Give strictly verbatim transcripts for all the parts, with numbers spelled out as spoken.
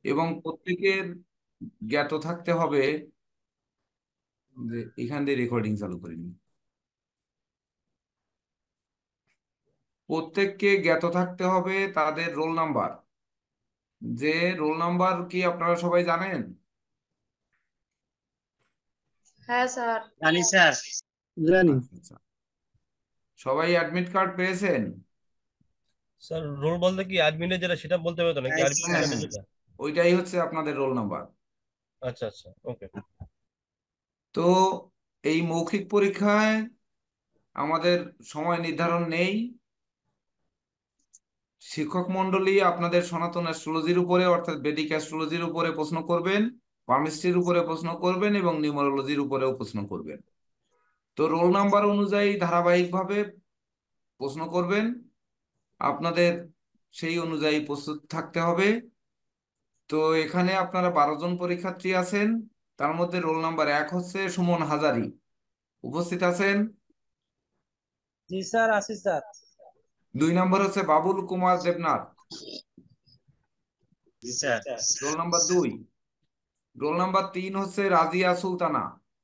এবং প্রত্যেকের জ্ঞাত থাকতে হবে যে এখান দিয়ে রেকর্ডিং চালু করিনি। প্রত্যেককে জ্ঞাত থাকতে হবে তাদের রোল নাম্বার। যে রোল নাম্বার কি আপনারা সবাই জানেন? হ্যাঁ স্যার। জানি স্যার। জানি। আচ্ছা আচ্ছা, সবাই অ্যাডমিট কার্ড পেয়েছেন? স্যার রোল বলতে কি অ্যাডমিনের যেটা সেটা বলতে হবে তো নাকি হ্যাঁ, অ্যাডমিন হ্যাঁ কার্ডে হ্যাঁ, যেটা? ওইটাই হচ্ছে আপনাদের রোল নাম্বার। আচ্ছা আচ্ছা, ওকে। তো এই মৌখিক পরীক্ষায় আমাদের সময় নির্ধারণ নেই। শিক্ষক মন্ডলী আপনাদের সনাতন অ্যাস্ট্রোলজির উপরে অর্থাৎ বেদিক অ্যাস্ট্রোলজির উপরে প্রশ্ন করবেন, পামিস্ট্রির উপরে প্রশ্ন করবেন এবং নিউমারোলজির উপরেও প্রশ্ন করবেন। তো রোল নাম্বার অনুযায়ী ধারাবাহিকভাবে প্রশ্ন করবেন। আপনাদের সেই অনুযায়ী প্রস্তুত থাকতে হবে। তো এখানে আপনারা বারো জন পরীক্ষার্থী আছেন। তার মধ্যে রোল নাম্বার এক হচ্ছে সুমন হাজারি, উপস্থিত আছেন। জি স্যার, আছি স্যার। দুই নম্বর হচ্ছে বাবুল কুমার দেবনাথ, জি স্যার। রোল নাম্বার দুই। রোল নাম্বার তিন হচ্ছে রাজিয়া সুলতানা।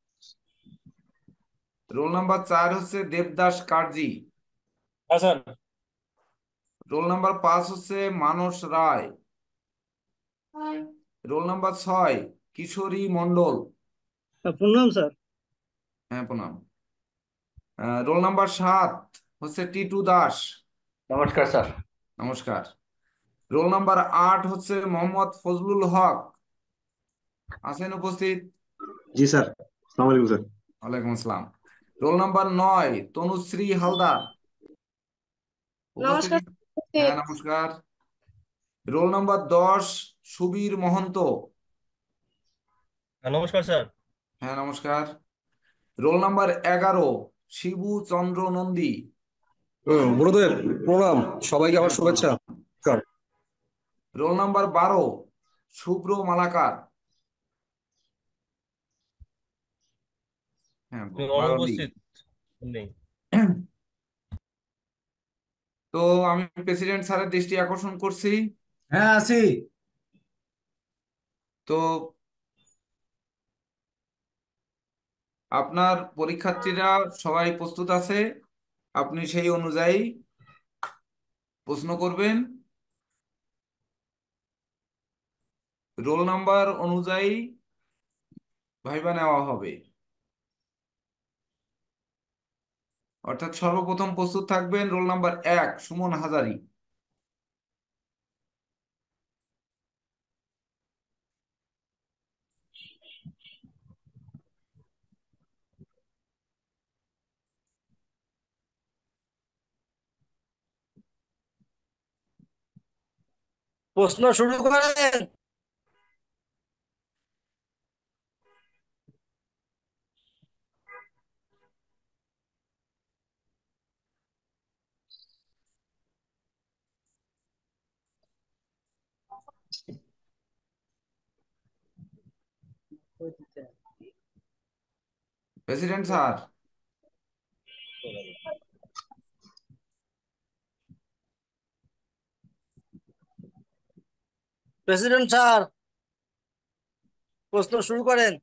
রোল নাম্বার চার হচ্ছে দেবদাস কার্জি। হ্যাঁ স্যার। রোল নাম্বার পাঁচ হচ্ছে মানস রায়। রোল নাম্বার ছয় কিশোরী মণ্ডল। প্রণাম স্যার। হ্যাঁ প্রণাম। আহ, রোল নাম্বার সাত হচ্ছে টিটু দাস। নমস্কার স্যার। নমস্কার। রোল নাম্বার আট হচ্ছে মোহাম্মদ ফজলুল হক, আছেন উপস্থিত? জি স্যার, আসসালামু আলাইকুম স্যার। ওয়ালাইকুম আসসালাম। রোল নাম্বার নয় তনুশ্রী হালদার, উপস্থিত? নমস্কার। হ্যাঁ নমস্কার। রোল নাম্বার দশ সুবীর মহন্ত। হ্যাঁ, নমস্কার স্যার। হ্যাঁ নমস্কার। রোল নাম্বার এগারো শিবু চন্দ্র নন্দী। হুম, গুরুদেব প্রণাম, সবাইকে আমার হ্যাঁ প্রণাম। শুভেচ্ছা। নমস্কার। রোল নাম্বার বারো শুভ্র মালাকার। হ্যাঁ তুমি বারো ডি। অনুপস্থিত নেই। তো আমি প্রেসিডেন্ট স্যারের দৃষ্টি আকর্ষণ করছি। হ্যাঁ আছি। তো আপনার পরীক্ষার্থীরা সবাই প্রস্তুত আছে, আপনি সেই অনুযায়ী প্রশ্ন করবেন। রোল নাম্বার অনুযায়ী ভাইবা নেওয়া হবে। অর্থাৎ সর্বপ্রথম প্রস্তুত থাকবেন রোল নাম্বার এক সুমন হাজারি। প্রশ্ন শুরু করেন। প্রেসিডেন্ট স্যার, প্রেসিডেন্ট স্যার, প্রশ্ন শুরু করেন।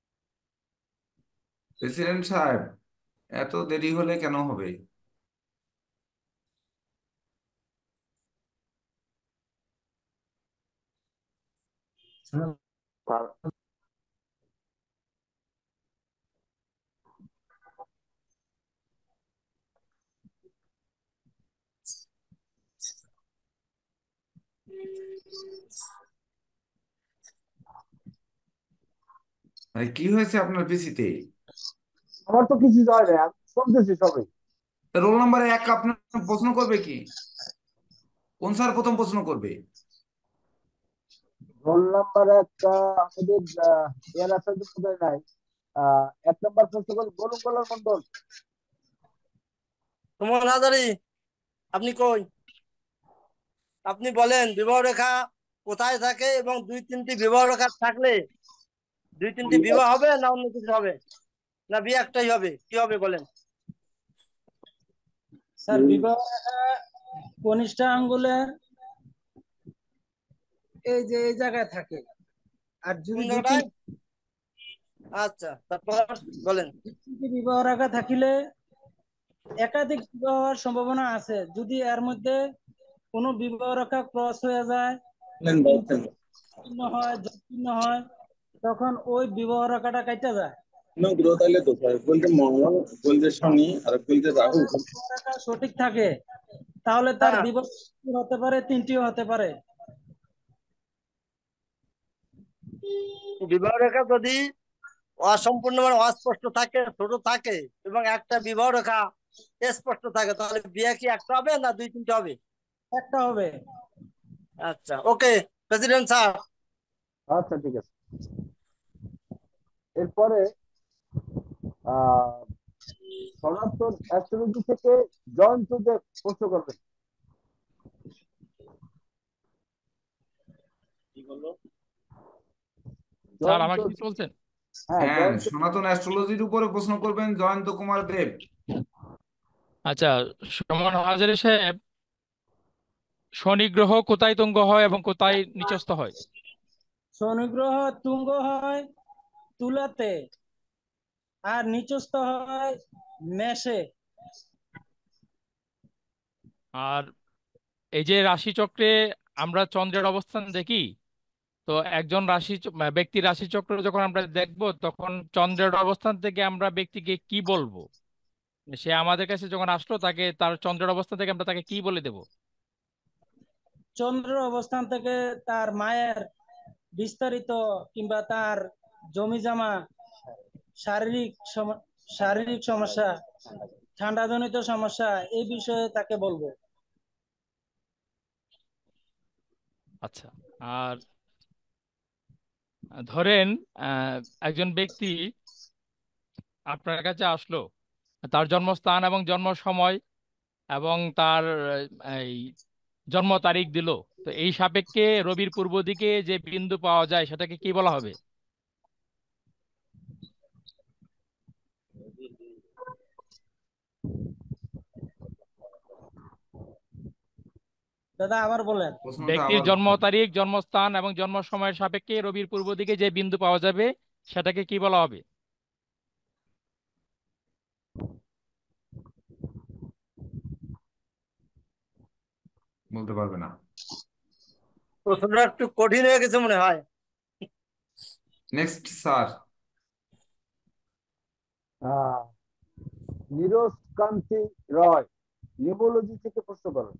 প্রেসিডেন্ট সাহেব, এত দেরি হলে কেন হবে? স্যার ভাই কি হয়েছে আপনার পিসিতে? আমার তো কিছু হয় না, আমি শুনতেছি সবাই। রোল নাম্বার এক আপনার প্রশ্ন করবে কি? কোন স্যার প্রথম প্রশ্ন করবে? রোল নাম্বার একটা আমাদের আহ, এর আসার বোধহয় নাই। আহ, এক নম্বর প্রশ্ন করল বলুন কল্যাণ মন্ডল। সুমন হাজারি, আপনি কই? আপনি বলেন বিবাহ রেখা কোথায় থাকে এবং দুই তিনটি বিবাহ রেখা থাকলে দুই তিনটি বিবাহ হবে না অন্য কিছু হবে, না বিয়ে একটাই হবে, কি হবে বলেন? স্যার বিবাহ রেখা কনিষ্ঠ আঙ্গুলের এই যে এই জায়গায় থাকে, আর কোন যদি দুই জায়গাটায়? আচ্ছা, তারপর বলেন। তিনটি বিবাহ রেখা থাকিলে একাধিক বিবাহ হওয়ার সম্ভাবনা আছে। যদি এর মধ্যে কোনো বিবাহ রেখা ক্রস হয়ে যায়, চিহ্ন হয়, যোগ চিহ্ন হয়, তখন ওই বিবাহ রেখাটা কাটা যায়। বলতে মঙ্গল, বলতে শনি আর বলতে রাহু। বিবাহ রেখা সঠিক থাকে তাহলে তার হ্যাঁ, বিবাহ হতে পারে, তিনটিও হতে পারে। বিবাহ রেখা যদি অসম্পূর্ণ মানে অস্পষ্ট থাকে, ছোট থাকে এবং একটা বিবাহ রেখা স্পষ্ট থাকে, তাহলে বিয়ে কি একটা হবে না দুই তিনটে হবে? একটা হবে। আচ্ছা, ওকে প্রেসিডেন্ট স্যার। আচ্ছা ঠিক আছে। এরপরে আহ সনাতন অ্যাস্ট্রোলজি থেকে জয়ন্ত দেব প্রশ্ন করবেন। স্যার জয়ন্ত, আমাকে কি বলছেন? হ্যাঁ হ্যাঁ, জয়ন্ত। সনাতন অ্যাস্ট্রোলজির উপরে প্রশ্ন করবেন জয়ন্ত কুমার দেব। আচ্ছা, সুমন হাজারি সাহেব, শনি গ্রহ কোথায় তুঙ্গ হয় এবং কোথায় নিচস্থ হয়? শনি গ্রহ তুঙ্গ হয় তুলাতে, আর নিচস্থ হয় মেষে। আর এই যে রাশিচক্রে আমরা চন্দ্রের অবস্থান দেখি, তো একজন রাশি চ- আহ, ব্যক্তির রাশিচক্র যখন আমরা দেখব তখন চন্দ্রের অবস্থান থেকে আমরা ব্যক্তিকে কি বলবো? সে আমাদের কাছে যখন আসলো, তাকে তার চন্দ্রের অবস্থান থেকে আমরা তাকে কি বলে দেব? চন্দ্রের অবস্থান থেকে তার মায়ের বিস্তারিত কিংবা তার জমি জমা, শারীরিক সম- শারীরিক সমস্যা, ঠান্ডাজনিত সমস্যা, এই বিষয়ে তাকে বলবো। আচ্ছা, আর ধরেন আহ, একজন ব্যক্তি আপনার কাছে আসলো, তার জন্মস্থান এবং জন্ম সময় এবং তার আহ, এই জন্ম তারিখ দিল, তো এই সাপেক্ষে রবির পূর্ব দিকে যে বিন্দু পাওয়া যায় সেটাকে কি বলা হবে? দাদা আবার বলেন। প্রশ্নটা ব্যক্তির আবার জন্ম তারিখ, জন্মস্থান এবং জন্ম সময়ের সাপেক্ষে রবির পূর্ব দিকে যে বিন্দু পাওয়া যাবে সেটাকে কি বলা হবে? বলতে পারবে না। প্রশ্নটা একটু কঠিন হয়ে গেছে মনে হয়। Next sir. আহ নীরজ কান্তি রয় নিউমোলজি থেকে প্রশ্ন করবেন।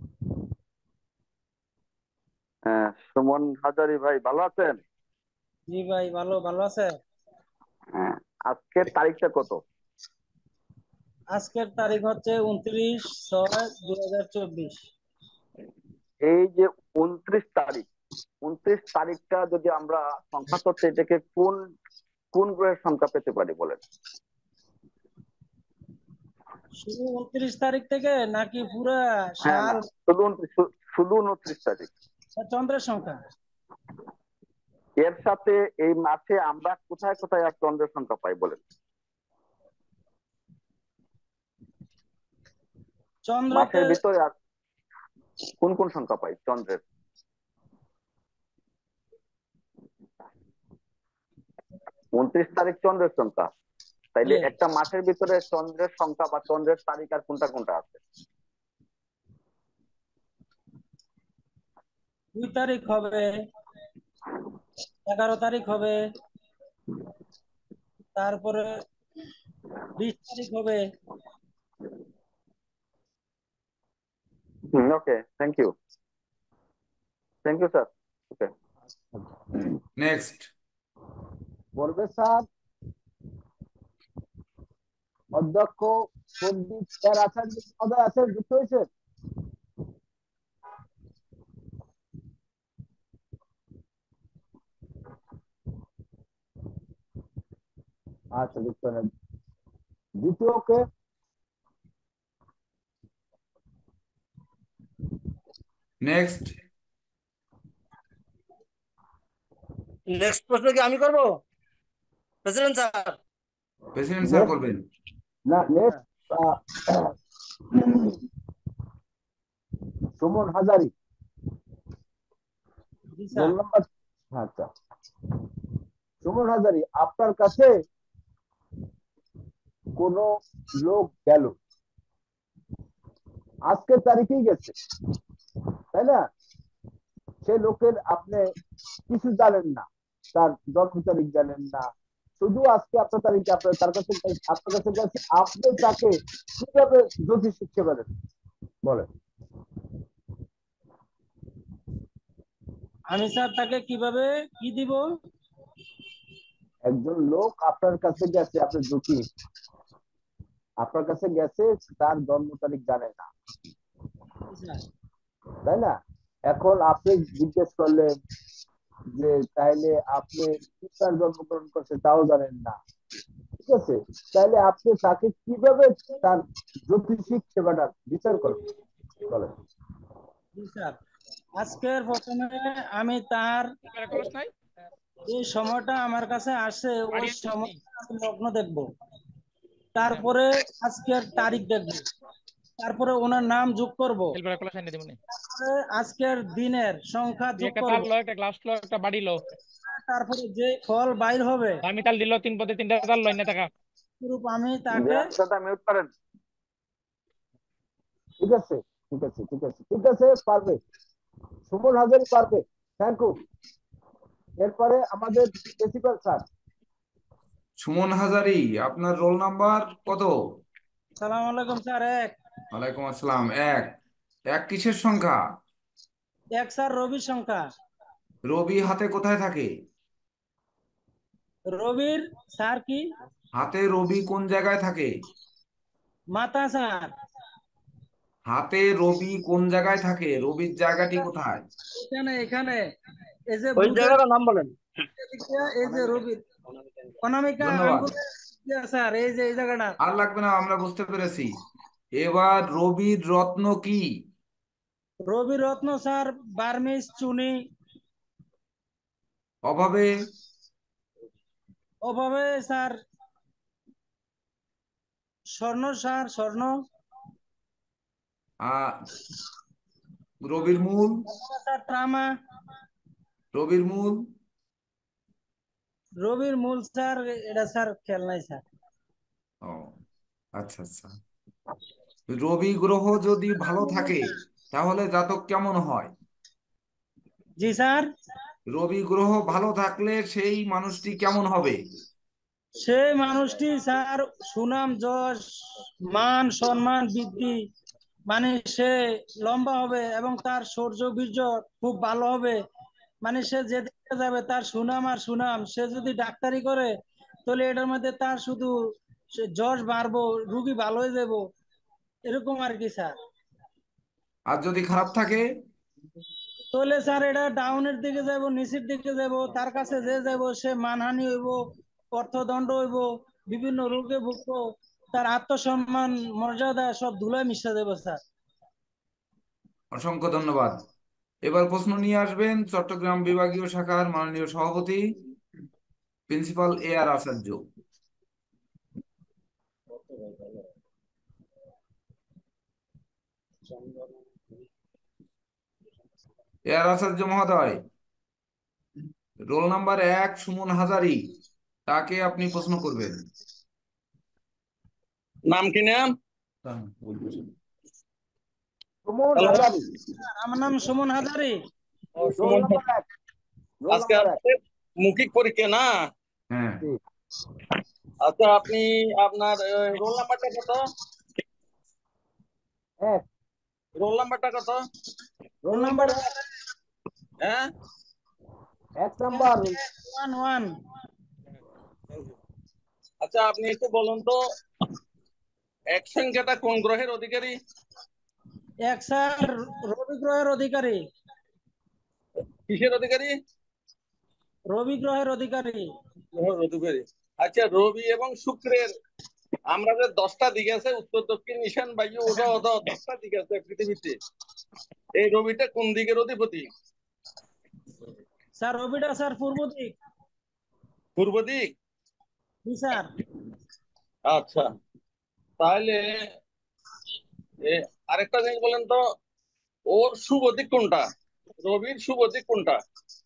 হ্যাঁ, সুমন হাজারি ভাই ভালো আছেন? জি ভাই, ভালো ভালো আছে। হ্যাঁ, আজকের তারিখটা কত? আজকের তারিখ হচ্ছে উনত্রিশ ছয় দুই হাজার চব্বিশ। এই যে উনত্রিশ তারিখ, উনত্রিশ তারিখটা যদি আমরা সংখ্যা তত্ত্বে এটাকে কোন কোন গ্রহের সংখ্যা পেতে পারি বলেন? শুধু উনত্রিশ তারিখ থেকে নাকি পুরা হ্যাঁ, না, সাল? শুধু উনত্রিশ, শু- শুধু উনত্রিশ তারিখ। চন্দ্রের সংখ্যা। এর সাথে এই মাসে আমরা কোথায় কোথায় আর চন্দ্রের সংখ্যা পাই বলেন? চন্দ্রতে মাসের ভিতরে আর কোন কোন সংখ্যা পাই চন্দ্রের? উনত্রিশ তারিখ চন্দ্রের সংখ্যা, তাইলে জি, একটা মাসের ভিতরে চন্দ্রের সংখ্যা বা চন্দ্রের তারিখ আর কোনটা কোনটা আছে? দুই তারিখ হবে, এগারো তারিখ হবে, তারপরে বিশ তারিখ হবে। হুম, okay, thank you, thank you sir. Okay, next. বলবে স্যার অধ্যক্ষ পণ্ডিত এর আচার্য মহোদয় আছেন, যুক্ত হয়েছে? আচ্ছা, যুক্ত নেন। দ্বিতীয় কে? নেক্সট। নেক্সট প্রশ্ন কি আমি করব প্রেসিডেন্ট স্যার? প্রেসিডেন্ট স্যার করবেন। না, নেক্সট সুমন হাজারি, জি স্যার। Roll number. আচ্ছা, সুমন হাজারি, আপনার কাছে কোন লোক গেল, আজকের তারিখেই গেছে, তাই না? সে লোকের আপনি কিছু জানেন না, তার জন্ম তারিখ জানেন না, শুধু আজকে আপনার তারিখে আপনার তার কাছে আপনার কাছে গেছে, আপনি তাকে কিভাবে জ্যোতিষ শিখতে পারেন বলেন? আমি স্যার তাকে কিভাবে কি দিব? একজন লোক আপনার কাছে গেছে, আপনার জ্যোতিষ আপনার কাছে গেছে, তার জন্ম তারিখ জানে না, তাই না? এখন আপনি জিজ্ঞেস করলেন যে তাইলে আপনি তার জন্মগ্রহণ করছে তাও জানেন না, ঠিক আছে? তাইলে আপনি তাকে কিভাবে তার জ্যোতিষিক সেবাটা বিচার করবেন বলেন? জি স্যার, আজকের প্রথমে আমি তার যে সময়টা আমার কাছে আসে ওই সময় আমি লগ্ন দেখব, তারপরে আজকের তারিখ দেখব, তারপরে ওনার নাম যোগ করব, তারপরে আজকের দিনের সংখ্যা যোগ করব, তারপরে যে ফল বাইর হবে আমি তাল দিল তিন পদে তিনটা তাল লই না টাকা অনুরূপ আমি তাকে। দাদা মিউট করেন। ঠিক আছে, ঠিক আছে, ঠিক আছে, ঠিক আছে, পারবে, সুমন হাজারি পারবে। Thank you. এরপরে আমাদের প্রিন্সিপাল স্যার। সুমন হাজারি, আপনার রোল নাম্বার কত? সালাম আলাইকুম স্যার। এক। ওয়ালাইকুম আসসালাম। এক। এক কিসের সংখ্যা? এক স্যার রবির সংখ্যা। রবি হাতে কোথায় থাকে? রবির স্যার কি? হাতে রবি কোন জায়গায় থাকে? মাথা স্যার। হাতে রবি কোন জায়গায় থাকে? রবির জায়গাটি কোথায়? এখানে এখানে এই যে ওই বুধের জায়গাটার নাম বলেন। এই যে রবির অনামিকা ধন্যবাদ। আঙ্গুলের স্যার এই যে এই জায়গাটা। আর লাগবে না, আমরা বুঝতে পেরেছি। এবার রবির রত্ন কি? রবি রত্ন স্যার বার্মিস চুনি। অভাবে? অভাবে স্যার স্বর্ণ স্যার স্বর্ণ। আহ রবির মূল? স্যার ট্রামা। রবির মূল? রবির মূল স্যার এটা স্যার খেয়াল নাই স্যার। ও আচ্ছা আচ্ছা। রবি গ্রহ যদি ভালো থাকে তাহলে জাতক কেমন হয়? জি স্যার। রবি গ্রহ ভালো থাকলে সেই মানুষটি কেমন হবে? সেই মানুষটি স্যার সুনাম যশ মান সম্মান বৃদ্ধি, মানে সে লম্বা হবে এবং তার শৌর্য বীর্য খুব ভালো হবে, মানে সে যেদিকে যাবে তার সুনাম আর সুনাম। সে যদি ডাক্তারি করে তাহলে এটার মধ্যে তার শুধু যশ বাড়বো, রুগী ভালো হয়ে যাবো, এরকম আর কি স্যার। আর যদি খারাপ থাকে? তাহলে স্যার এটা ডাউনের দিকে যাব, নিচের দিকে যাব, তার কাছে যে যাব সে মানহানি হইব, অর্থদণ্ড হইব, বিভিন্ন রোগে ভুগবো, তার আত্মসম্মান মর্যাদা সব ধুলায় মিশা দেবো স্যার। অসংখ্য ধন্যবাদ। এবার প্রশ্ন নিয়ে আসবেন চট্টগ্রাম বিভাগীয় শাখার মাননীয় সভাপতি principal A R Acharya. A R আচার্য মহোদয়, রোল নাম্বার এক সুমন হাজারি, তাকে আপনি প্রশ্ন করবেন। নাম কি নাম? সুমন হাজারি। আমার নাম সুমন হাজারি। রোল নাম্বার এক। রোল আজকে নাম্বার এক। মৌখিক পরীক্ষা না? হ্যাঁ, আচ্ছা, আপনি আপনার রোল নাম্বারটা কত? এক রোল নাম্বারটা কত? রোল নাম্বার হ্যাঁ, এক নাম্বার ওয়ান ওয়ান আচ্ছা, আপনি একটু বলুন তো, এক সংখ্যাটা কোন গ্রহের অধিকারী? এক স্যার রবি গ্রহের অধিকারী। কিসের অধিকারী? রবি গ্রহের অধিকারী। গ্রহের অধিকারী। আচ্ছা, রবি এবং শুক্রের আমরা যে দশটা দিক আছে, উত্তর দক্ষিণ ঈশান বায়ু ওদা ওদা দশটা দিক আছে পৃথিবীতে, এই রবিটা কোন দিকের অধিপতি? স্যার রবিটা স্যার পূর্ব দিক। পূর্ব দিক। জি স্যার। আচ্ছা, তাহলে এ, আরেকটা জিনিস বলেন তো, ওর শুভ দিক কোনটা? রবির শুভ দিক কোনটা?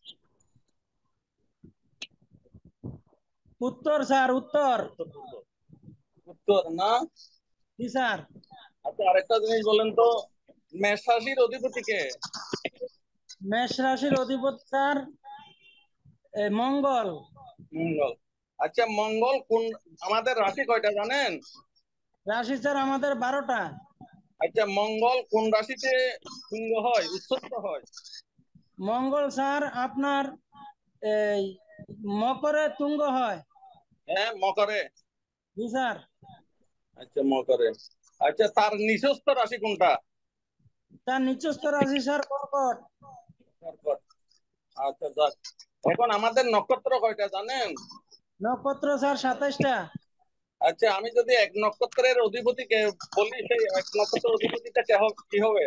উত্তর স্যার, উত্তর। উত্তর না? জি স্যার। আচ্ছা, আরেকটা জিনিস বলেন তো, মেষ রাশির অধিপতি কে? মেষ রাশির অধিপতি স্যার এ, মঙ্গল। মঙ্গল। আচ্ছা, মঙ্গল কোন, আমাদের রাশি কয়টা জানেন? রাশি স্যার আমাদের বারোটা। আচ্ছা, মঙ্গল কোন রাশিতে তুঙ্গ হয়, উচ্চস্থ হয়? মঙ্গল স্যার আপনার এই মকরে তুঙ্গ হয়। হ্যাঁ, মকরে। জি স্যার। আচ্ছা, মকরে। আচ্ছা, তার নিচস্থ রাশি কোনটা? তার নিচস্থ রাশি স্যার কর্কট। কর্কট। আচ্ছা, যাক, এখন আমাদের নক্ষত্র কয়টা জানেন? নক্ষত্র স্যার সাতাইশটা। আচ্ছা, আমি যদি এক নক্ষত্রের অধিপতিকে বলি, সেই এক নক্ষত্রের অধিপতিটা কে হবে, কি হবে?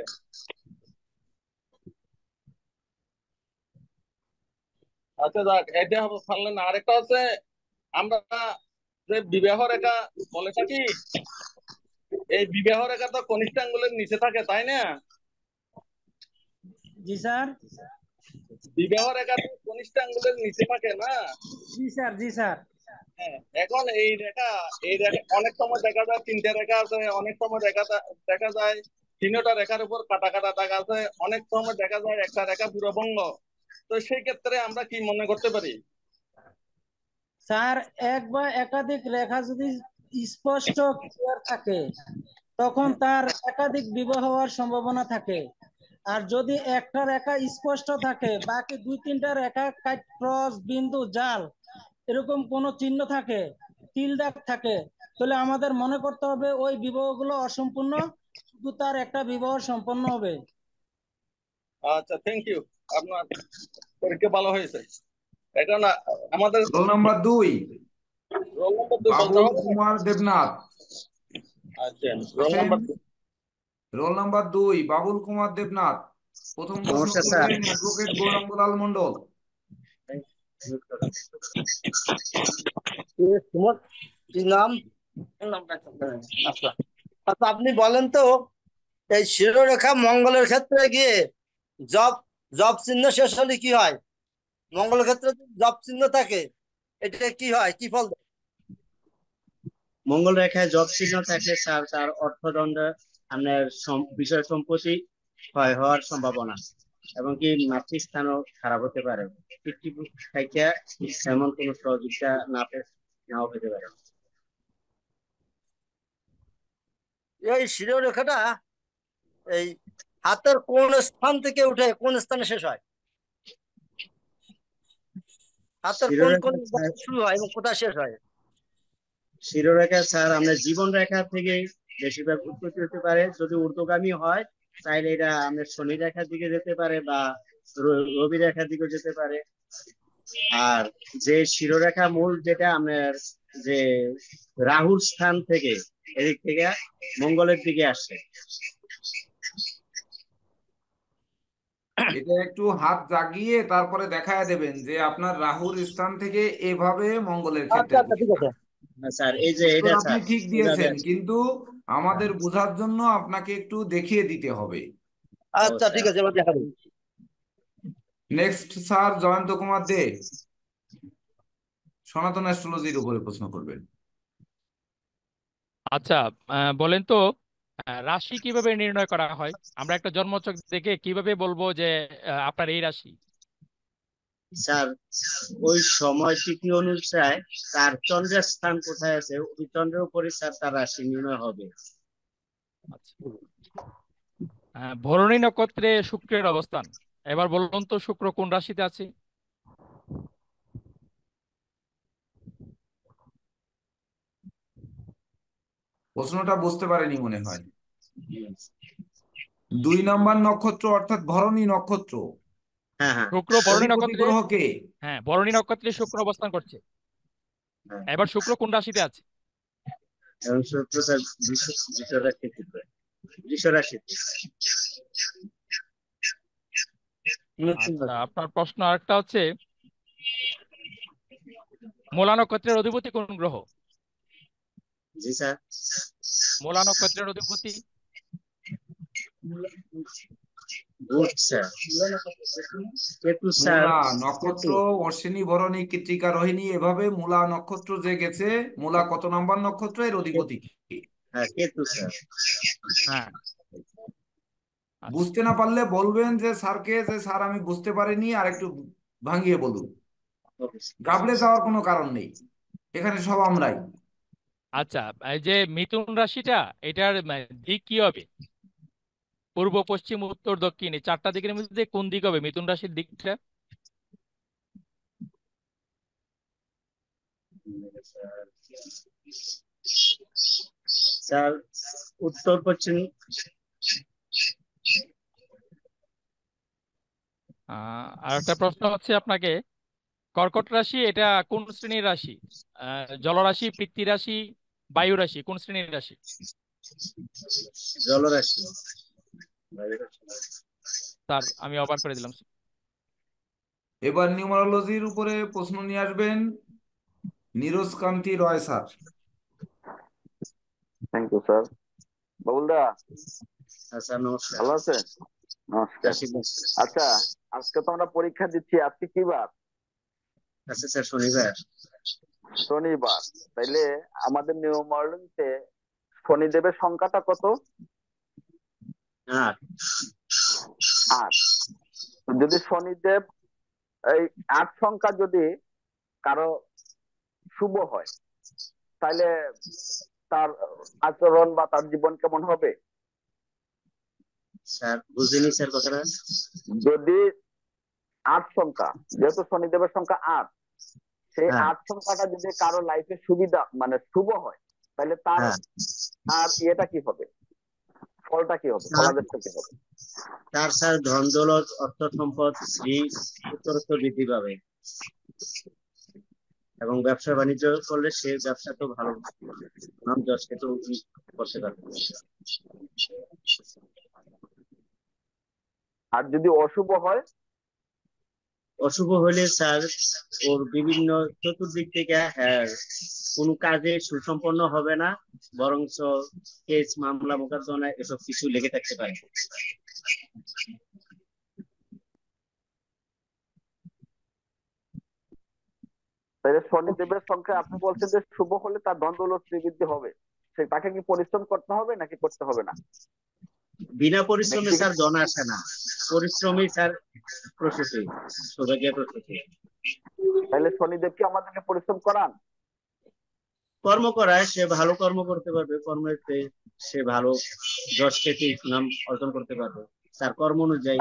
আচ্ছা, যাক, এটা হবে পারলেন না। আরেকটা আছে, আমরা যে বিবাহ রেখা বলে থাকি, এই বিবাহ রেখা তো কনিষ্ঠ আঙ্গুলের নিচে থাকে, তাই না? জি স্যার। বিবাহ রেখা তো কনিষ্ঠ আঙ্গুলের নিচে থাকে না? জি স্যার। জি স্যার। হ্যাঁ, এখন এই রেখা, এই রেখা অনেক সময় দেখা যায় তিনটা রেখা আছে, অনেক সময় দেখা যায় দেখা যায় তিনটা রেখার উপর কাটা কাটা দাগ আছে, অনেক সময় দেখা যায় একটা রেখা পুরো ভঙ্গ। তো সেই ক্ষেত্রে আমরা কি মনে করতে পারি? স্যার এক বা একাধিক রেখা যদি স্পষ্ট ক্লিয়ার থাকে তখন তার একাধিক বিবাহ হওয়ার সম্ভাবনা থাকে। আর যদি একটা রেখা স্পষ্ট থাকে বাকি দুই তিনটা রেখা কাট ক্রস বিন্দু জাল এরকম কোন চিহ্ন থাকে, তিল দাগ থাকে, তাহলে আমাদের মনে করতে হবে ওই বিবাহগুলো অসম্পূর্ণ, শুধু তার একটা বিবাহ সম্পন্ন হবে। আচ্ছা, থ্যাংক ইউ, আপনার পরীক্ষা ভালো হয়েছে। এখন আমাদের রোল নাম্বার দুই রোল নাম্বার দুই বলতে বাবুল হবে। কুমার দেবনাথ। আচ্ছা, রোল আছেন? নাম্বার রোল নাম্বার দুই বাবুল কুমার দেবনাথ। প্রথম প্রশ্ন নমস্কার স্যার। করবেন অ্যাডভোকেট গৌরাঙ্গলাল মন্ডল। কি নাম? আচ্ছা, আচ্ছা, আপনি বলেন তো, এই শিরোরেখা মঙ্গলের ক্ষেত্রে গিয়ে জব জব চিহ্ন শেষ হলে কি হয়? মঙ্গলের ক্ষেত্রে জব চিহ্ন থাকে, এটা কি হয়, কি ফল দেয়? মঙ্গল রেখায় জব চিহ্ন থাকলে স্যার তার অর্থদণ্ড আপনার সম- বিষয় সম্পত্তি ক্ষয় হওয়ার সম্ভাবনা, এবং কি মাতৃস্থানও খারাপ হতে পারে। পিতৃপক্ষ থেকে এমন কোনো সহযোগিতা না পে- নাও পেতে পারে। এই শিরোরেখাটা এই হাতের কোন স্থান থেকে উঠে কোন স্থানে শেষ হয়? হাতের কোন কোন শিরোরেখা স্যার, জায়গায় শুরু হয় এবং কোথায় শেষ হয়? শিরোরেখা স্যার আমরা জীবন রেখা থেকে বেশিরভাগ উৎপত্তি হতে পারে। যদি ঊর্ধ্বগামী হয় তাহলে এটা আমাদের শনি রেখার দিকে যেতে পারে বা র- রবি রেখার দিকে যেতে পারে। আর যে শিরোরেখা মূল যেটা আপনার যে রাহুর স্থান থেকে এদিক থেকে মঙ্গলের দিকে আসে। এটা একটু হাত জাগিয়ে তারপরে দেখায় দেবেন যে আপনার রাহুর স্থান থেকে এভাবে মঙ্গলের আচ্ছা, ক্ষেত্রে আচ্ছা, ঠিক আছে। হ্যাঁ স্যার, এই যে উত্তর এটা আপনি স্যার ঠিক এভাবে দিয়েছেন, আসে। কিন্তু আমাদের বোঝার জন্য আপনাকে একটু দেখিয়ে দিতে হবে। ও আচ্ছা, ঠিক স্যার, আছে, এবার দেখা দিন। নেক্সট স্যার জয়ন্ত কুমার দে সনাতন অ্যাস্ট্রোলজির উপরে প্রশ্ন করবেন। আচ্ছা, আহ, বলেন তো, আহ, রাশি কিভাবে নির্ণয় করা হয়? আমরা একটা জন্মছক দেখে কিভাবে বলবো যে আহ, আপনার এই রাশি? স্যার ওই সময় তিথি অনুযায়ী তার চন্দ্রের স্থান কোথায় আছে ওই চন্দ্রের উপরে স্যার তার রাশি নির্ণয় হবে। আচ্ছা, হ্যাঁ, ভরণী নক্ষত্রে শুক্রের অবস্থান। এবার বলুন তো শুক্র কোন রাশিতে আছে? প্রশ্নটা বুঝতে পারেনি মনে হয়। দুই নম্বর নক্ষত্র অর্থাৎ ভরণী নক্ষত্র। হ্যাঁ হ্যাঁ শুক্র ভরণী অধিপতি নক্ষত্রে, গ্রহ কে? হ্যাঁ ভরণী নক্ষত্রে শুক্র অবস্থান করছে। হ্যাঁ। এবার শুক্র কোন রাশিতে আছে? এবং শুক্র স্যার বৃষ বৃষ রাশিতে বৃষ রাশিতে। আচ্ছা, আপনার প্রশ্ন আরেকটা হচ্ছে মূলা নক্ষত্রের অধিপতি কোন গ্রহ? জি স্যার। মূলা নক্ষত্রের অধিপতি বুধ স্যার। কেতু স্যার। মূলা নক্ষত্র অশ্বিনী ভরণী কৃত্তিকা রোহিণী এভাবে মূলা নক্ষত্র যে গেছে, মূলা কত নম্বর নক্ষত্র, এর অধিপতি কে? হ্যাঁ কেতু স্যার। হ্যাঁ, বুঝতে না পারলে বলবেন যে স্যারকে, যে স্যার আমি বুঝতে পারিনি, আর একটু ভাঙিয়ে বলুন। গাবলে যাওয়ার কোনো কারণ নেই, এখানে সব আমরাই। আচ্ছা, এই যে মিথুন রাশিটা, এটার আহ, দিক কি হবে? পূর্ব, পশ্চিম, উত্তর, দক্ষিণ, এই চারটা দিকের মধ্যে কোন দিক হবে মিথুন রাশির দিকটা? স্যার উত্তর পশ্চিম। আহ আর একটা প্রশ্ন হচ্ছে আপনাকে, কর্কট রাশি এটা কোন শ্রেণীর রাশি? আহ জলরাশি, পৃথ্বী রাশি, বায়ু রাশি, কোন শ্রেণীর রাশি? জলরাশি। স্যার আমি অবাক করে দিলাম। এবার নিউমারোলজির উপরে প্রশ্ন নিয়ে আসবেন Niraj Kanti Roy sir. Thank you sir. বাবুলদা স্যার নমস্কার। ভালো আছেন? নমস্কার। আচ্ছা, আজকে তো আমরা পরীক্ষা দিচ্ছি, আজকে কি বার? আচ্ছা স্যার শনিবার। শনিবার। তাইলে আমাদের নিউমারোলজিতে শনিদেবের সংখ্যাটা কত? আট। আট। যদি শনিদেব এই আট সংখ্যা যদি কারো শুভ হয়, তাহলে তার আচরণ বা তার জীবন কেমন হবে? স্যার বুঝিনি স্যার কথাটা। যদি আট সংখ্যা, যেহেতু শনিদেবের সংখ্যা আট, সেই হ্যাঁ আট সংখ্যাটা যদি কারো লাইফে সুবিধা মানে শুভ হয়, তাহলে তার হ্যাঁ আর ইয়েটা কি হবে, ফলটা কি হবে, ফলাদেশটা কি হবে? তার স্যার ধন দৌলত অর্থ সম্পদ শ্রী উত্তরোত্তর বৃদ্ধি পাবে এবং ব্যবসা বাণিজ্য করলে সে ব্যবসা তো ভালো নাম যশকে তো করতে পারবে। আর যদি অশুভ হয়? অশুভ হলে স্যার ওর বিভিন্ন চতুর্দিক থেকে হ্যাঁ কোনো কাজে সুসম্পন্ন হবে না, বরঞ্চ কেস মামলা মোকদ্দমা এসব কিছু লেগে থাকতে পারে। তাহলে শনিদেবের সংখ্যা আপনি বলছেন যে শুভ হলে তার ধন দৌলত শ্রীবৃদ্ধি হবে, সে তাকে কি পরিশ্রম করতে হবে নাকি করতে হবে না? বিনা পরিশ্রমে স্যার ধন আসে না, পরিশ্রমই স্যার প্রশস্তি, সৌভাগ্যের প্রশস্তি। তাহলে শনিদেব কি আমাদেরকে পরিশ্রম করান? কর্ম করায় সে ভালো কর্ম করতে পারবে, কর্মেতে সে ভালো যশ খ্যাতি সুনাম অর্জন করতে পারবে তার কর্ম অনুযায়ী।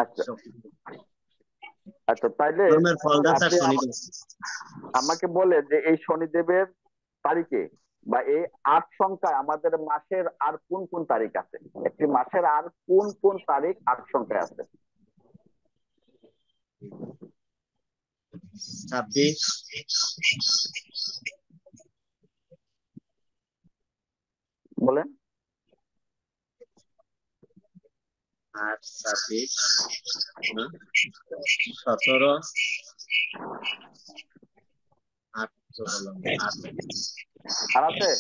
আচ্ছা, তাইলে কর্মের ফলদাতা আপনি শনিদেব। আমাকে বলে যে এই শনিদেবের তারিখে বা এই আট সংখ্যায় আমাদের মাসের আর কোন কোন তারিখ আছে, একটি মাসের আর কোন কোন তারিখ আট সংখ্যায় আছে? ছাব্বিশ, বলেন। আট, ছাব্বিশ, সতেরো, আট তো বললাম, আট আর আছে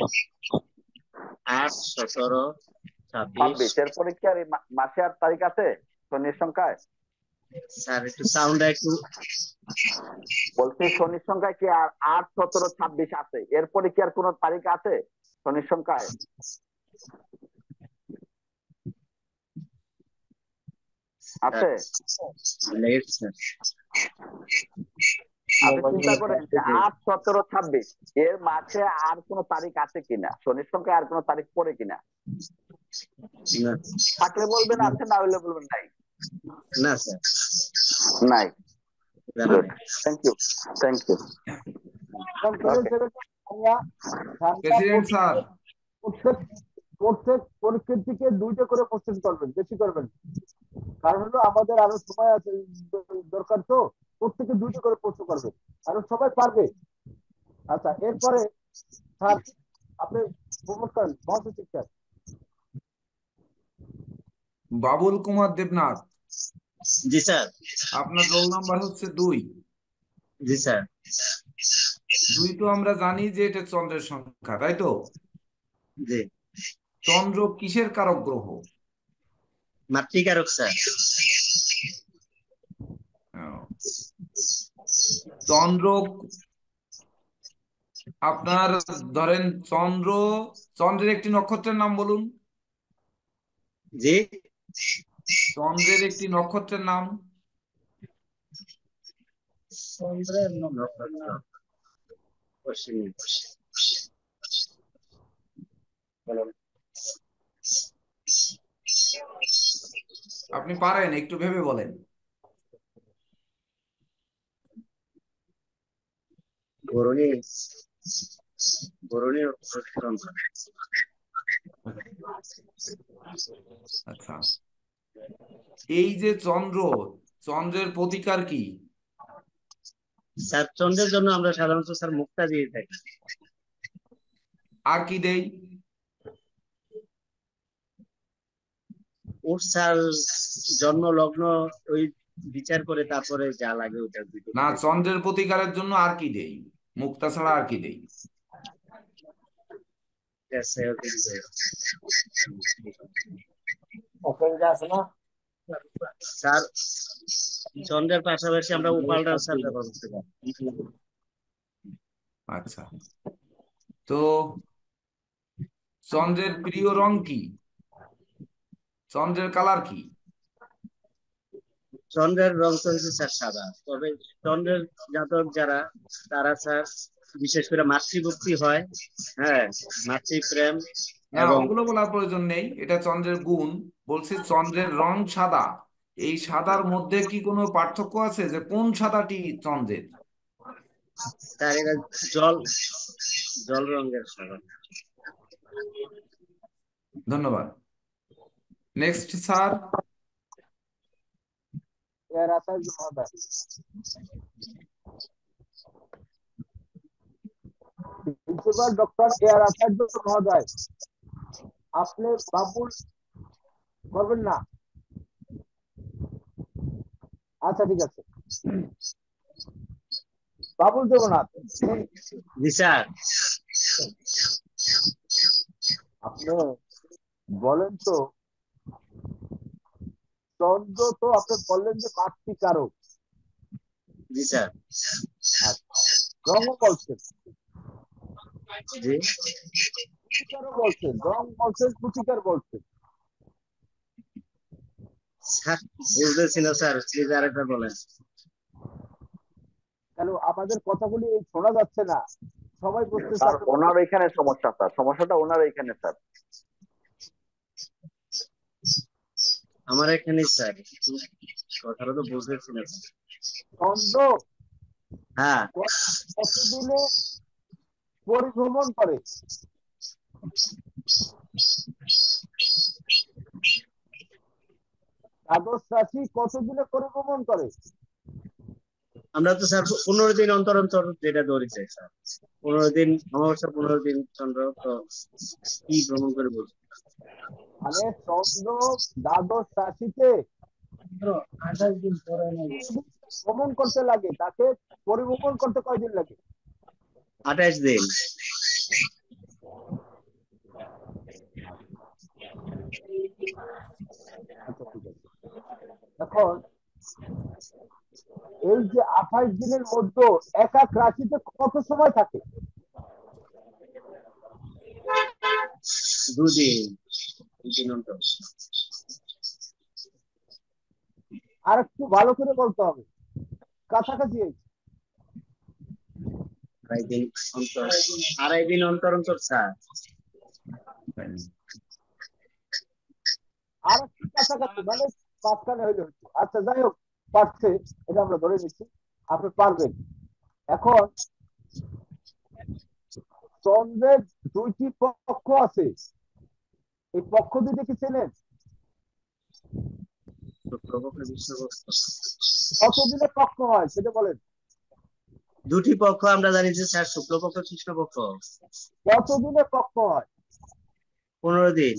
আট, সতেরো, ছাব্বিশ। ছাব্বিশ। এরপরে কি আর এই মা- মাসে আর তারিখ আছে শনির সংখ্যায়? স্যার একটু সাউন্ড একটু। বলছি শনির সংখ্যায় কি আর আট, সতেরো, ছাব্বিশ আছে? এরপরে কি আর কোন তারিখ আছে শনির সংখ্যায়? আছে? আপনি চিন্তা করেন যে আট সতেরো ছাব্বিশ এর মাঝে আর কোন তারিখ আছে কিনা, শনির সংখ্যায় আর কোন তারিখ পড়ে কিনা? থাকলে বলবেন আছে, না হলে বলবেন নাই। না স্যার, নাই। Good, thank you, thank you. President sir, প্রত্যেক প্রত্যেক পরীক্ষার্থীকে দুইটা করে কোশ্চেন করবেন, বেশি করবেন, কারণ হলো আমাদের আরো সময় আছে দরকার, তো প্রত্যেকে দুইটা করে প্রশ্ন করবেন, আরো সবাই পারবে। আচ্ছা, এরপরে স্যার আপনি প্রমোট করেন মহাশয় শিক্ষক। বাবুল কুমার দেবনাথ। জি স্যার। আপনার রোল নাম্বার হচ্ছে দুই। জি স্যার। দুই তো আমরা জানি যে এটা চন্দ্রের সংখ্যা, তাই তো? জি। চন্দ্র কিসের কারক গ্রহ? মাতৃকারক স্যার। চন্দ্র আপনার ধরেন চন্দ্র, চন্দ্রের একটি নক্ষত্রের নাম বলুন। জি। চন্দ্রের একটি নক্ষত্রের নাম। চন্দ্রের নক্ষত্র পশ্চিমী। আপনি পারেন, একটু ভেবে বলেন। বরুণী। বরুণী। আচ্ছা, এই যে চন্দ্র, চন্দ্রের প্রতিকার কি? স্যার চন্দ্রের জন্য আমরা সাধারণত স্যার মুক্তা দিয়ে থাকি। আর কি দেই? ওর স্যার জন্ম লগ্ন ওই বিচার করে তারপরে যা লাগে ওটা দিতে। না, চন্দ্রের প্রতিকারের জন্য আর কি দেই? মুক্তা ছাড়া আর কি দেই? স্যার চন্দ্রের পাশাপাশি আমরা উপালটাও স্যার ব্যবহার করতে পারি। আচ্ছা, তো চন্দ্রের প্রিয় রং কি? চন্দ্রের কালার কি? চন্দ্রের রং তো হচ্ছে স্যার সাদা, তবে চন্দ্রের জাতক যারা তারা স্যার বিশেষ করে মাতৃভক্তি হয়, হ্যাঁ মাতৃপ্রেম। না, এবং ওগুলো বলার প্রয়োজন নেই, এটা চন্দ্রের গুণ। বলছি চন্দ্রের রং সাদা, এই সাদার মধ্যে কি কোনো পার্থক্য আছে, যে কোন সাদাটি চন্দ্রের? তার এটা জল জল রঙের সাদা। ধন্যবাদ। Next sir. এর আচার্য মহোদয়। প্রিন্সিপাল ডক্টর এ আর আচার্য মহোদয়, আপনি বাবুল করবেন না? আচ্ছা ঠিক আছে, বাবুল দেবনাথ। জি স্যার। আপনি বলেন তো, চন্দ্র তো আপনি বললেন যে মাতৃকারক। জি স্যার। রঙ বলছেন, জি প্রতিকারও বলছেন, রং বলছেন, প্রতিকার বলছেন। স্যার বুঝতেছি না স্যার, প্লিজ আরেকবার বলেন। কেন আমাদের কথাগুলি শোনা যাচ্ছে না? সবাই বুঝতে স্যার ওনার এখানে সমস্যা, স্যার সমস্যাটা ওনার এখানে স্যার। আমার এখানে স্যার কথাটা তো বুঝতেছি না। চন্দ্র হ্যাঁ কতদিনে পরিভ্রমণ করে? দ্বাদশ রাশি কতদিনে পরিভ্রমণ করে? আমরা তো স্যার পনেরো দিন অন্তর অন্তর যেটা ধরেছে স্যার, পনেরো দিন অমাবস্যা, পনেরো দিন চন্দ্র, তো কি ভ্রমণ করে বলবো? মানে চন্দ্র দ্বাদশ রাশিতে আঠাশ দিন পরে ভ্রমণ করতে লাগে, তাকে পরিভ্রমণ করতে কয়দিন লাগে? আঠাশ দিন। আচ্ছা ঠিক আছে, এখন এই যে আঠাশ দিনের মধ্যে এক এক রাশিতে কত সময় থাকে? দুদিন। দুদিন অন্তর। আর একটু ভালো করে বলতে হবে। কাছাকাছি হয়েছে। আড়াই দিন অন্তর আড়াই দিন অন্তর অন্তর স্যার। আর একটু কাছাকাছি মানে মাঝখানে হইলে হচ্ছে। আচ্ছা যাই হোক, পারছে, এটা আমরা ধরে নিচ্ছি, আপনি পারবেন। এখন চন্দ্রের দুইটি পক্ষ আছে, এই পক্ষ দুইটা কি চেনেন? শুক্রপক্ষ কৃষ্ণপক্ষ কতদিনে পক্ষ হয় সেটা বলেন। দুটি পক্ষ আমরা জানি যে স্যার, শুক্লপক্ষ কৃষ্ণপক্ষ। কতদিনে পক্ষ হয়? পনেরো দিন।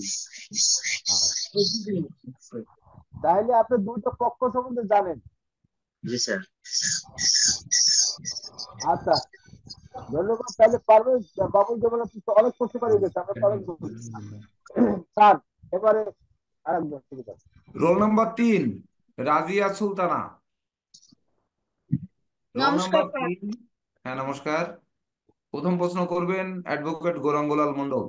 তাহলে আপনি দুইটা পক্ষ সম্বন্ধে জানেন। জি স্যার। আচ্ছা ধন্যবাদ, তাহলে পারবেন। বাবুল দেবল অনেক করতে পারি গেছে, আমরা পারেন। স্যার এবারে আরেকজন শুরু করেন। রোল নাম্বার তিন, রাজিয়া সুলতানা। রোল নমস্কার নাম্বার স্যার। তিন। হ্যাঁ নমস্কার। প্রথম প্রশ্ন করবেন অ্যাডভোকেট গৌরাঙ্গলাল মন্ডল।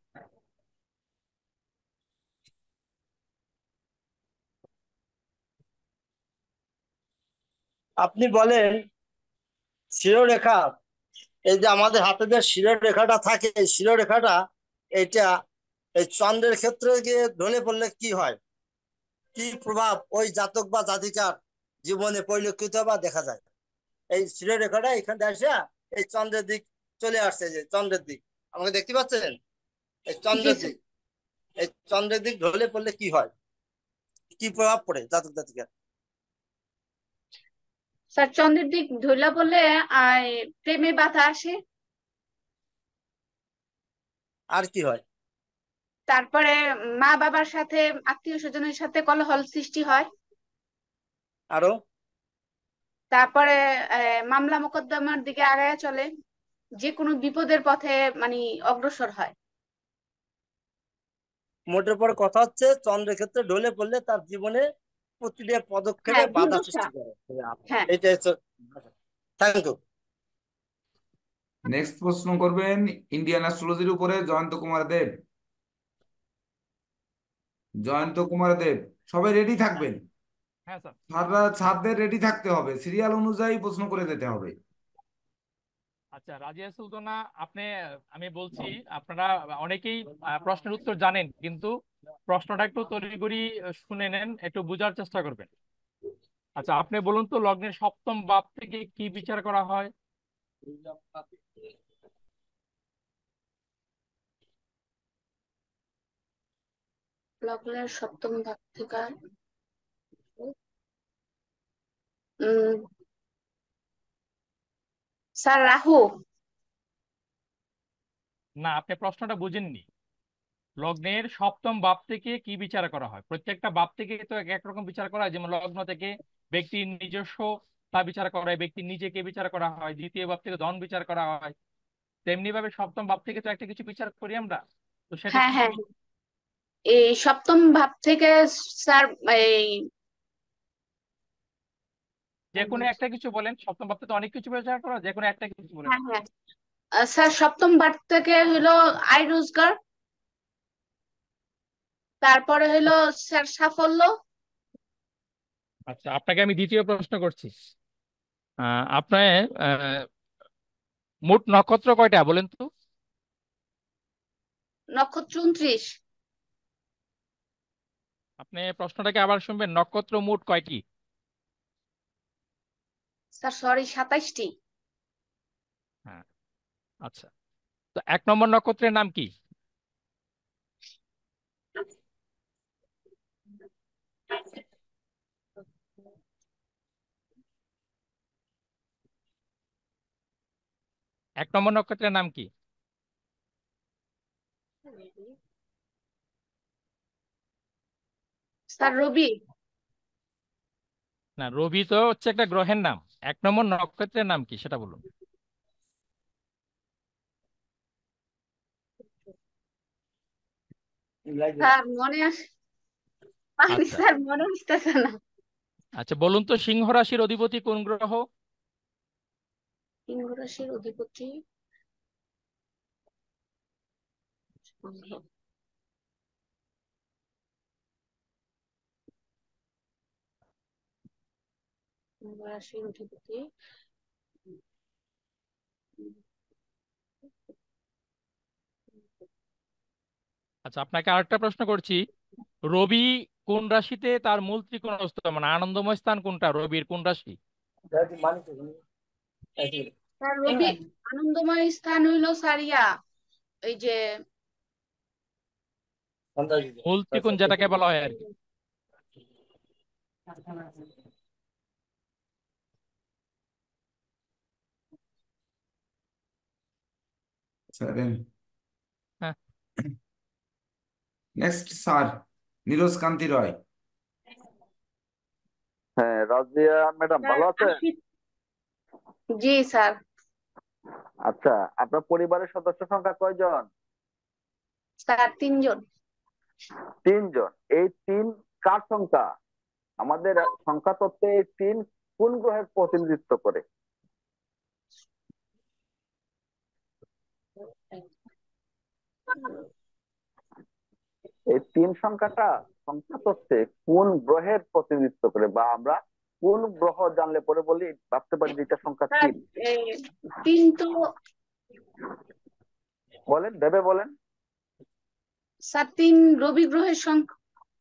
আপনি বলেন শিরোরেখা, এই যে আমাদের হাতে যে শিরোরেখাটা থাকে, এই শিরোরেখাটা এটা এই চন্দ্রের ক্ষেত্রে গিয়ে ঢলে পড়লে কি হয়, কি প্রভাব ওই জাতক বা জাতিকার জীবনে পরিলক্ষিত বা দেখা যায়। এই শিরোরেখাটা এখানে আসে এই চন্দ্রের দিক চলে আসছে, যে চন্দ্রের দিক আমাকে দেখতে পাচ্ছেন, এই জি চন্দ্রের স্যার। দিক, এই চন্দ্রের দিক ঢলে পড়লে কি হয়, কি প্রভাব পড়ে জাতক জাতিকার। স্যার চন্দ্রের দিক ধইলা বললে আহ প্রেমে বাধা আসে, আর কি হয়? তারপরে মা বাবার সাথে আত্মীয় স্বজনের সাথে কলহল সৃষ্টি হয়, আরো তারপরে আহ মামলা মোকদ্দমার দিকে আগায় চলে, যে কোনো বিপদের পথে মানে অগ্রসর হয়। মোটের পর কথা হচ্ছে চন্দ্রের ক্ষেত্রে ঢলে পড়লে তার জীবনে প্রতিটা পদক্ষেপে হ্যাঁ বাধা দুর্দশা। সৃষ্টি করে। হ্যাঁ এইটা হচ্ছে। Thank you. নেক্সট প্রশ্ন করবেন ইন্ডিয়ান অ্যাস্ট্রোলজির উপরে জয়ন্ত কুমার দেব। জয়ন্ত কুমার দেব, সবাই রেডি থাকবেন। হ্যাঁ স্যার। স্যাররা ছাত্রদের রেডি থাকতে হবে, সিরিয়াল অনুযায়ী প্রশ্ন করে যেতে হবে। আচ্ছা রাজিয়া সুলতানা, আপনি, আমি বলছি আপনারা অনেকেই আহ, প্রশ্নের উত্তর জানেন, কিন্তু প্রশ্নটা একটু তড়িঘড়ি শুনে নেন, একটু বোঝার চেষ্টা করবেন। আচ্ছা আপনি বলুন তো, লগ্নের সপ্তম ভাব থেকে কি বিচার করা হয়? লগ্নের সপ্তম ভাব থেকে উম স্যার রাহু। না, আপনি প্রশ্নটা বুঝেননি। লগ্নের সপ্তম ভাব থেকে কি বিচার করা হয়? প্রত্যেকটা ভাব থেকে তো এক এক রকম বিচার করা হয়। যেমন লগ্ন থেকে ব্যক্তির নিজস্ব তা বিচার করা হয়, ব্যক্তির নিজেকে বিচার করা হয়, দ্বিতীয় ভাব থেকে ধন বিচার করা হয়, তেমনি ভাবে সপ্তম ভাব থেকে তো একটা কিছু বিচার করি আমরা। তো সেটা হ্যাঁ কি কি হ্যাঁ, বিচার? এই সপ্তম ভাব থেকে স্যার এই যে কোনো একটা কিছু বলেন, সপ্তম ভাব থেকে অনেক কিছু বিচার করা হয়, যে কোনো একটা কিছু বলেন। হ্যাঁ হ্যাঁ আহ, স্যার সপ্তম ভাব থেকে হলো আয় রোজগার, তারপরে হলো স্যার সাফল্য। আচ্ছা আপনাকে আমি দ্বিতীয় প্রশ্ন করছি। আহ আপনার আহ, মোট নক্ষত্র কয়টা বলেন তো? নক্ষত্র উনত্রিশ। আপনি প্রশ্নটাকে আবার শুনবেন, নক্ষত্র মোট কয়টি? স্যার সরি সাতাইশটি। হ্যাঁ। আচ্ছা, তো এক নম্বর নক্ষত্রের নাম কি? এক নম্বর নক্ষত্রের নাম কি? স্যার রবি। না, রবি তো হচ্ছে একটা গ্রহের নাম। এক নম্বর নক্ষত্রের নাম কি সেটা বলুন। স্যার মনে আস পানি আচ্ছা স্যার মনে আসতেছে না। আচ্ছা বলুন তো, সিংহ রাশির অধিপতি কোন গ্রহ? সিংহ রাশির অধিপতি রাশির অধিপতি আচ্ছা, আপনাকে আরেকটা প্রশ্ন করছি। রবি কোন রাশিতে তার মূল ত্রিকোণ অবস্থিত, মানে আনন্দময় স্থান কোনটা রবির, কোন রাশি? স্যার রবি আনন্দময় স্থান হইলো সারিয়া এই যে মূল ত্রিকোণ যেটাকে বলা হয় আর কি। সেভেন। হ্যাঁ, নেক্সট স্যার, নীরজ কান্তি রয়। হ্যাঁ, রাজিয়া ম্যাডাম স্যার ভালো আছেন? আশি জি স্যার আচ্ছা, আপনার পরিবারের সদস্য সংখ্যা কয়জন? স্যার তিনজন। তিনজন। এই তিন কার সংখ্যা? আমাদের সংখ্যা তত্ত্বে এই তিন কোন গ্রহের প্রতিনিধিত্ব করে? এই তিন সংখ্যাটা সংখ্যা তত্ত্বে কোন গ্রহের প্রতিনিধিত্ব করে, বা আমরা কোন গ্রহ জানলে পরে বলি ভাবতে পারি যে এটা সংখ্যা স্যার তিন? এ, তিন তো বলেন, ভেবে বলেন। স্যার তিন রবি গ্রহের সংখ্যা।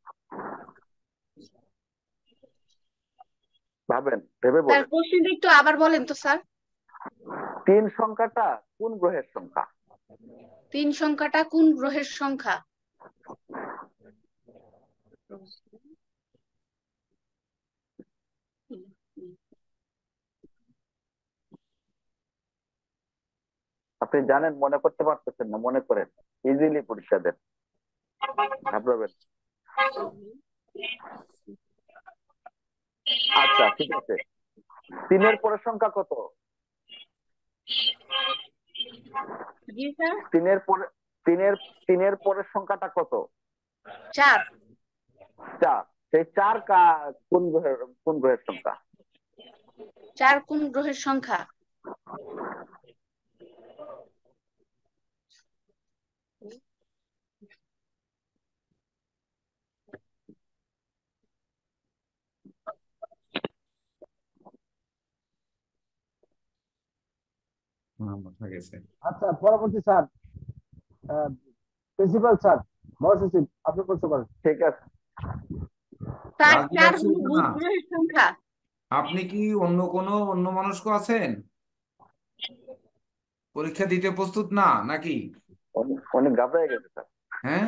ভাবেন, ভেবে স্যার বলেন। কোশ্চেনটা একটু আবার বলেন তো স্যার। তিন সংখ্যাটা কোন গ্রহের সংখ্যা? তিন সংখ্যাটা কোন গ্রহের সংখ্যা? আপনি জানেন, মনে করতে পারতেছেন না, মনে করেন, ইজিলি পরীক্ষা দেন, ঘাবড়াবেন। আচ্ছা ঠিক আছে, তিনের পরের সংখ্যা কত? জি স্যার তিনের পরে তিনের তিনের পরের সংখ্যাটা কত? চার। চার। সেই চার কা- কোন গ্রহের কোন গ্রহের সংখ্যা? চার কোন গ্রহের সংখ্যা? মাথা গেছে। আচ্ছা, পরবর্তী স্যার, প্রিন্সিপাল স্যার, মহাসচিব, আপনি প্রশ্ন করেন। ঠিক আছে। স্যার রাজিয়া চার হলো বুধ সুলতানা, গ্রহের সংখ্যা। আপনি কি অন্য কোনো অন্য মনস্ক আছেন? পরীক্ষা দিতে প্রস্তুত না নাকি? অনেক- অনেক ঘাবড়ে গেছে স্যার। হ্যাঁ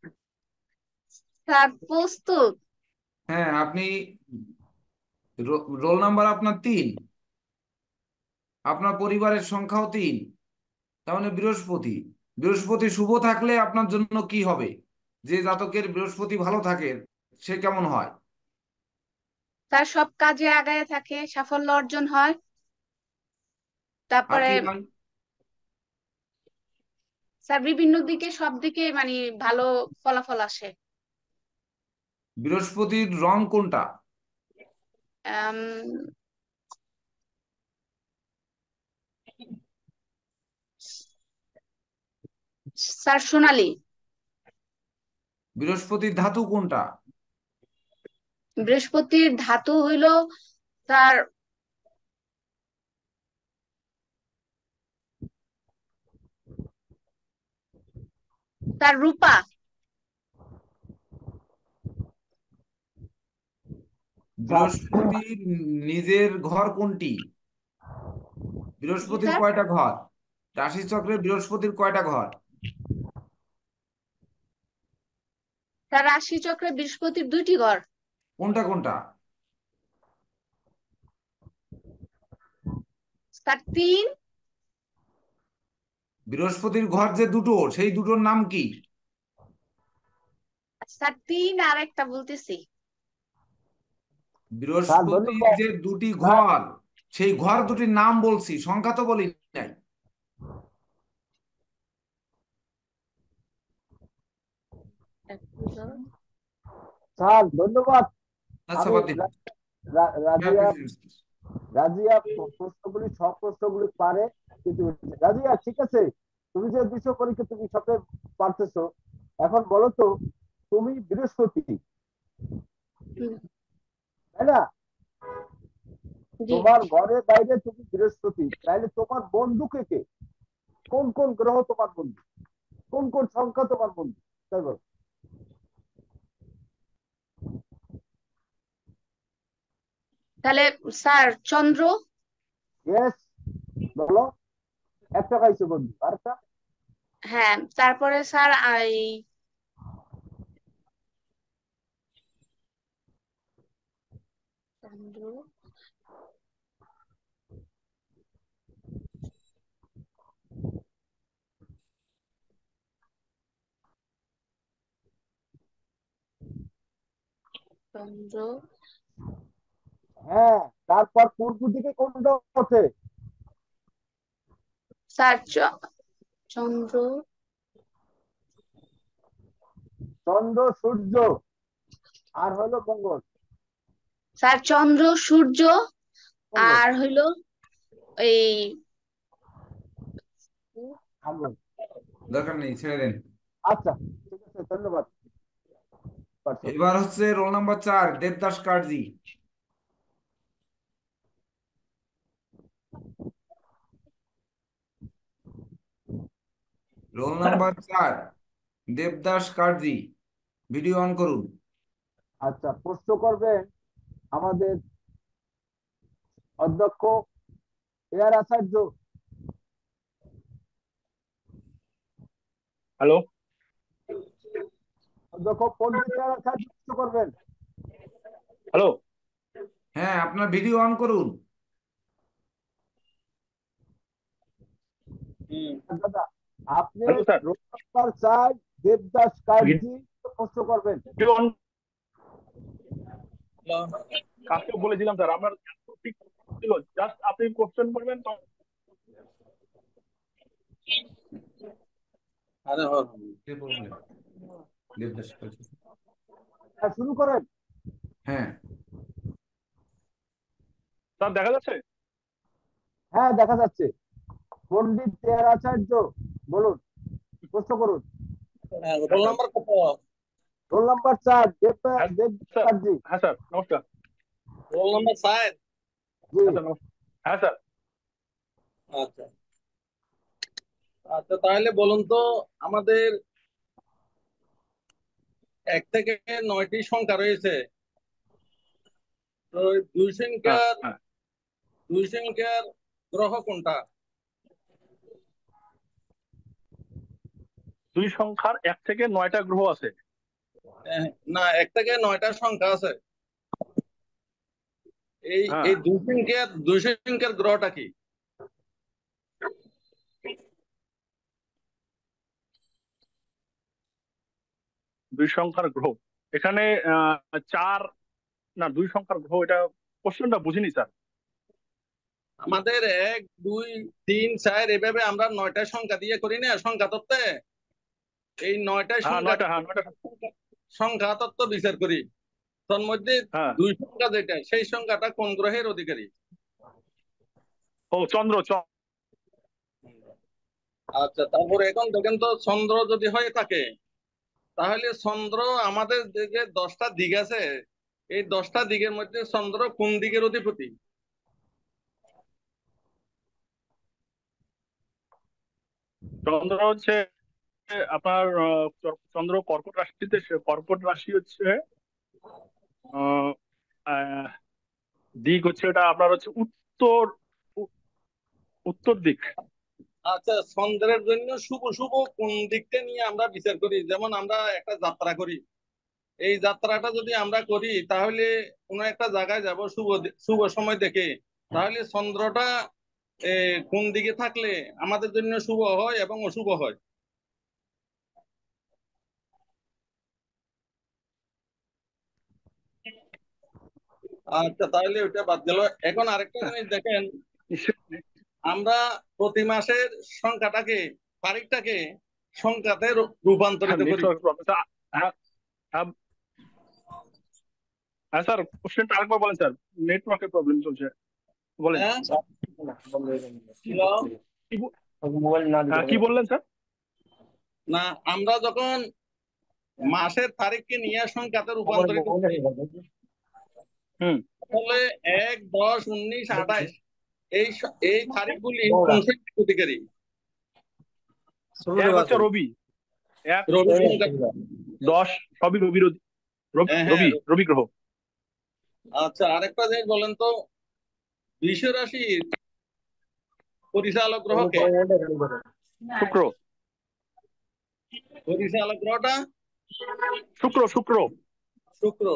স্যার প্রস্তুত। হ্যাঁ, আপনি রো- রোল নাম্বার আপনার তিন, আপনার পরিবারের সংখ্যাও তিন, তার মানে বৃহস্পতি। বৃহস্পতি শুভ থাকলে আপনার জন্য কি হবে? যে জাতকের বৃহস্পতি ভালো থাকে সে কেমন হয়? স্যার সব কাজে আগায় থাকে, সাফল্য অর্জন হয়। আর তারপরে কি হয়? স্যার বিভিন্ন দিকে সব দিকে মানে ভালো ফলাফল আসে। বৃহস্পতির রং কোনটা? আম, স্যার সোনালী। বৃহস্পতির ধাতু কোনটা? বৃহস্পতির ধাতু হইল স্যার স্যার রূপা। বৃহস্পতির নিজের ঘর কোনটি? জি বৃহস্পতির স্যার কয়টা ঘর? রাশিচক্রে বৃহস্পতির কয়টা ঘর? স্যার রাশি চক্রে বৃহস্পতির দুইটি ঘর। কোনটা কোনটা? স্যার তিন। বৃহস্পতির ঘর যে দুটো, সেই দুটোর নাম কি? স্যার তিন আর একটা বলতেছি। স্যার বৃহস্পতির ধন্যবাদ যে দুটি স্যার। ঘর, সেই ঘর দুটির নাম বলছি, সংখ্যা তো বলি নাই। স্যার ধন্যবাদ। আচ্ছা, আমি বাদ দিন। রা- রা- রাজিয়া রাজিয়া প্রশ্নগুলি সব প্রশ্নগুলি পারে, কিন্তু রাজিয়া ঠিক আছে, তুমি যে বিষয় পরীক্ষা তুমি সবে পারতেছো, এখন বলো তো, তুমি বৃহস্পতি, তাই না? জি তোমার ঘরে বাইরে তুমি বৃহস্পতি, তাহলে তোমার বন্ধু কে কে? কোন কোন গ্রহ তোমার বন্ধু? কোন কোন সংখ্যা তোমার বন্ধু? তাই বলো। তাহলে স্যার চন্দ্র। ইয়েস, বলো। একটা পাইছো বন্ধু, আরেকটা? হ্যাঁ, তারপরে স্যার এই চন্দ্র, চন্দ্র, হ্যাঁ, তারপর পূর্ব দিকে কোনটা ওঠে? স্যার চ- চন্দ্র, চন্দ্র, সূর্য, আর হলো মঙ্গল। স্যার চন্দ্র, সূর্য, মঙ্গল, আর হইলো এই আগুন। দরকার নেই, ছেড়ে দেন। আচ্ছা, ঠিক আছে, ধন্যবাদ। পারছো। এবার হচ্ছে রোল নাম্বার চার, দেবদাস কার্জি। রোল নাম্বার চার, দেবদাস কার্জি। ভিডিও অন করুন। আচ্ছা, প্রশ্ন করবেন আমাদের অধ্যক্ষ এয়ার আচার্য। হ্যালো, অধ্যক্ষ পণ্ডিত এয়ার আচার্য প্রশ্ন করবেন। হ্যালো। হ্যাঁ, আপনার ভিডিও অন করুন। দাদা, আপনি হ্যালো স্যার, রোল নাম্বার চার দেবদাস কার্জি প্রশ্ন করবেন। Video on. কাকে বলেছিলাম স্যার, আমার ঠিক ছিল, জাস্ট আপনি কোশ্চেন করবেন তো। আরে কে বললেন? দেবদাস কার্জি। হ্যাঁ, শুরু করেন। হ্যাঁ, স্যার দেখা যাচ্ছে? হ্যাঁ, দেখা যাচ্ছে। পণ্ডিত এয়ার আচার্য বলুন, প্রশ্ন করুন। রোল নাম্বার কত? রোল নাম্বার চার দেবদাস হ্যাঁ দেবদাস স্যার, কার্জি। হ্যাঁ স্যার, নমস্কার। রোল নাম্বার সাত। জি, হ্যাঁ স্যার, নমস্কার। হ্যাঁ স্যার। আচ্ছা আচ্ছা, তাহলে বলুন তো, আমাদের এক থেকে নয়টি সংখ্যা রয়েছে, তো দুই হ্যাঁ সংখ্যার হ্যাঁ দুই সংখ্যার গ্রহ কোনটা? দুই সংখ্যার এক থেকে নয়টা গ্রহ আছে। আহ, না, এক থেকে নয়টা সংখ্যা আছে। এই হ্যাঁ, এই দুই সংখ্যার দুই সংখ্যার গ্রহটা কি? দুই সংখ্যার গ্রহ এখানে আহ, চার, না দুই সংখ্যার গ্রহ, এটা কোশ্চেনটা বুঝিনি স্যার। আমাদের এক, দুই, তিন, চার এভাবে আমরা নয়টা সংখ্যা দিয়ে করি না সংখ্যা তত্ত্বে। এই নয়টা হ্যাঁ সংখ্যা নয়টা, হ্যাঁ নয়টা। সংখ্যা তত্ত্ব বিচার করি, তার মধ্যে হ্যাঁ, দুই সংখ্যা যেটা, সেই সংখ্যাটা কোন গ্রহের অধিকারী? ও চন্দ্র। চ- আচ্ছা, তারপরে এখন দেখেন তো, চন্দ্র যদি হয়ে থাকে, তাহলে চন্দ্র আমাদের যে দশটা দিক আছে, এই দশটা দিকের মধ্যে চন্দ্র কোন দিকের অধিপতি? চন্দ্র হচ্ছে আপনার আহ, চ- চন্দ্র কর্কট রাশিতে, সে- কর্কট রাশি হচ্ছে আহ, আহ, দিক হচ্ছে এটা আপনার হচ্ছে উত্তর, উ- উত্তর দিক। আচ্ছা, চন্দ্রের জন্য শুভ শুভ কোন দিকটা নিয়ে আমরা বিচার করি? যেমন আমরা একটা যাত্রা করি, এই যাত্রাটা যদি আমরা করি, তাহলে কোনো একটা জায়গায় যাব শুভ দি- শুভ সময় দেখে, তাহলে চন্দ্রটা এ, কোন দিকে থাকলে আমাদের জন্য শুভ হয় এবং অশুভ হয়? আচ্ছা, তাহলে ওইটা বাদ গেল। এখন আরেকটা জিনিস দেখেন, আমরা প্রতি মাসের সংখ্যাটাকে, তারিখটাকে সংখ্যাতে রূ- রূপান্তরিত করি। Network problem. হ্যাঁ হ্যাঁ হ্যাঁ স্যার, কোশ্চেনটা আরেকবার বলেন স্যার, নেটওয়ার্কের প্রবলেম চলছে, বলেন। হ্যাঁ, হ্যালো? কি ব- হ্যাঁ, কি বললেন স্যার? না, আমরা যখন মাসের তারিখকে নিয়ে সংখ্যাতে রূপান্তরিত করি, হুম তাহলে এক দশ উনিশ আঠাইশ এই স- এই তারিখগুলি কোন সংখ্যার অধিকারী? এক হচ্ছে রবি, এক রবি সংখ্যা। দশ সবই রবির অধি- রবি হ্যাঁ হ্যাঁ রবি রবি গ্রহ। আচ্ছা, আরেকটা জিনিস বলেন তো, বৃষ রাশির পরিচালক গ্রহ কে? শুক্র পরিচালক গ্রহটা শুক্র শুক্র শুক্র।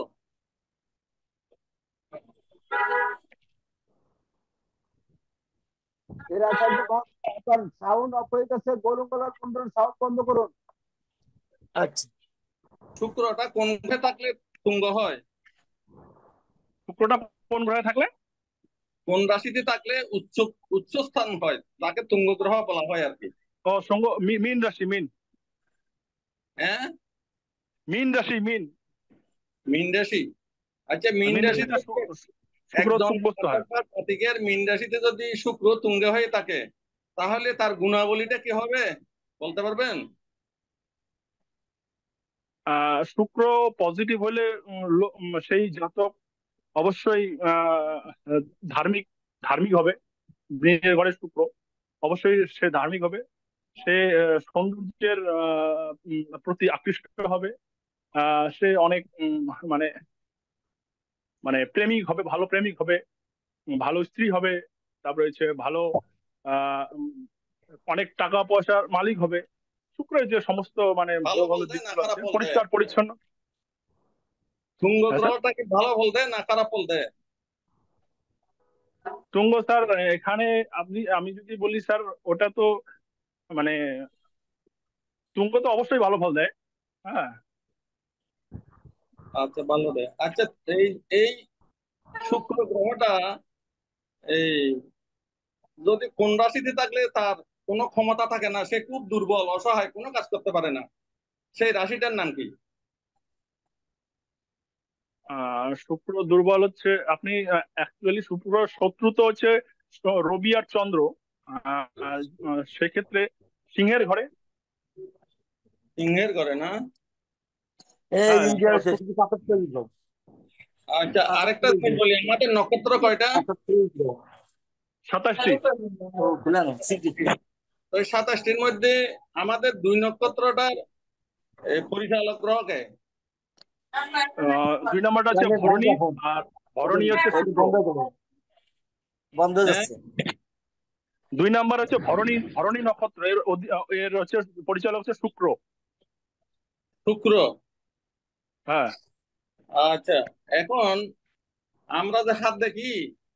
এর আচার্য আপনার সাউন্ড অফ হয়ে গেছে, গরু গলার কুণ্ডল সাউন্ড বন্ধ করুন। আচ্ছা, শুক্রটা কোন গ্রহে থাকলে তুঙ্গ হয়? শুক্রটা কোন গ্রহে থাকলে? কোন রাশিতে থাকলে উচ্চ উচ্চ স্থান হয়, তাকে তুঙ্গ গ্রহ বলা হয় আর কি। ও সঙ্গ মি- মীন রাশি, মিন হ্যাঁ, মিন রাশি, মিন মীন রাশি। আচ্ছা, মীন মিন রাশিতে রাশিতে শু- শুক্র একজন তুঙ্গস্থ হয়। জাতকের মীন রাশিতে যদি শুক্র তুঙ্গে হয়ে থাকে, তাহলে তার গুণাবলীটা কি হবে বলতে পারবেন? আহ শুক্র পজিটিভ হলে উম, লো- উম, সেই জাতক অবশ্যই আহ ধার্মিক ধার্মিক হবে। বীরের ঘরে শুক্র, অবশ্যই সে ধার্মিক হবে। সে আহ, সৌন্দর্যের আহ, উম, প্রতি আকৃষ্ট হবে। আহ, সে অনেক উম, মানে মানে প্রেমিক হবে, ভালো প্রেমিক হবে, উম, ভালো স্ত্রী হবে। তারপরে হচ্ছে ভালো আহ উম, অনেক টাকা পয়সার মালিক হবে। শুক্রের যে সমস্ত মানে ভালো ভালো ফল ভালো দেয় না দিকগুলো খারাপ আছে, ফল দেয়? পরিষ্কার পরিচ্ছন্ন। তুঙ্গ হ্যাঁ স্যার, গ্রহটা কি ভালো ফল দেয় না খারাপ ফল দেয়? তুঙ্গ স্যার এখানে আপনি আমি যদি বলি স্যার, ওটা তো মানে তুঙ্গ তো অবশ্যই ভালো ফল দেয়। হ্যাঁ, আচ্ছা, ভালো দেয়। আচ্ছা, এই এই শুক্র গ্রহটা এই যদি কোন রাশিতে থাকলে তার কোনো ক্ষমতা থাকে না, সে খুব দুর্বল অসহায়, কোনো কাজ করতে পারে না, সেই রাশিটার নাম কি? আহ শুক্র দুর্বল হচ্ছে, আপনি অ্যাকচুয়ালি শুক্র শত্রু তো হচ্ছে স- রবি আর চন্দ্র। আহ, আহ, সেক্ষেত্রে সিংহের ঘরে। সিংহের করে না? হ্যাঁ আচ্ছা, আরেকটা জিনিস বলি, আমাদের নক্ষত্র কয়টা? সাতাশটি। ওই সাতাশটির মধ্যে আমাদের দুই নক্ষত্রটার এ, পরিচালক গ্রহ কে? আহ, দুই নম্বরটা হচ্ছে ভরণী, আর ভরণী হচ্ছে শুক্র। বন্ধ হয়ে হ্যাঁ, যাচ্ছে। দুই নাম্বার হচ্ছে ভরণী, ভরণী নক্ষত্র, এর অধি- এর হচ্ছে পরিচালক হচ্ছে শুক্র। শুক্র। হ্যাঁ আচ্ছা, এখন আমরা যে হাত দেখি,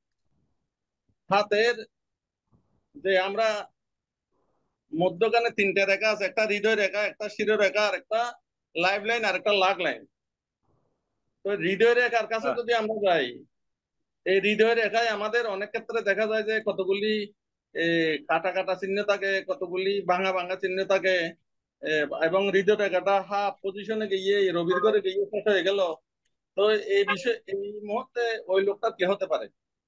হাতের যে আমরা মধ্যখানে তিনটা রেখা আছে, একটা হৃদয় রেখা, একটা শিরো রেখা, আর একটা লাইফ লাইন, আর একটা লাগ লাইন। তো হৃদয় রেখার কাছে হ্যাঁ যদি আমরা যাই, এই হৃদয় রেখায় আমাদের অনেক ক্ষেত্রে দেখা যায় যে কতগুলি এ, কাটা কাটা চিহ্ন থাকে, কতগুলি ভাঙা ভাঙা চিহ্ন থাকে। এ, এবং হৃদয় রেখাটা হাফ পজিশনে গিয়ে রবির ঘরে গিয়ে শেষ হয়ে গেল। তো এই বিষয়ে এই মুহূর্তে ওই লোকটা কে হতে পারে?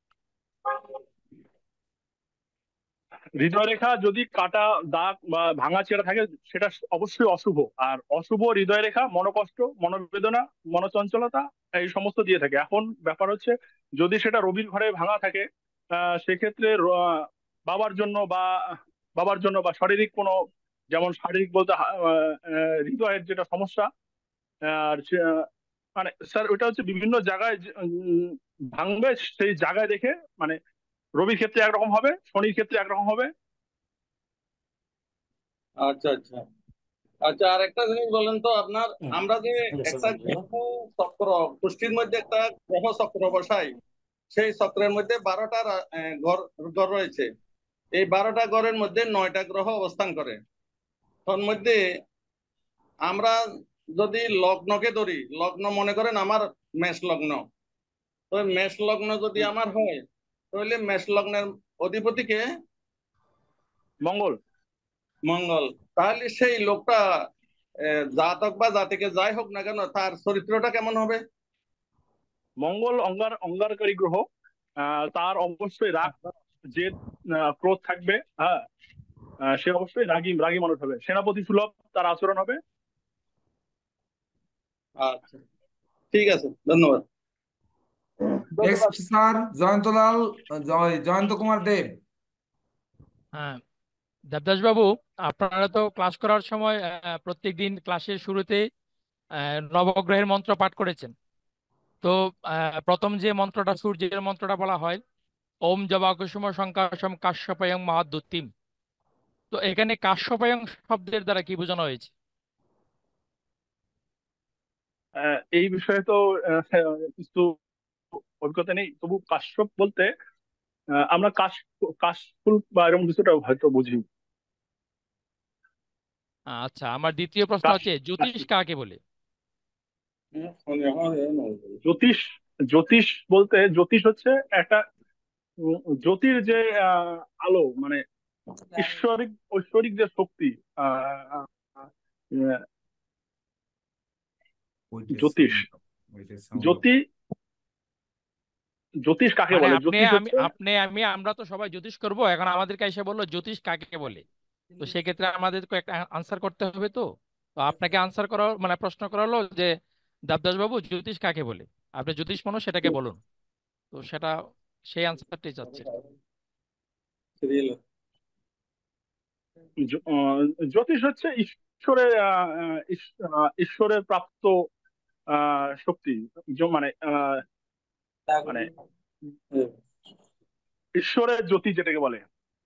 হৃদয় রেখা যদি কাটা দাগ বা ভাঙা চেরা থাকে, সেটা অবশ্যই অশুভ। আর অশুভ হৃদয় রেখা মনোকষ্ট, মনোবেদনা, মনোচঞ্চলতা এই সমস্ত দিয়ে থাকে। এখন ব্যাপার হচ্ছে, যদি সেটা রবির ঘরে ভাঙা থাকে, আহ সেক্ষেত্রে র- আহ, বাবার জন্য বা বাবার জন্য বা শারীরিক কোনো, যেমন শারীরিক বলতে হা- আহ, আহ, হৃদয়ের যেটা সমস্যা। আর সে- আহ, মানে স্যার ওটা হচ্ছে বিভিন্ন জায়গায় যে, উম, ভাঙবে সেই জায়গায় দেখে, মানে রবির ক্ষেত্রে একরকম হবে, শনির ক্ষেত্রে একরকম হবে। আচ্ছা আচ্ছা। আচ্ছা, আর একটা জিনিস বলেন তো আপনার, আমরা যে একটা গ্রহ চক্র, পুষ্টির মধ্যে একটা গ্রহ চক্র বসাই, সেই চক্রের মধ্যে বারোটা রা- আহ, ঘর ঘর রয়েছে। এই বারোটা ঘরের মধ্যে নয়টা গ্রহ অবস্থান করে। তার মধ্যে আমরা যদি লগ্নকে ধরি, লগ্ন মনে করেন আমার মেষ লগ্ন, তো মেষ লগ্ন যদি আমার হয়, তাহলে মেষ লগ্নের অধিপতিকে মঙ্গল। মঙ্গল। তাহলে সেই লোকটা আহ, জাতক বা জাতিকে যাই হোক না কেন, তার চরিত্রটা কেমন হবে? মঙ্গল অঙ্গার অঙ্গারকারী গ্রহ। আহ, তার অবশ্যই রাগ, জেদ, আহ, ক্রোধ থাকবে। হ্যাঁ, আহ, সে অবশ্যই রাগী রাগী মানুষ হবে, সেনাপতি সুলভ তার আচরণ হবে। আচ্ছা, ঠিক আছে, ধন্যবাদ। Next sir Jayantalal Joy Jayanta Kumar Deb. হ্যাঁ, দেবদাস বাবু, আপনারা তো ক্লাস করার সময় প্রত্যেক দিন ক্লাসের শুরুতে আহ, নবগ্রহের মন্ত্র পাঠ করেছেন। তো আহ, প্রথম যে মন্ত্রটা, সূর্যের মন্ত্রটা বলা হয় ওম জবা কুসুম সংকাশম কাশ্যপয়ং মহাদ্যুতিম। তো এখানে কাশ্যপয়ং শব্দের দ্বারা কি বোঝানো হয়েছে? আহ, এই বিষয়ে তো আহ, কিছু অভিজ্ঞতা নেই, তবু কাশ্যপ বলতে আহ, আমরা কাশ কাশফুল বা এরকম কিছুটা হয়তো বুঝি। আচ্ছা, আমার দ্বিতীয় প্রশ্ন কাশ হচ্ছে জ্যোতিষ কাশ- কাকে বলে? জ্যোতিষ জ্যোতিষ বলতে জ্যোতিষ হচ্ছে একটা উম, জ্যোতির যে আহ, আলো, মানে ঈশ্বরিক ঐশ্বরিক যে শক্তি, আহ, আহ, আহ, জ্যোতিষ জ্যোতি জ্যোতিষ কাকে মানে বলে? আপনি জ্যোতিষ আমি হচ্ছে আপনি আমি আমরা তো সবাই জ্যোতিষ করব, এখন আমাদেরকে এসে বললো জ্যোতিষ কাকে বলে। তো সেক্ষেত্রে আমাদেরকে একটা আনসার করতে হবে। তো তো আপনাকে আনসার করা মানে প্রশ্ন করা হলো যে দেবদাস বাবু জ্যোতিষ কাকে বলে, আপনি জ্যোতিষ মানুষ সেটাকে বলুন। তো সেটা সেই আনসারটাই চাচ্ছি। জ- আহ, জ্যোতিষ হচ্ছে ঈশ্বরের আহ, আহ, ইস- আহ, ঈশ্বরের প্রাপ্ত আহ, শক্তি, য- মানে আহ, মানে ঈশ্বরের জ্যোতি যেটাকে বলে,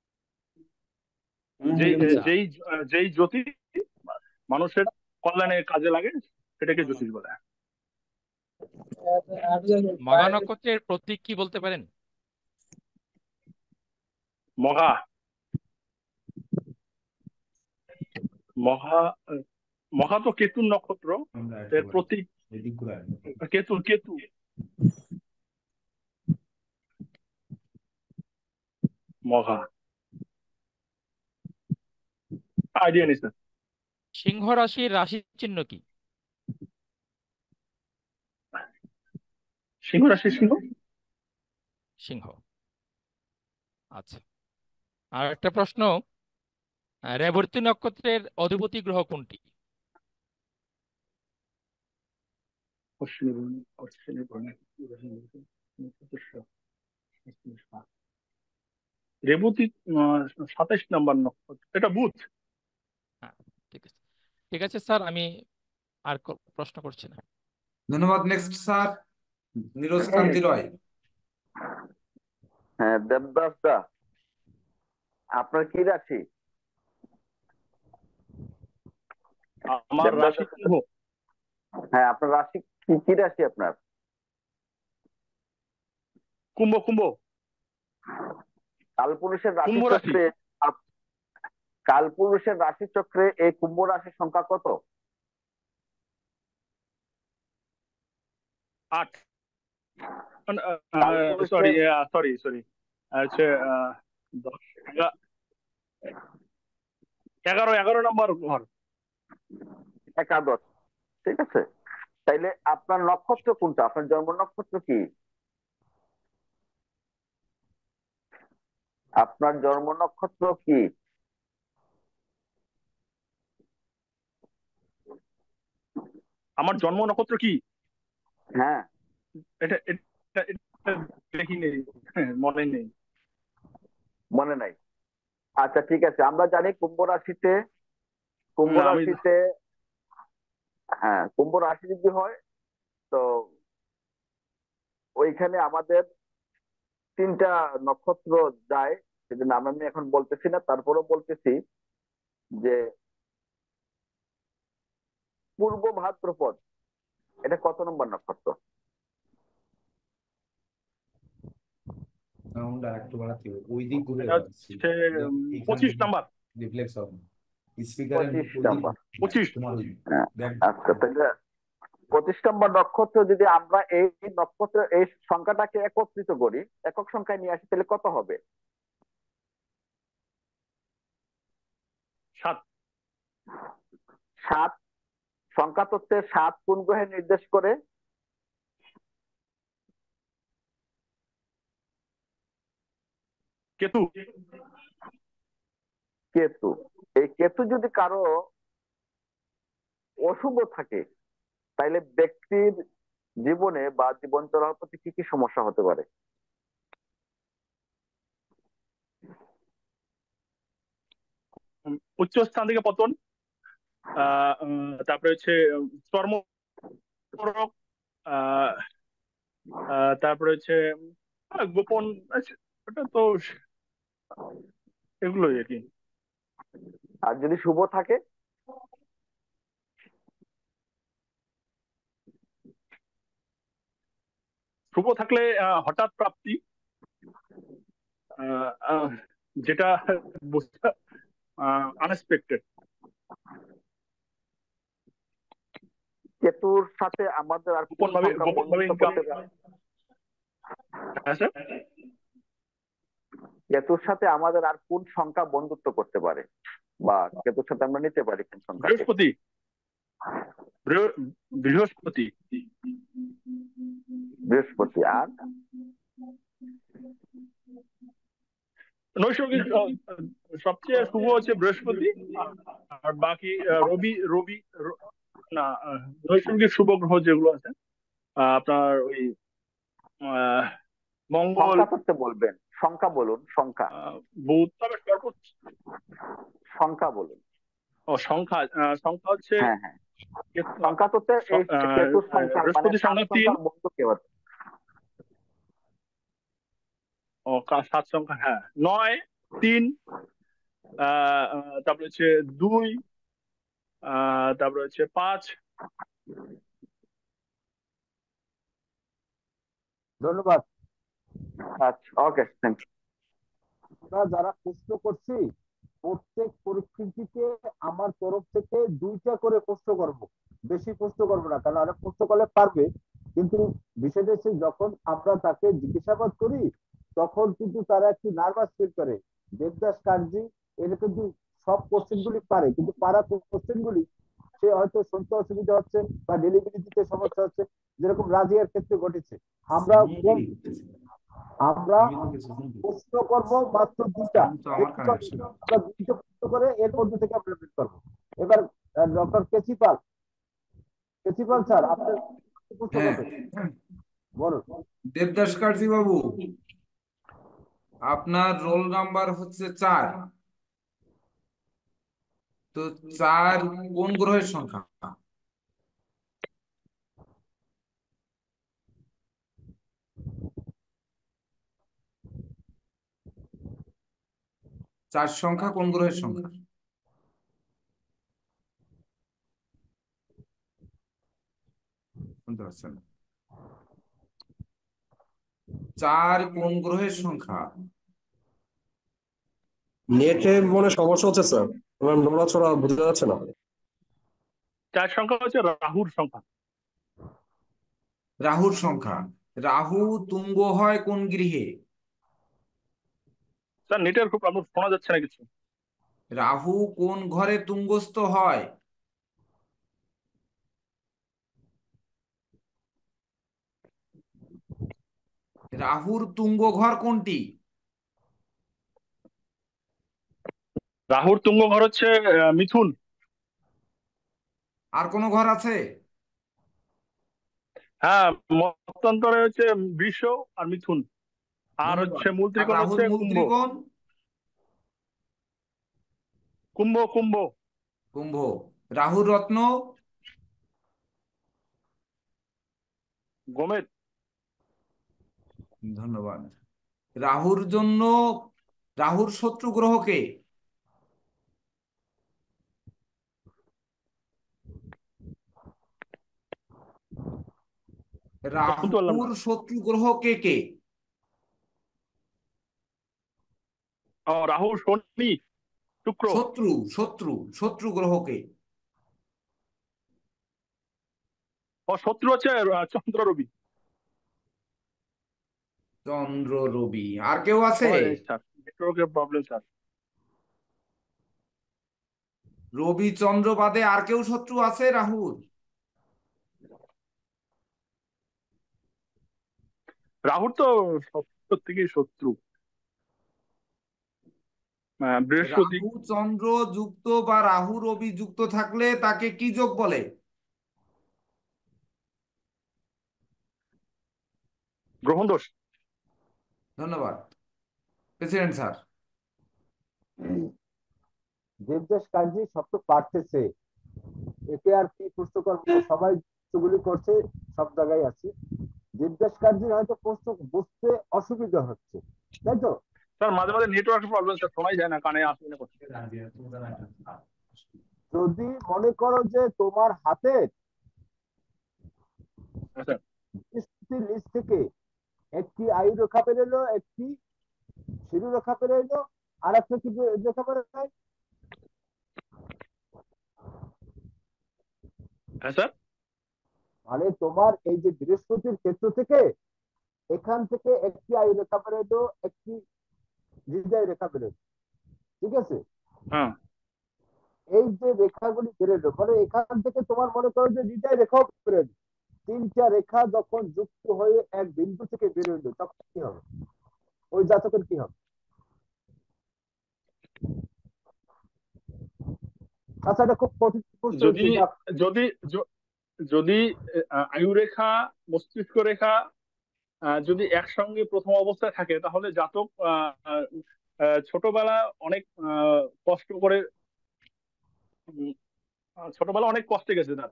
যেই আচ্ছা, যেই যেই জ্যোতি মানুষের কল্যাণে কাজে লাগে সেটাকে জ্যোতিষ বলে। মঘা নক্ষত্রের প্রতীক কি বলতে পারেন? মঘা মঘা মঘা তো কেতুর নক্ষত্র, এর প্রতীক কেতু কেতু মঘা আইডিয়া নেই স্যার। সিংহ রাশির রাশি চিহ্ন কি? সিংহ রাশি সিংহ সিংহ। আচ্ছা, আর একটা প্রশ্ন, আহ, রেবতী নক্ষত্রের অধিপতি গ্রহ কোনটি? অশ্বিনী বর্ণ, অশ্বিনী বর্ণ, রেবতী সাতাইশ নাম্বার নক্ষত্র, এটা বুধ। হ্যাঁ, ঠিক আছে, ঠিক আছে স্যার, আমি আর ক- প্রশ্ন করছি না। ধন্যবাদ। Next sir Niraj Kanti Roy. হ্যাঁ, দেবদাস দা, আপনার কি রাশি? আমার দেবদাস রাশি দা, সিংহ। হ্যাঁ, আপনার রাশি কি কি রাশি আপনার? কুম্ভ কুম্ভ কালপুরুষের রাশি কুম্ভ রাশি। চক্রে আপ- কালপুরুষের রাশি চক্রে এই কুম্ভ রাশির সংখ্যা কত? আট। সরি কালপুরুষের সরি সরি হচ্ছে আহ, দশ, এগা- এগারো এগারো নম্বর ঘর। একাদশ, ঠিক আছে। তাইলে আপনার নক্ষত্র কোনটা? আপনার জন্ম নক্ষত্র কি? আপনার জন্ম নক্ষত্র কি? আমার জন্ম নক্ষত্র কি? হ্যাঁ, এটা এটা এটা দেখি নেই, মনে নেই। মনে নাই? আচ্ছা, ঠিক আছে। আমরা জানি কুম্ভ রাশিতে কুম্ভ না, আমি রাশিতে হ্যাঁ, কুম্ভ রাশি যদি হয় তো ওইখানে আমাদের তিনটা নক্ষত্র যায়, সেটা নাম আমি এখন বলতেছি না, তারপরেও বলতেছি যে পূর্ব ভাদ্রপদ, এটা কত নম্বর নক্ষত্র? সাউন্ড আর একটু বাড়াতে হবে, ওই দিক ঘুরে এটা যাচ্ছে হচ্ছে উম, এখানে পঁচিশ নাম্বার। রিফ্লেক্স হবে, স্পিকারের পঁচিশ ওই দিক, নম্বর। পঁচিশ। তোমার ওই হ্যাঁ, ব্যাক। আচ্ছা, তাহলে পঁচিশ নম্বর নক্ষত্র যদি আমরা এই নক্ষত্র এই সংখ্যাটাকে একত্রিত করি, একক সংখ্যায় নিয়ে আসি, তাহলে কত হবে? সাত। সাত। সংখ্যা তত্ত্বে সাত কোন গ্রহে নির্দেশ করে? কেতু। কেতু। এই কেতু যদি কারো অশুভ থাকে, তাইলে ব্যক্তির জীবনে বা জীবন চলার প্রতি কি কি সমস্যা হতে পারে? উম, উচ্চ স্থান থেকে পতন, আহ উম, তারপরে হচ্ছে চর্মরোগ, আহ আহ, তারপরে হচ্ছে আহ, গোপন, আচ্ছা, ওটা তো এগুলোই আর কি। আর যদি শুভ থাকে? শুভ থাকলে আহ, হঠাৎ প্রাপ্তি, আহ, আহ, যেটা আনএক্সপেক্টেড। কেতুর সাথে আমাদের আর কোন গোপন ভাবে সংখ্যা গোপন ভাবে বন্ধুত্ব ইনকাম। করতে পারে? হ্যাঁ স্যার। কেতুর সাথে আমাদের আর কোন সংখ্যা বন্ধুত্ব করতে পারে, বা কেতুর সাথে আমরা নিতে পারি কোন সংখ্যাকে? বৃহস্পতি, বৃহ- বৃহস্পতি। বৃহস্পতি। আর নৈসর্গিক আহ, সবচেয়ে শুভ হচ্ছে বৃহস্পতি, আর বাকি আহ, রবি রবি র- না, আহ, নৈসর্গিক শুভ গ্রহ যেগুলো আছে আহ, আপনার ওই আহ, মঙ্গল, সংখ্যা করতে বলবেন, সংখ্যা বলুন, সংখ্যা আহ, বুধ, তবে সর্বোচ্চ সংখ্যা বলুন। ও সংখ্যা, আহ, সংখ্যা হচ্ছে হ্যাঁ হ্যাঁ, কেতু- সংখ্যা করতে এই স- আহ, কেতুর সংখ্যা মানে বৃহস্পতি সাত সংখ্যা তিন, সংখ্যার বন্ধু কে হতে? ও কা- সাত সংখ্যা, হ্যাঁ, নয়, তিন, আহ, আহ, তারপরে হচ্ছে দুই, আহ, তারপরে হচ্ছে পাঁচ। ধন্যবাদ। আচ্ছা, ওকে, থ্যাংক ইউ। আমরা যারা প্রশ্ন করছি প্রত্যেক পরিস্থিতিকে আমার তরফ থেকে দুইটা করে প্রশ্ন করব, বেশি প্রশ্ন করবো না, কারণ অনেক প্রশ্ন করলে পারবে, কিন্তু বিষয়টা হচ্ছে যখন আমরা তাকে জিজ্ঞাসাবাদ করি তখন কিন্তু তারা একটু নার্ভাস ফিল করে। দেবদাস কার্জি এটা কিন্তু সব কোশ্চেন গুলি পারে, কিন্তু পারা কোশ্চেন গুলি সে হয়তো শুনতে অসুবিধা হচ্ছে বা ডেলিভারি দিতে সমস্যা হচ্ছে, যেরকম রাজিয়ার ক্ষেত্রে ঘটেছে। আমরা কম আমরা প্রশ্ন করব মাত্র দুটা, আমার কানেকশন। আমরা দুটো প্রশ্ন করে এর মধ্যে থেকে আমরা বের করবো। এবার ডক্টর কেচিপাল, কেচিপাল স্যার আপনার প্রশ্ন হ্যাঁ, করবেন, বলুন। দেবদাস কার্জি বাবু, আপনার রোল নাম্বার হচ্ছে চার। তো চার কোন গ্রহের সংখ্যা? চার সংখ্যা কোন গ্রহের সংখ্যা? শুনতে পাচ্ছেন? চার কোন গ্রহের সংখ্যা? নেটে মনে সমস্যা হচ্ছে স্যার, আমার নড়াচড়া বোঝা যাচ্ছে না। চার সংখ্যা হচ্ছে রাহুর সংখ্যা। রাহুর সংখ্যা। রাহু তুঙ্গ হয় কোন গৃহে? স্যার নেটের খুব আপনার শোনা যাচ্ছে না কিছু। রাহু কোন ঘরে তুঙ্গস্থ হয়? রাহুর তুঙ্গ ঘর কোনটি? রাহুর তুঙ্গ ঘর হচ্ছে আহ, মিথুন। আর কোন ঘর আছে? হ্যাঁ, মতান্তরে হচ্ছে বৃষ আর মিথুন, আর ধন্যবাদ। হচ্ছে মূল আর ত্রিকোণ রাহুর হচ্ছে মূল কুম্ভ। ত্রিকোণ? কুম্ভ কুম্ভ কুম্ভ। রাহুর রত্ন? গোমেদ। ধন্যবাদ। রাহুর জন্য রাহুর শত্রু গ্রহ কে? শুনতে পারলাম রাহুর না। শত্রু গ্রহ কে কে? ও, রাহু, শনি, শুক্র। শত্রু শত্রু শত্রু গ্রহ কে? ও, শত্রু হচ্ছে আহ, চন্দ্র, রবি। চন্দ্র রবি। আর কেউ আছে? ওই স্যার, নেটওয়ার্কের প্রবলেম স্যার। রবি চন্দ্র বাদে আর কেউ শত্রু আছে রাহুর? রাহুর তো সব থেকেই শত্রু। আহ, বৃহস্পতি। রাহু চন্দ্র যুক্ত বা রাহু রবি যুক্ত থাকলে তাকে কি যোগ বলে? গ্রহণ দোষ। ধন্যবাদ। President sir. দেবদাস কাজী সব তো পারতেছে, একে আর কি প্রশ্ন করবো, সবাই প্রশ্নগুলি করছে, সব জায়গায় আছে। দেবদাস কাজীর হয়তো প্রশ্ন বুঝতে অসুবিধা হচ্ছে, তাই তো? স্যার মাঝে মাঝে নেটওয়ার্ক প্রবলেম, স্যার শোনাই যায় না, কানে আসে না কথা। যদি মনে করো যে তোমার হাতের লিস্ট থেকে একটি আয়ু রেখা বেরোলো, একটি শিরু রেখা বেরোলো, আর একটা কি রেখা বেরোয়? হ্যাঁ স্যার। মানে তোমার এই যে বৃহস্পতির ক্ষেত্র থেকে এখান থেকে একটি আয়ু রেখা বেরোলো, একটি হৃদয় রেখা বেরোলো, ঠিক আছে? হ্যাঁ। এই যে রেখাগুলি বেরোলো, মানে এখান থেকে তোমার মনে করো যে হৃদয় রেখাও বেরোলো, তিনটা রেখা যখন যুক্ত হয়ে এক বিন্দু থেকে বেরোলো, তখন কি হবে? ওই জাতকের কি হবে? আচ্ছা, এটা খুব কঠিন প্রশ্ন। যদি যদি যদি আয়ু রেখা মস্তিষ্ক রেখা যদি একসঙ্গে প্রথম অবস্থায় থাকে, তাহলে জাতক ছোটবেলা অনেক কষ্ট করে ছোটবেলা অনেক কষ্টে গেছে তার।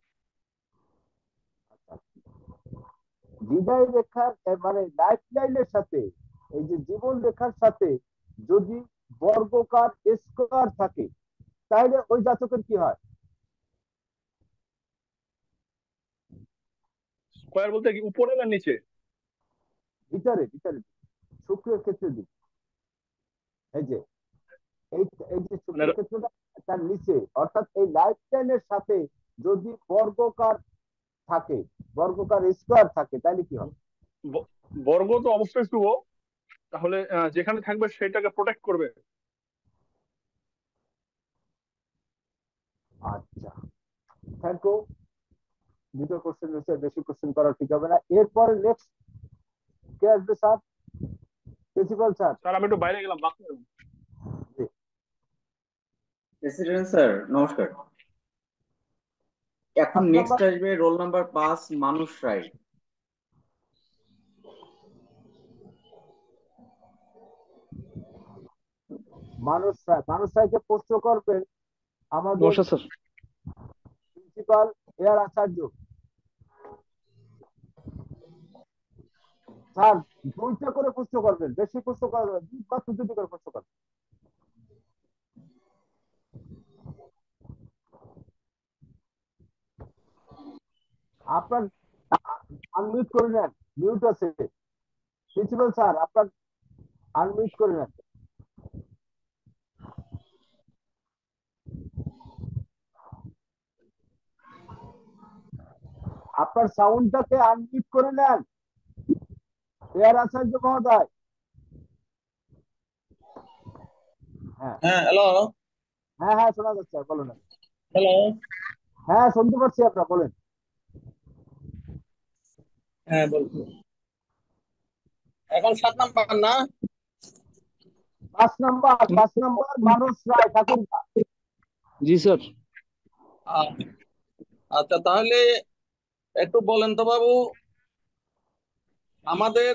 হৃদয় রেখার মানে লাইফ লাইনের সাথে, এই যে জীবন রেখার সাথে যদি বর্গকার স্কয়ার থাকে, তাহলে ওই জাতকের কি হয়? স্কয়ার বলতে কি উপরে না নিচে? ভিতরে, ভিতরে শুক্রের ক্ষেত্রে দিক, এই যে এই এই যে শুক্রের ক্ষেত্রটা তার নিচে, অর্থাৎ এই লাইফ লাইনের সাথে যদি বর্গকার থাকে, বর্গকার স্কয়ার থাকে, তাহলে কি হবে? বর্গ তো অবশ্যই শুভ, তাহলে যেখানে থাকবে সেটাকে প্রোটেক্ট করবে। আচ্ছা, থ্যাংক ইউ। দুটো কোশ্চেন হচ্ছে, বেশি কোশ্চেন করা ঠিক হবে না। এরপরে নেক্সট কে আসবে স্যার? Principal sir. স্যার আমি একটু বাইরে গেলাম, বাকি প্রেসিডেন্ট স্যার নমস্কার। এখন নেক্সট আসবে রোল নাম্বার পাঁচ মানুষ রায়। মানুষ রায়, মানুষ রায়কে প্রশ্ন করবেন আমাদের প্রিন্সিপাল এয়ার আচার্য। স্যার দুইটা করে প্রশ্ন করবেন, বেশি প্রশ্ন করবেন, মাত্র দুটি করে প্রশ্ন করবেন। আপনার আনমিউট করে নেন, মিউট আছে। প্রিন্সিপাল স্যার আপনার আনমিউট করে নেন। আপনার সাউন্ডটাকে আনমিউট করে নেন এয়ার আচার্য মহোদয়। হ্যাঁ হ্যাঁ হ্যালো। হ্যাঁ হ্যাঁ শোনা যাচ্ছে, বলুন। হ্যালো। হ্যাঁ শুনতে পাচ্ছি, আপনারা বলেন। হ্যাঁ বলছি, এখন সাত নাম্বার না? পাঁচ নাম্বার, পাঁচ নাম্বার মানুষ রায় ঠাকুর। জি স্যার। আচ্ছা তাহলে একটু বলেন তো বাবু, আমাদের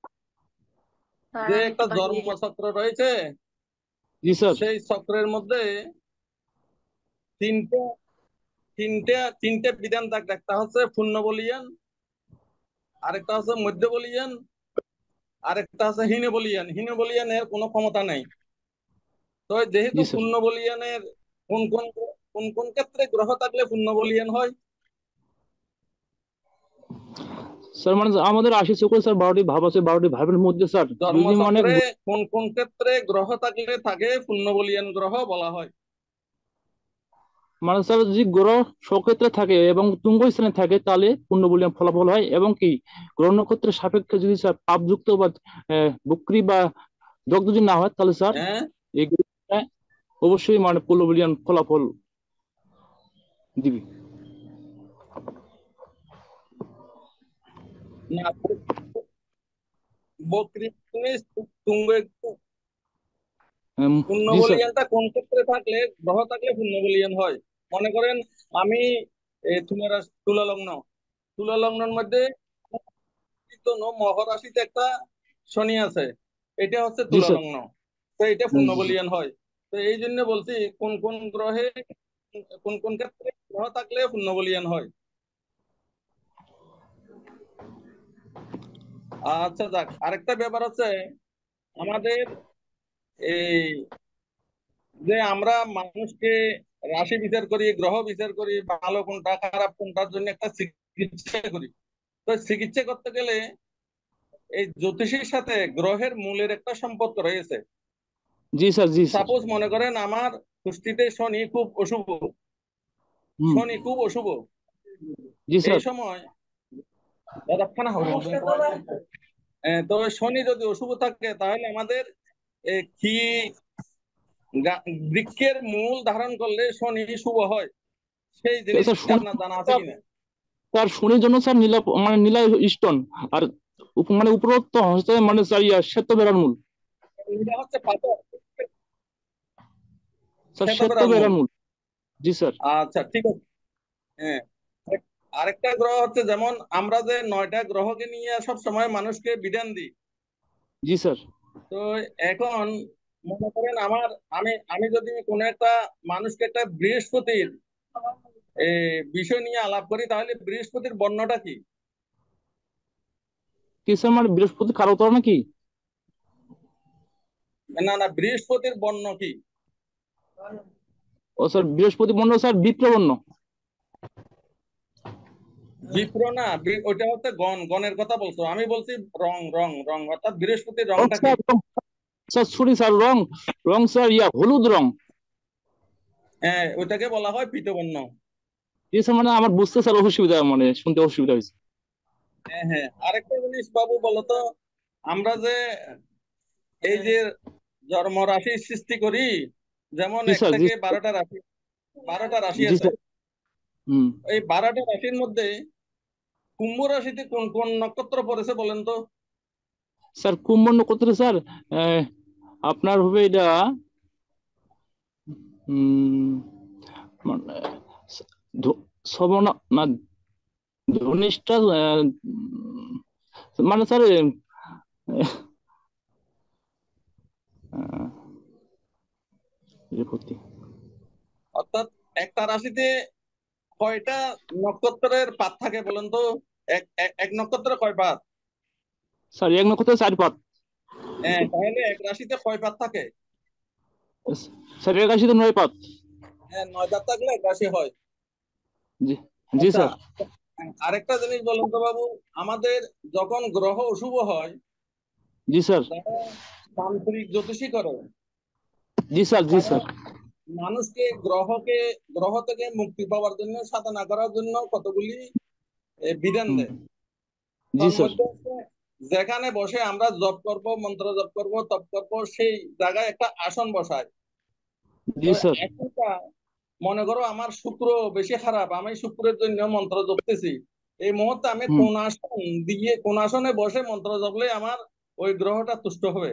যে একটা জন্মচক্র রয়েছে, জি স্যার, সেই চক্রের মধ্যে তিনটে তিনটে তিনটে বিধান থাকে। একটা হচ্ছে পূর্ণ বলিয়ান, আরেকটা হচ্ছে মধ্য বলিয়ান, আরেকটা হচ্ছে হীন বলিয়ান। হীন বলিয়ানের কোনো ক্ষমতা নেই। তো যেহেতু পূর্ণ বলিয়ানের কোন কোন কোন কোন ক্ষেত্রে গ্রহ থাকলে পূর্ণ বলিয়ান হয়? স্যার মানে আমাদের রাশি চক্রে স্যার বারোটি ভাব আছে, বারোটি ভাবের মধ্যে স্যার যদি মানে জন্মচক্রে কোন কোন ক্ষেত্রে গ্রহ থাকলে তাকে পূর্ণ বলিয়ান গ্রহ বলা হয়? মানে স্যার যদি গ্রহ সক্ষেত্রে থাকে এবং তুঙ্গ স্থানে থাকে, তাহলে পূর্ণ বলিয়ান ফলাফল হয়। এবং কি গ্রহ নক্ষত্রের সাপেক্ষে যদি স্যার পাপযুক্ত বা বক্রি বা দগ্ধ যদি না হয়, তাহলে স্যার এই অবশ্যই মানে পূর্ণ বলিয়ান ফলাফল দিবি। না বক্রি তুঙ্গ একটু পূর্ণ বলিয়ানটা কোন ক্ষেত্রে থাকলে গ্রহ থাকলে পূর্ণ বলিয়ান হয়? মনে করেন আমি তুলা লগ্ন, তুলা লগ্নের মধ্যে জন্য মকর রাশিতে একটা শনি আছে, এটা হচ্ছে জি তুলা স্যার। লগ্ন, তো এটা জি পূর্ণ জি বলিয়ান হয়। তো এই জন্য বলছি কোন কোন গ্রহে কোন কোন ক্ষেত্রে গ্রহ থাকলে পূর্ণ বলিয়ান হয়। আচ্ছা যাক, আরেকটা ব্যাপার হচ্ছে আমাদের এই যে আমরা মানুষকে রাশি বিচার করি, গ্রহ বিচার করি, ভালো কোনটা খারাপ কোনটার জন্য একটা চিকিৎসা করি। তো চিকিৎসা করতে গেলে এই জ্যোতিষীর সাথে গ্রহের মূলের একটা সম্পর্ক রয়েছে। জি স্যার। জি স্যার। সাপোজ মনে করেন আমার কুষ্টিতে শনি খুব অশুভ, হুম। শনি খুব অশুভ, জি এই স্যার। সময় তৎক্ষণাৎ হবে। আহ, তো শনি যদি অশুভ থাকে তাহলে আমাদের এই কি গা- বৃক্ষের মূল ধারণ করলে শনি শুভ হয়, সেই জিনিস স্যার শনি, আপনার জানা আছে কিনা? স্যার শনির জন্য স্যার নীলা মানে নীলা স্টোন, আর উপ- মানে উপরোক্ত হচ্ছে মানে স্যার ইয়া শ্বেত বেড়ার মূল। এটা হচ্ছে পাথর, স্যার শ্বেত শ্বেত বেড়ার মূল। বেড়ার মূল। জি স্যার। আচ্ছা ঠিক আছে। হ্যাঁ, আরেক- আরেকটা গ্রহ হচ্ছে যেমন আমরা যে নয়টা গ্রহকে নিয়ে সব সময় মানুষকে বিধান দিই। জি স্যার। তো এখন মনে করেন আমার আমি আমি যদি কোনো একটা মানুষকে একটা বৃহস্পতির এ, বিষয় নিয়ে আলাপ করি, তাহলে বৃহস্পতির বর্ণটা কি? কি স্যার মানে বৃহস্পতি কারো তারা নাকি? না না, বৃহস্পতির বর্ণ কি? ও স্যার বৃহস্পতি বর্ণ স্যার বিপ্রবর্ণ। বিপ্র না, বি- ওইটা হচ্ছে গণ, গণের কথা বলছো, আমি বলছি রং রং রং অর্থাৎ বৃহস্পতির ও রংটা কি? স্যার রং, স্যার সরি স্যার রং, রং স্যার ইয়া হলুদ রং। হ্যাঁ, ওইটাকে বলা হয় পীতবর্ণ। জি স্যার মানে আমার বুঝতে স্যার অসুবিধা, মানে শুনতে অসুবিধা হয়েছে। হ্যাঁ হ্যাঁ, আরেকটা জিনিস বাবু বলতো, আমরা যে এই যে জন্ম রাশি সৃষ্টি করি, যেমন জি এক স্যার। জি থেকে বারোটা রাশি, বারোটা রাশি জি আছে। স্যার। হুম। এই বারোটা রাশির মধ্যে কুম্ভ রাশিতে কোন কোন নক্ষত্র পড়েছে বলেন তো? স্যার কুম্ভ নক্ষত্র স্যার আহ, আপনার হবে এটা উম মানে ধ- শ্রবণ না ধনিষ্ঠা আহ, উম, মানে স্যার আহ, আহ, রেবতী। অর্থাৎ একটা রাশিতে কয়টা নক্ষত্রের পাত থাকে বলেন তো? এক এক এক নক্ষত্রে কয় পাত? স্যার এক নক্ষত্র চার পাত। হ্যাঁ, তাহলে এক রাশিতে কয় পাত থাকে? স্যার এক রাশিতে নয় পাত। হ্যাঁ, নয় পাত থাকলে এক রাশি হয়। জি জি আচ্ছা, স্যার। আরেকটা জিনিস বলুন তো বাবু, আমাদের যখন গ্রহ অশুভ হয়, জি স্যার। যারা তান্ত্রিক জ্যোতিষী করে, জি স্যার। জি তারা স্যার। মানুষকে গ্রহকে গ্রহ থেকে মুক্তি পাওয়ার জন্য, সাধনা করার জন্য কতগুলি এ, বিধান হুম। দেয়। জি তার স্যার। মধ্যে হচ্ছে যেখানে বসে আমরা জপ করব, মন্ত্র জপ করব, তপ করব, সেই জায়গায় একটা আসন বসায়। তো জি স্যার। এখনটা মনে করো আমার শুক্র বেশি খারাপ, আমি শুক্রের জন্য মন্ত্র জপতেছি, এই মুহূর্তে আমি হুম। কোন আসন দিয়ে কোন আসনে বসে মন্ত্র জপলে আমার ওই গ্রহটা তুষ্ট হবে?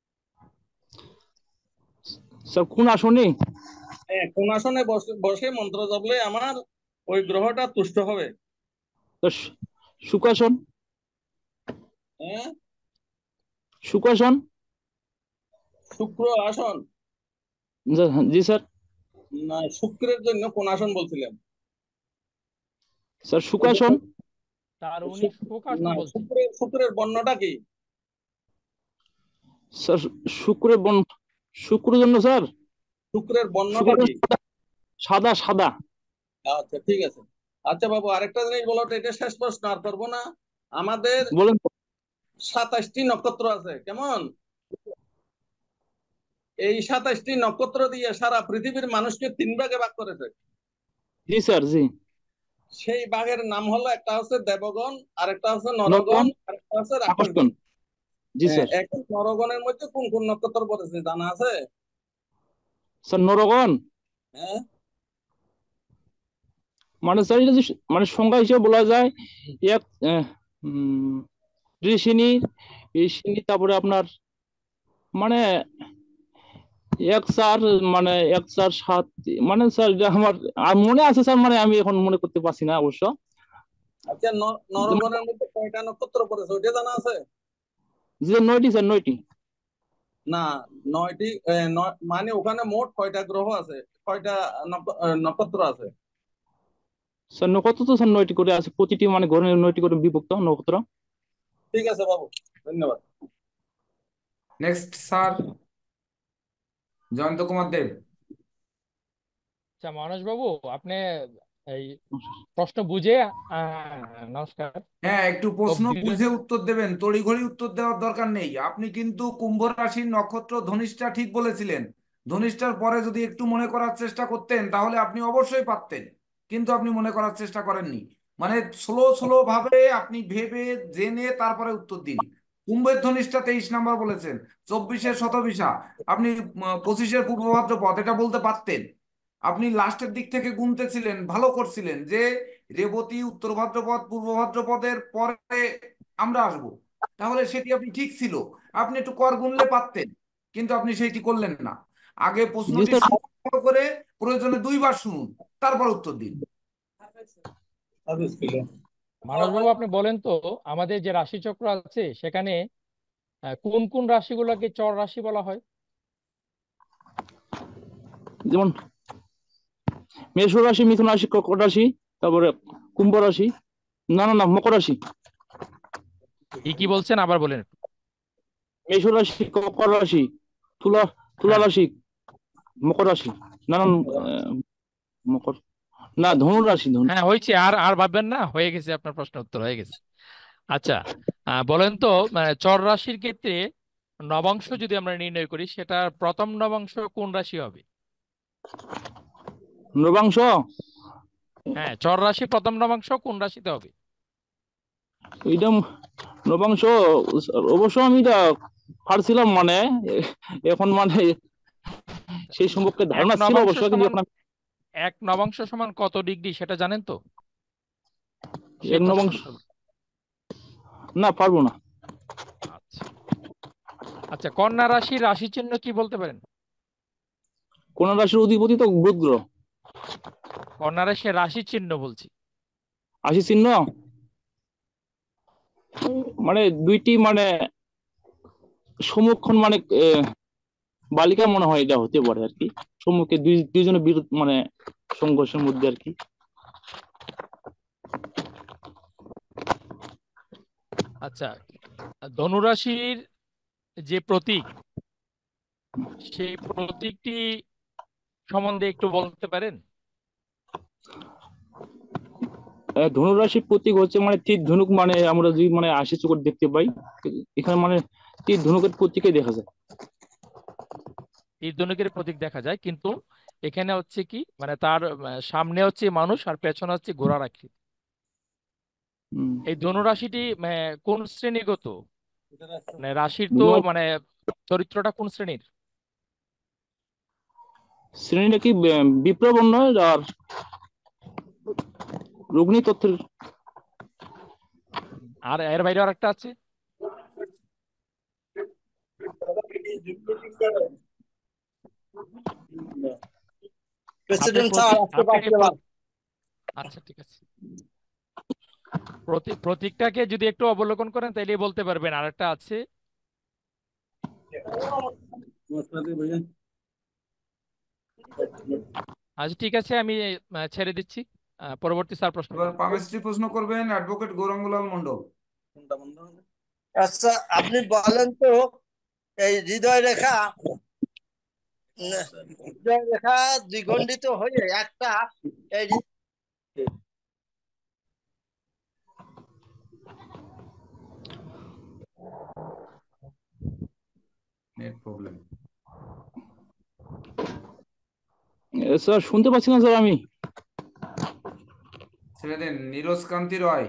স্যার কোন আসনে? হ্যাঁ, কোন আসনে বসে বসে মন্ত্র জপলে আমার ওই গ্রহটা তুষ্ট হবে? স্যার, শু- সুখাসন। হ্যাঁ, সুখাসন। শুক্র আসন জি- জি স্যার। না, শুক্রের জন্য কোন আসন বলছিলেন? স্যার ওইটা সুখাসন। তো- স্যার উনি শুক- সুখাসন না, বলছেন। শুক্রের শুক্রের বর্ণটা কি? স্যার শুক্রের বন শুক্রের জন্য স্যার শুক্রের বর্ণটা শুক্রের কি? সাদা সাদা। আচ্ছা ঠিক আছে। আচ্ছা বাবু, আরেকটা জিনিস বলো তো, এটা শেষ প্রশ্ন, আর করবো না। আমাদের বলেন। সাতাশটি নক্ষত্র আছে, কেমন? এই সাতাশটি নক্ষত্র দিয়ে সারা পৃথিবীর মানুষকে তিন ভাগে ভাগ করেছে। জি স্যার। জি। সেই ভাগের নাম হলো, একটা হচ্ছে দেবগণ, আরেকটা হচ্ছে নরগণ, নরগণ, আরেকটা হচ্ছে আকর্ষণ। রাক্ষসগণ। জি হ্যাঁ, স্যার। এখন নরগণের মধ্যে কোন কোন নক্ষত্র পড়েছে জানা আছে? স্যার নরগণ হ্যাঁ, মানে স্যার এটা যদি মানে সংখ্যা হিসেবে বলা যায় এক আহ, উম, ঋষিনি ঋষিনি তারপরে আপনার মানে এক চার মানে এক চার সাত মানে স্যার এটা আমার আর মনে আছে স্যার, মানে আমি এখন মনে করতে পারছি না অবশ্য। আচ্ছা, ন- নরগণের মধ্যে কয়টা নক্ষত্র পড়েছে ওইটা জানা আছে? জি স্যার, নয়টি স্যার, নয়টি। না, নয়টি এ, নয়- মানে ওখানে মোট কয়টা গ্রহ আছে, কয়টা নক- আহ, নক্ষত্র আছে? স্যার নক্ষত্র তো স্যার নয়টি করে আছে, প্রতিটি মানে ঘরে নয়টি করে বিভক্ত নক্ষত্র। ঠিক আছে বাবু, ধন্যবাদ। Next sir, Jayanta Kumar Deb. আচ্ছা মানস বাবু, আপনি এই প্রশ্ন বুঝে আহ, নমস্কার। হ্যাঁ, একটু তো প্রশ্ন বিবেক- বুঝে উত্তর দেবেন, তড়িঘড়ি উত্তর দেওয়ার দরকার নেই। আপনি কিন্তু কুম্ভ রাশির নক্ষত্র ধনিষ্ঠা ঠিক বলেছিলেন। ধনিষ্ঠার পরে যদি একটু মনে করার চেষ্টা করতেন তাহলে আপনি অবশ্যই পারতেন, কিন্তু আপনি মনে করার চেষ্টা করেননি। মানে স্লো স্লো ভাবে আপনি ভেবে জেনে তারপরে উত্তর দিন। কুম্ভের ধনিষ্ঠা তেইশ নাম্বার বলেছেন, চব্বিশের শতবিশা, আপনি আহ, পঁচিশের পূর্ব ভাদ্রপদ এটা বলতে পারতেন। আপনি লাস্টের দিক থেকে গুনতেছিলেন, ভালো করছিলেন যে রেবতী, উত্তর ভাদ্রপদ, পূর্ব ভাদ্রপদের পরে আমরা আসব, তাহলে সেটি আপনি ঠিক ছিল। আপনি একটু কর গুনলে পারতেন, কিন্তু আপনি সেটি করলেন না। আগে জি প্রশ্নটি স্যার। শুনুন ভালো করে, প্রয়োজনে দুইবার শুনুন, তারপর উত্তর দিন। মানস বাবু, আপনি বলেন তো আমাদের যে রাশিচক্র আছে সেখানে আহ, কোন কোন রাশিগুলোকে চর রাশি বলা হয়? যেমন মেষ রাশি, মিথুন রাশি, কর্কট রাশি, তারপরে কুম্ভ রাশি, না না না মকর রাশি। কি কি বলছেন আবার বলেন। মেষ রাশি, কর্কট রাশি, তুলা তুলা হ্যাঁ রাশি, মকর রাশি, না না আহ, মকর, না ধনু রাশি, ধনু। হ্যাঁ হয়েছে, আর আর ভাববেন না, হয়ে গেছে, আপনার প্রশ্ন উত্তর হয়ে গেছে। আচ্ছা, আহ, বলেন তো মানে চর রাশির ক্ষেত্রে নবাংশ যদি আমরা নির্ণয় করি, সেটার প্রথম নবাংশ কোন রাশি হবে? নবাংশ, হ্যাঁ, চর রাশি প্রথম নবাংশ কোন রাশিতে হবে? এইটা নবাংশ অবশ্য আমি এটা পারছিলাম, মানে এখন মানে সেই সম্পর্কে এক ধারণা ছিল নবাংশ অবশ্য, কিন্তু সমান এখন আমি- এক নবাংশ সমান কত ডিগ্রি সেটা জানেন তো? এক সেই প্রশ্ন নবাংশ না, পারবো না। আচ্ছা আচ্ছা, কন্যা রাশির রাশি চিহ্ন কি বলতে পারেন? কোন রাশির অধিপতি তো বুধ গ্রহ। কন্যা রাশির রাশি চিহ্ন বলছি। রাশি চিহ্ন মানে দুইটি মানে সম্মুখীন মানে আহ, বালিকা মনে হয় এটা হতে পারে আর কি, সম্মুখে দুই দুইজনের বিরোধ মানে সংঘর্ষের মধ্যে আর কি। আচ্ছা, ধনুরাশির যে প্রতীক, সেই প্রতীকটি সম্বন্ধে একটু বলতে পারেন? আহ, ধনুরাশির প্রতীক হচ্ছে মানে তীর ধনুক, মানে আমরা যদি মানে আশি চোখর দেখতে পাই, এখানে মানে তীর ধনুকের প্রতীকে দেখা যায়। তীর ধনুকের প্রতীক দেখা যায়, কিন্তু এখানে হচ্ছে কি মানে তার আহ, সামনে হচ্ছে মানুষ আর পেছনে হচ্ছে ঘোড়ার আকৃতি। হুম। এই ধনুরাশিটি মানে কোন শ্রেণীগত, মানে রাশির তো ধনু- মানে চরিত্রটা কোন শ্রেণীর? শ্রেণীটা কি আহ, বিপ্লবন্য আর রগ্নি তত্ত্বের। আর এর বাইরে আর একটা আছে। আপনি প্রেসিডেন্ট স্যার প্রতীক আসতে আপনি পারছিলাম। প্র- আচ্ছা ঠিক আছে, প্রতীক প্রতীকটাকে যদি একটু অবলোকন করেন তাইলে বলতে পারবেন। আর একটা আছে। আচ্ছা ঠিক আছে, আমি আহ, ছেড়ে দিচ্ছি। আহ, পরবর্তী স্যার প্রশ্ন এবার করুন। পামেস্ট্রি প্রশ্ন করবেন অ্যাডভোকেট গৌরাঙ্গলাল মন্ডল। আচ্ছা, আপনি বলেন তো এই হৃদয় রেখা উম, হৃদয় রেখা দ্বিখণ্ডিত হয়ে একটা এই হৃ- নেট প্রবলেম। স্যার শুনতে পাচ্ছি না স্যার আমি। ছেড়ে দেন, নীরজ কান্তি রয়।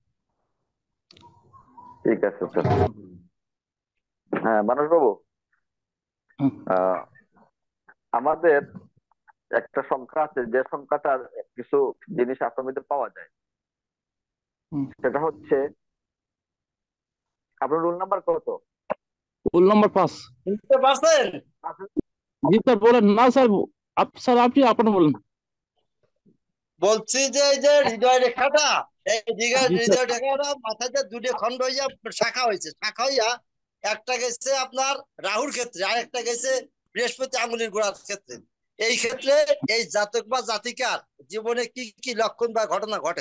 ঠিক আছে আপনি স্যার। প্রশ্ন করুন। হ্যাঁ মানুষ বাবু, হুম। আহ, আমাদের একটা সংখ্যা আছে, যে সংখ্যাটার কিছু জিনিস আসামিতে পাওয়া যায়, হুম। সেটা হচ্ছে আপনার রোল নাম্বার কত? রোল নাম্বার পাঁচ। বুঝতে পারছেন? জি স্যার বলেন না স্যার, আপ- স্যার আপনি আপনার বলেন। বলছি যে এই যে হৃদয় রেখাটা, এই দিকে জি স্যার হৃদয় রেখাটা মাথাতে দুটো খণ্ড হইয়া শাখা হয়েছে, শাখা হইয়া একটা গেছে আপনার রাহুর ক্ষেত্রে, আর একটা গেছে বৃহস্পতি আঙ্গুলির গোড়ার ক্ষেত্রে। এই ক্ষেত্রে এই জাতক বা জাতিকার জীবনে কি কি লক্ষণ বা ঘটনা ঘটে?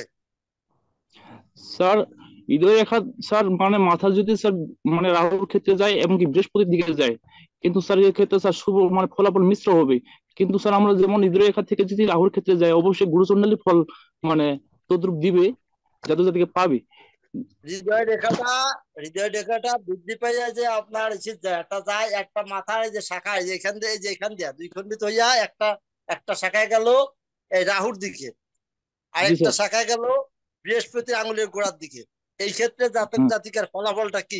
স্যার হৃদয় রেখা স্যার মানে মাথা যদি স্যার মানে রাহুর ক্ষেত্রে যায় এবং কি বৃহস্পতির দিকে যায়, কিন্তু স্যার এই ক্ষেত্রে স্যার শুভ মানে ফলাফল মিশ্র হবে। কিন্তু স্যার আমরা যেমন হৃদয় রেখা থেকে যদি রাহুর ক্ষেত্রে যায়, অবশ্যই গুরুচণ্ডালী ফল মানে তদ্রুপ দিবে, জাতক জাতিকে পাবে। হৃদয় রেখাটা হৃদয় রেখাটা বৃদ্ধি পেয়ে যায় যে আপনার একটা যায় একটা মাথায় যে শাখায় যেখান দিয়ে যে এখান দিয়া দুই খণ্ডিত হইয়া একটা একটা শাখায় গেল এই রাহুর দিকে, জি আরেকটা স্যার। শাখায় গেল বৃহস্পতি আঙুলের গোড়ার দিকে। এই ক্ষেত্রে জাতক হ্যাঁ জাতিকার ফলাফলটা কি?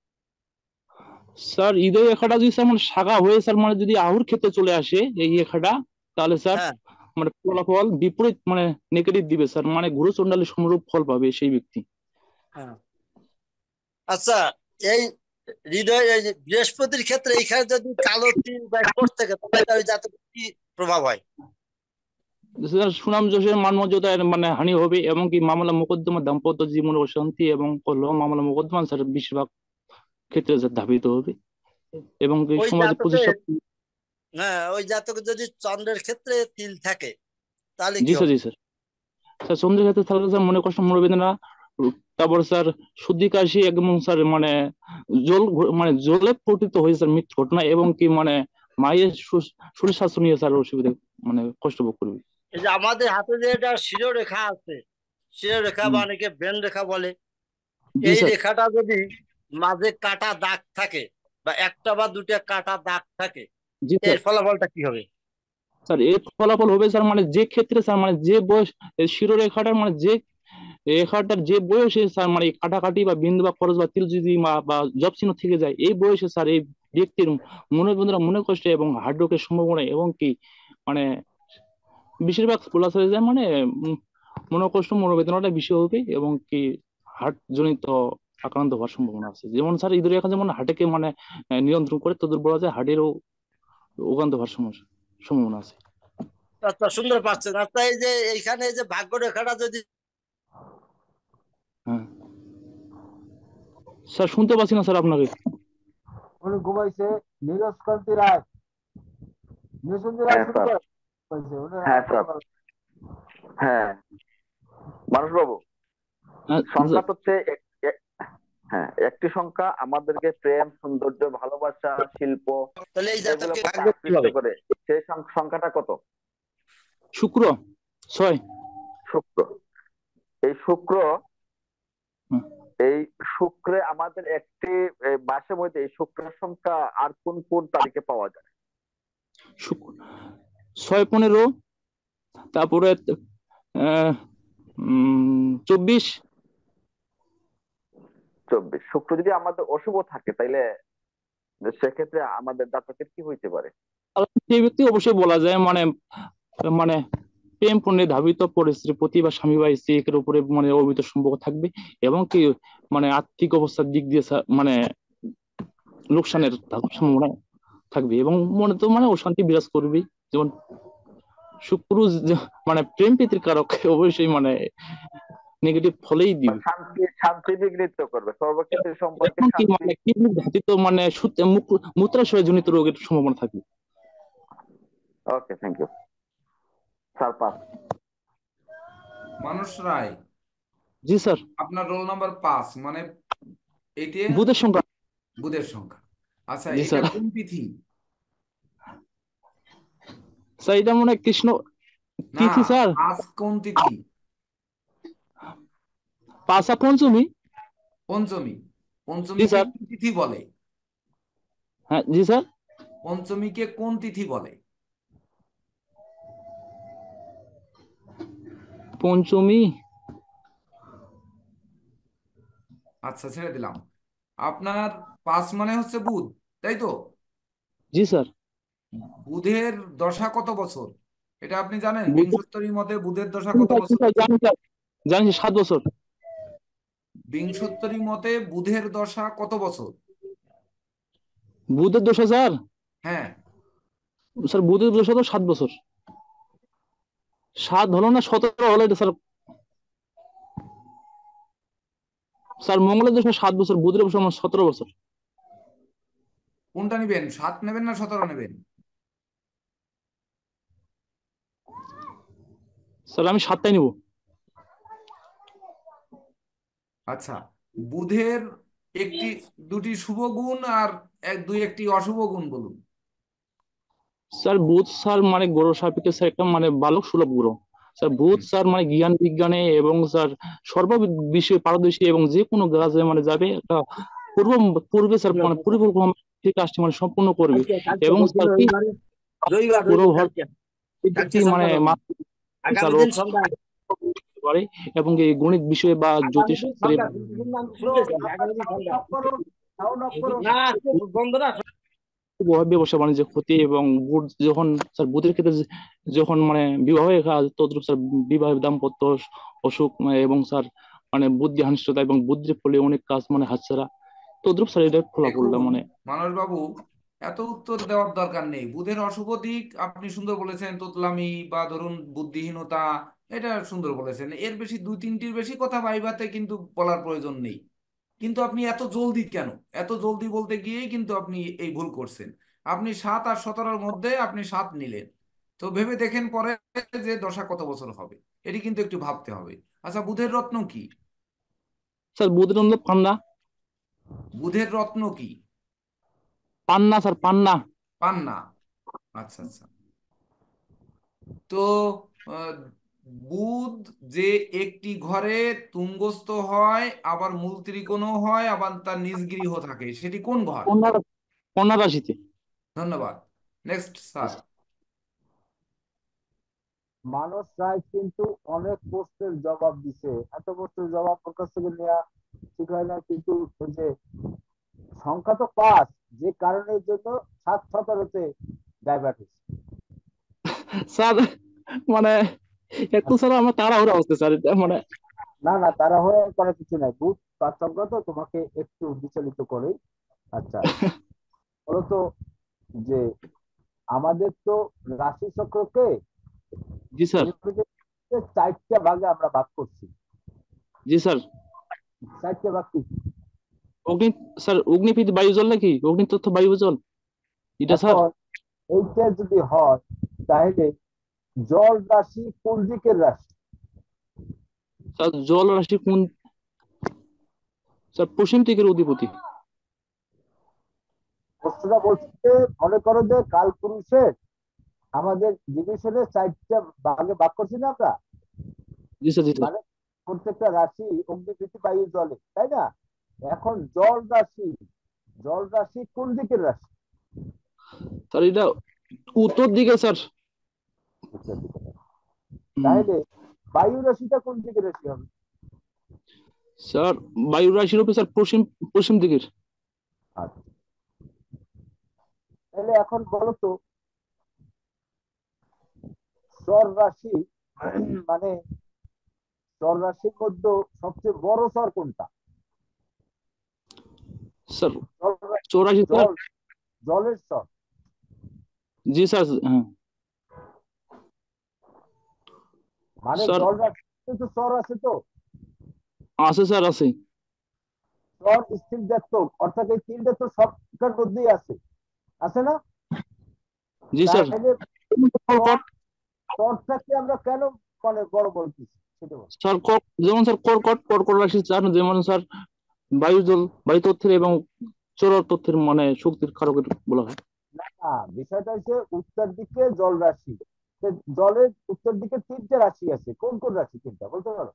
স্যার হৃদয় রেখাটা যদি স্যার মানে শাখা হয়ে স্যার মানে যদি রাহুর ক্ষেত্রে চলে আসে এই রেখাটা, তাহলে স্যার হ্যাঁ মানে ফলাফল বিপরীত মানে নেগেটিভ দিবে স্যার, মানে গুরুচণ্ডালী সমরূপ ফল পাবে সেই ব্যক্তি। হ্যাঁ। আচ্ছা, এই হৃদয় এই যে বৃহস্পতির ক্ষেত্রে এইখানে যদি কালো তিল বা স্পট থাকে তাহলে ওই জাতক কি প্রভাব হয়? স্যার সুনাম যশের মান মর্যাদার মানে হানি হবে, এবং কি মামলা মোকদ্দমা দাম্পত্য জীবনে অশান্তি এবং কলহ মামলা মোকদ্দমা স্যার বেশিরভাগ ক্ষেত্রে স্যার ধাবিত হবে, এবং কি ওই সমাজে প্রতিষ্ঠা। জাতকের হ্যাঁ ওই জাতকের যদি চন্দ্রের ক্ষেত্রে তিল থাকে তাহলে জি কি স্যার হবে? জি স্যার। স্যার চন্দ্রের ক্ষেত্রে থাকলে স্যার মনে কষ্ট মনোবেদনা, তারপর স্যার সর্দি কাশি এবং স্যার মানে জল ঘ- মানে জলে পতিত হয়ে স্যার মৃত্যু ঘটনা, এবং কি মানে মায়ের সু- শরীর স্বাস্থ্য নিয়ে স্যার অসুবিধা মানে কষ্ট ভোগ করবে। এই যে আমাদের হাতে যে এটা শিরোরেখা আছে, শিরোরেখা বা হুম। অনেকে বেন রেখা বলে, জি এই স্যার। রেখাটা যদি মাঝে কাটা দাগ থাকে বা একটা বা দুটা কাটা দাগ থাকে, জি এর স্যার। ফলাফলটা কি হবে? স্যার এর ফলাফল হবে স্যার মানে যে ক্ষেত্রে স্যার মানে যে বয়স এই শিরোরেখাটার মানে যে রেখাটার যে বয়সে স্যার মানে এই কাটাকাটি বা বিন্দু বা খরচ বা তিল যদি মা- বা জব চিহ্ন থেকে যায়, এই বয়সে স্যার এই ব্যক্তির মনে বেদনা মনে কষ্ট এবং হার্ট রোগের সম্ভাবনা, এবং কি মানে বেশিরভাগ বলা চলে যায় মানে উম, মনোকষ্ট মনোবেদনাটা বেশি হবে, এবং কি হার্ট জনিত আক্রান্ত হওয়ার সম্ভাবনা আছে। যেমন স্যার হৃদয় রেখা যেমন হার্টকে মানে আহ, নিয়ন্ত্রণ করে, তদুর বলা যায় হার্টেরও ওগান্ত হওয়ার সমস্যা সম্ভাবনা আছে। আচ্ছা সুন্দর পাচ্ছেন। আচ্ছা এই যে এইখানে এই যে ভাগ্য রেখাটা যদি হ্যাঁ স্যার শুনতে পাচ্ছি না স্যার আপনাকে। উনি ঘুমাইছে নীরজ কান্তি রায়, নিরঞ্জন রায় হ্যাঁ শুনতে স্যার। পাইছে উনি হ্যাঁ স্যার। হ্যাঁ মানুষ বাবু, হ্যাঁ, সংখ্যা হচ্ছে এক- এক- হ্যাঁ একটি সংখ্যা আমাদেরকে প্রেম, সৌন্দর্য, ভালোবাসা, শিল্প তাহলে এই এগুলো জাতকের প্রতি ভাগ্য আকৃষ্ট কিভাবে? করে। সেই সং- সংখ্যাটা কত? শুক্র ছয়। শুক্র। এই শুক্র হুম। এই শুক্রে আমাদের একটি এই মাসের মধ্যে এই শুক্রের সংখ্যা আর কোন কোন তারিখে পাওয়া যায়? শুক্র ছয় পনেরো, তারপরে আহ, উম, চব্বিশ। চব্বিশ। শুক্র যদি আমাদের অশুভ থাকে তাইলে সেক্ষেত্রে আমাদের জাতকের কি হইতে পারে? আর সেই ব্যক্তি অবশ্যই বলা যায় মানে মানে প্রেম পণ্যে ধাবিত পরিস্ত্রীর প্রতি বা স্বামী বা স্ত্রীর উপরে মানে অবিত সম্পর্ক থাকবে, এবং কি মানে আর্থিক অবস্থার দিক দিয়ে সা- মানে লোকসানের থাকার সম্ভাবনা থাকবে, এবং মনে তো মানে অশান্তি বিরাজ করবে। যেমন শুক্র যে- মানে প্রেম প্রীতির কারক, অবশ্যই মানে নেগেটিভ ফলেই দিবে। শান্তি শান্তি বিঘ্নিত করবে, সর্বক্ষেত্রে সম্পর্কে এবং কি শান্তি। মানে কিডনি ধাতিত মানে সূত্রে মুখ- মূত্রাশয় জনিত রোগের সম্ভাবনা থাকবে। Okay, thank you sir. Pass. মানুষ রায়, জি স্যার। আপনার রোল নাম্বার পাঁচ, মানে এটা বুধের সংখ্যা। বুধের সংখ্যা। আচ্ছা জি এটা স্যার। কোন তিথি? স্যার এটা মনে হয় কৃষ্ণ না, তিথি স্যার, আজ কোন তিথি? পাশা পঞ্চমী। পঞ্চমী। জি পঞ্চমীকে স্যার। কি তিথি বলে? হ্যাঁ জি স্যার। পঞ্চমীকে কোন তিথি বলে? পঞ্চমী আচ্ছা ছেড়ে দিলাম। আপনার পাঁচ মানে হচ্ছে বুধ, তাই তো? জি স্যার। বুধের দশা কত বছর এটা আপনি জানেন? বুধ বিংশোত্তরী মতে বুধের দশা কত বছর? জানি স্যার, জানি সাত বছর। বিংশোত্তরী মতে বুধের দশা কত বছর? বুধের দশা স্যার, হ্যাঁ স্যার বুধের দশা তো সাত বছর। সাত হলো না সতেরো হলো এটা স্যার। স্যার মঙ্গলের দশা সাত বছর, বুধের দশা আমার সতেরো বছর। কোনটা নেবেন, সাত নেবেন না সতেরো নেবেন? স্যার আমি সাতটাই নিব। আচ্ছা, বুধের একটি দুটি শুভ গুণ আর এক দুই একটি অশুভ গুণ বলুন। স্যার বুধ স্যার মানে গ্রহ সাপেক্ষে স্যার একটা মানে বালক সুলভ গ্রহ। স্যার বুধ স্যার মানে জ্ঞান বিজ্ঞানে এবং স্যার সর্ব বিষয়ে পারদর্শী এবং যে কোনো কাজে মানে যাবে একটা পূর্ব পূর্বে স্যার মানে পরিকল্পনা ঠিক কাজটি মানে সম্পূর্ণ করবে এবং স্যার কি রবিবার পুরো রবিবার ঘর কালকে ব্যক্তি কালকে মানে চন্দ্রগ্রহণ মাত্র আগামী স্যার দিন সন্ধ্যা পারে এবং এই গণিত বিষয়ে বা আগামী জ্যোতিষ দিন শাস্ত্রে সন্ধ্যা দুদিন নাম শুনতেছি আগামী দিন সন্ধ্যা না আজকে বন্ধ না ব্যবসা বাণিজ্য ক্ষতি এবং বুধ যখন স্যার বুধের ক্ষেত্রে যে- যখন মানে বিবাহের কাজ তদ্রুপ স্যার বিবাহের দাম্পত্য অসুখ মানে এবং স্যার মানে বুদ্ধি হানিষ্ঠতা এবং বুদ্ধির ফলে অনেক কাজ মানে হাতছাড়া তদ্রুপ স্যার এটা ফলাফলটা দেখুন মানে মানস বাবু, এত উত্তর দেওয়ার দরকার নেই। বুধের অশুভ দিক আপনি সুন্দর বলেছেন, তোতলামি বা ধরুন বুদ্ধিহীনতা, এটা সুন্দর বলেছেন। এর বেশি দুই তিনটির বেশি কথা ভাইভাতে কিন্তু বলার প্রয়োজন নেই। কিন্তু আপনি এত জলদি কেন, এত জলদি বলতে গিয়েই কিন্তু আপনি এই ভুল করছেন। আপনি সাত আর সতেরোর মধ্যে আপনি সাত নিলেন, তো ভেবে দেখেন পরে যে দশা কত বছর হবে, এটি কিন্তু একটু ভাবতে হবে। আচ্ছা, বুধের রত্ন কি? স্যার বুধের মধ্যে পান্না। বুধের রত্ন কি? পান্না স্যার পান্না। পান্না। আচ্ছা আচ্ছা। তো আহ, বুধ যে একটি ঘরে তুঙ্গস্থ হয়, আবার মূল ত্রিকোণও হয়, আবার তার নিজ গৃহ থাকে, সেটি কোন ঘর? কন্যা কন্যা রাশিতে। ধন্যবাদ। Next sir. মানস রায় কিন্তু অনেক প্রশ্নের জবাব দিছে, এত প্রশ্নের জবাব ওর কাছ থেকে নেওয়া ঠিক হয় না, কিন্তু ওই যে সংখ্যা তো পাঁচ, যে কারণের জন্য সাত সতেরোতে ডাইভার্ট হয়েছে। স্যার মানে একটু স্যার আমার তাড়াহুড়া হচ্ছে স্যার এটা মানে না না, তাড়াহুড়ো করার কিছু নাই, বুধ পাঁচচক্র তো তোমাকে একটু বিচলিত করে। আচ্ছা, বলতো যে আমাদের তো রাশি চক্রকে জি স্যার। চারটা ভাগে আমরা ভাগ করছি। জি স্যার। চারটা ভাগ কি? অগ্নি স্যার অগ্নিপীঠ বায়ুজল নাকি অগ্নি তথ্য বায়ুজল এটা স্যার? এখন এইটা যদি হয় তাহলে জল রাশি কোন দিকের রাশি? স্যার জল রাশি কোন স্যার পশ্চিম দিকের অধিপতি। প্রশ্নটা বলছে মনে করো যে কাল পুরুষের আমাদের ডিভিশনে চারটা ভাগে ভাগ করছি না আমরা, জি স্যার জি স্যার। মানে প্রত্যেকটা রাশি অগ্নিপৃথি বায়ু জলে, তাই না? এখন জল রাশি, জল রাশি কোন দিকের রাশি? স্যার এটা উত্তর দিকে স্যার। উত্তর দিকে। তাহলে বায়ু রাশিটা কোন দিকের রাশি হবে? স্যার বায়ু রাশির উপরে স্যার পশ্চিম পশ্চিম দিকের। আচ্ছা, তাহলে এখন বলো তো স্বর রাশি মানে স্বর রাশির মধ্যে সবচেয়ে বড় স্বর কোনটা? স্যার চৌরাশি স্যার। জল, জলের স্বর। জি স্যার হ্যাঁ। মানে স্যার জল রাশিতে তো স্বর আছে, তো আছে স্যার আছে। স্বর স্থির দেখতো, অর্থাৎ এই তিনটা তো সবটার মধ্যেই আছে, আছে না? জি স্যার। তাহলে স্বরটাকে আমরা কেন মানে বড় বলতেছি সেটা বল। স্যার ক- যেমন স্যার কর্কট কর্কট রাশি স্যার যেমন স্যার বায়ুজল বায়ু তথ্যের এবং চৌর তথ্যের মানে শক্তির কারকের বলা হয়। না, বিষয়টা হচ্ছে উত্তর দিকে জল রাশি, তো জলের উত্তর দিকে তিনটে রাশি আছে, কোন কোন রাশি তিনটা বলতে পারো?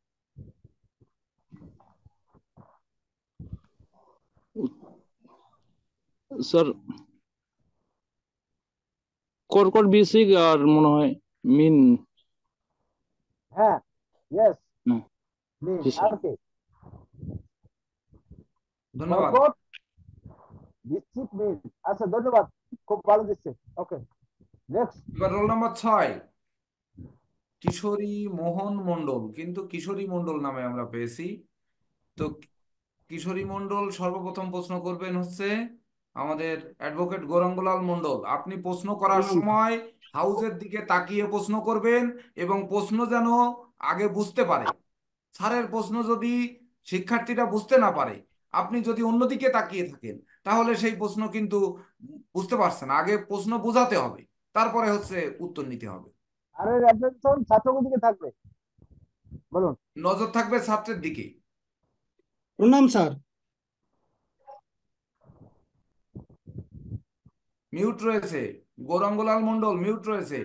স্যার কর্কট বৃশ্চিক আর মনে হয় মিন। হ্যাঁ, ইয়েস, হ্যাঁ, মিন। জি স্যার। আর কে? ধন্যবাদ। কর্কট, বৃশ্চিক, মিন। আচ্ছা, ধন্যবাদ, খুব ভালো দিচ্ছে। Okay, next. এবার রোল নাম্বার ছয়, কিশোরী মোহন মণ্ডল, কিন্তু কিশোরী মণ্ডল নামে আমরা পেয়েছি। তো কিশোরী মণ্ডল সর্বপ্রথম প্রশ্ন করবেন হচ্ছে আমাদের অ্যাডভোকেট গৌরাঙ্গলাল মণ্ডল। আপনি প্রশ্ন করার সময় হাউজের দিকে তাকিয়ে প্রশ্ন করবেন এবং প্রশ্ন যেন আগে বুঝতে পারে। স্যারের প্রশ্ন যদি শিক্ষার্থীরা বুঝতে না পারে, আপনি যদি অন্যদিকে তাকিয়ে থাকেন তাহলে সেই প্রশ্ন কিন্তু বুঝতে পারছেন। আগে প্রশ্ন বোঝাতে হবে, তারপরে হচ্ছে উত্তর নিতে হবে। আরে অ্যাটেনশন ছাত্রদের দিকে থাকবে, বলুন। নজর থাকবে ছাত্রের দিকে। প্রণাম স্যার। মিউট রয়েছে গৌরাঙ্গলাল মন্ডল, মিউট রয়েছে।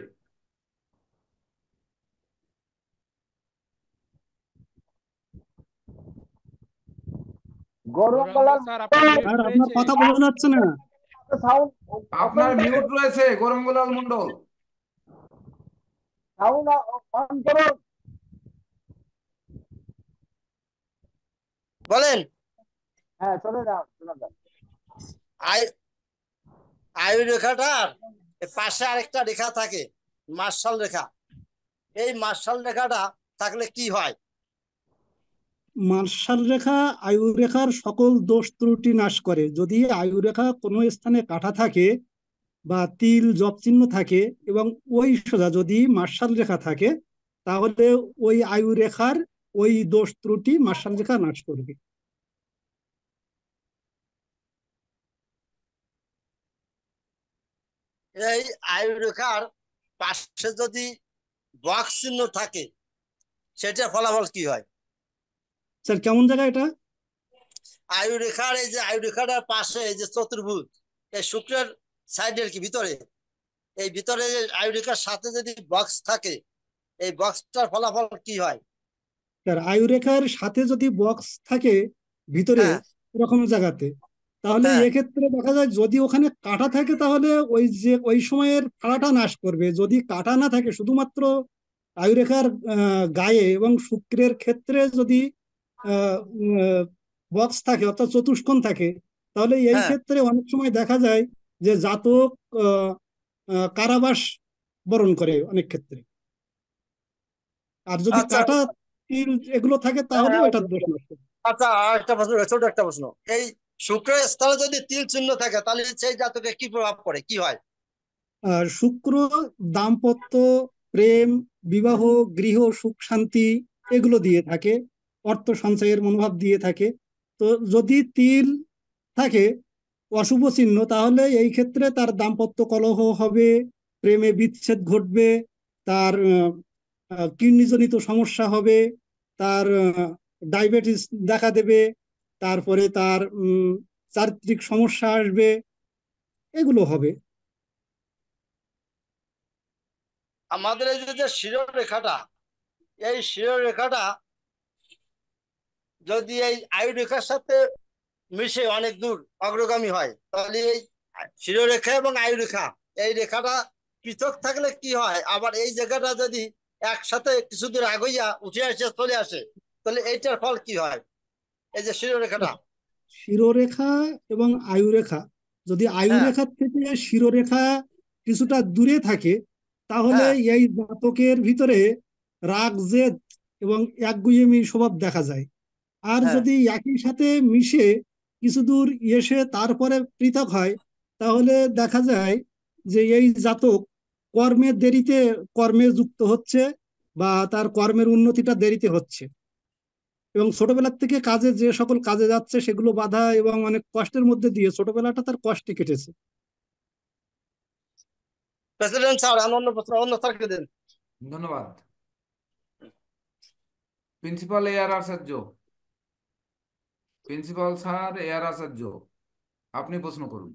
গৌরাঙ্গলাল স্যার আপনার মিউট স্যার আপনার রয়েছে। কথা বোঝা যাচ্ছে না। সাউন্ড আপনার মিউট রয়েছে গৌরাঙ্গলাল মন্ডল। সাউন্ড অন করুন। বলেন। হ্যাঁ চলে যাও, চলে যাও। আয় আয়ু রেখাটার পাশে আরেকটা রেখা থাকে, মার্শাল রেখা। এই মার্শাল রেখাটা থাকলে কি হয়? মার্শাল রেখা আয়ু রেখার সকল দোষ ত্রুটি নাশ করে। যদি আয়ু রেখা কোনো স্থানে কাটা থাকে বা তিল জপ চিহ্ন থাকে এবং ওই সোজা যদি মার্শাল রেখা থাকে, তাহলে ওই আয়ু রেখার ওই দোষ ত্রুটি মার্শাল রেখা নাশ করবে। এই আয়ু রেখার পাশে যদি বক্স চিহ্ন থাকে, সেটা ফলাফল কি হয়? স্যার কেমন জায়গা এটা? আয়ু রেখার এই যে আয়ু রেখাটার পাশে এই যে চতুর্ভুজ, এই শুক্রের সাইডের কি ভিতরে, এই ভিতরে আয়ু রেখার সাথে যদি বক্স থাকে, এই বক্সটার ফলাফল কি হয়? স্যার আয়ু রেখার সাথে যদি বক্স থাকে ভিতরে এরকম জায়গাতে, তাহলে এক্ষেত্রে দেখা যায় যদি ওখানে কাটা থাকে তাহলে ওই যে ওই সময়ের ফাড়াটা নাশ করবে। যদি কাটা না থাকে, শুধুমাত্র আয়ুরেখার আহ, গায়ে এবং শুক্রের ক্ষেত্রে যদি বক্স থাকে অর্থাৎ চতুষ্কোণ থাকে, তাহলে এই ক্ষেত্রে অনেক সময় দেখা যায় যে জাতক আহ, আহ, কারাবাস বরণ করে অনেক ক্ষেত্রে। আর যদি কাটা তিল এগুলো থাকে তাহলে ওইটার দোষ নষ্ট। আচ্ছা, আর একটা প্রশ্ন, ছোট একটা প্রশ্ন। এই শুক্রের স্থলে যদি তিল চিহ্ন থাকে তাহলে সেই জাতকে কি প্রভাব পড়ে, কি হয়? আর শুক্র দাম্পত্য, প্রেম, বিবাহ, গৃহ সুখ শান্তি এগুলো দিয়ে থাকে, অর্থ সঞ্চয়ের মনোভাব দিয়ে থাকে। তো যদি তিল থাকে অশুভ চিহ্ন, তাহলে এই ক্ষেত্রে তার দাম্পত্য কলহ হবে, প্রেমে বিচ্ছেদ ঘটবে, তার কিডনিজনিত সমস্যা হবে, তার ডায়াবেটিস দেখা দেবে, তারপরে তার চারিত্রিক সমস্যা আসবে, এগুলো হবে। আমাদের এই যে শিরোরেখাটা, এই শিরোরেখাটা যদি এই আয়ু রেখার সাথে মিশে অনেক দূর অগ্রগামী হয়, তাহলে এই শিরোরেখা এবং আয়ু রেখা এই রেখাটা পৃথক থাকলে কি হয়? আবার এই জায়গাটা যদি একসাথে কিছু দূর আগইয়া উঠে আসে চলে আসে, তাহলে এইটার ফল কি হয়? এই যে শিরোরেখাটা, শিরোরেখা এবং আয়ুরেখা, যদি আয়ুরেখার থেকে শিরোরেখা কিছুটা দূরে থাকে, তাহলে এই জাতকের ভিতরে রাগ জেদ এবং একগুঁয়েমি স্বভাব দেখা যায়। আর যদি একই সাথে মিশে কিছু দূর এসে তারপরে পৃথক হয়, তাহলে দেখা যায় যে এই জাতক কর্মের দেরিতে কর্মে যুক্ত হচ্ছে বা তার কর্মের উন্নতিটা দেরিতে হচ্ছে, এবং ছোটবেলার থেকে কাজে যে সকল কাজে যাচ্ছে সেগুলো বাধা এবং অনেক কষ্টের মধ্যে দিয়ে ছোটবেলাটা তার কষ্টে কেটেছে। প্রেসিডেন্ট স্যার, অন্য প্রশ্ন, অন্য স্যারকে দেন। ধন্যবাদ। Principal A R Acharya, principal sir A R Acharya, আপনি প্রশ্ন করুন।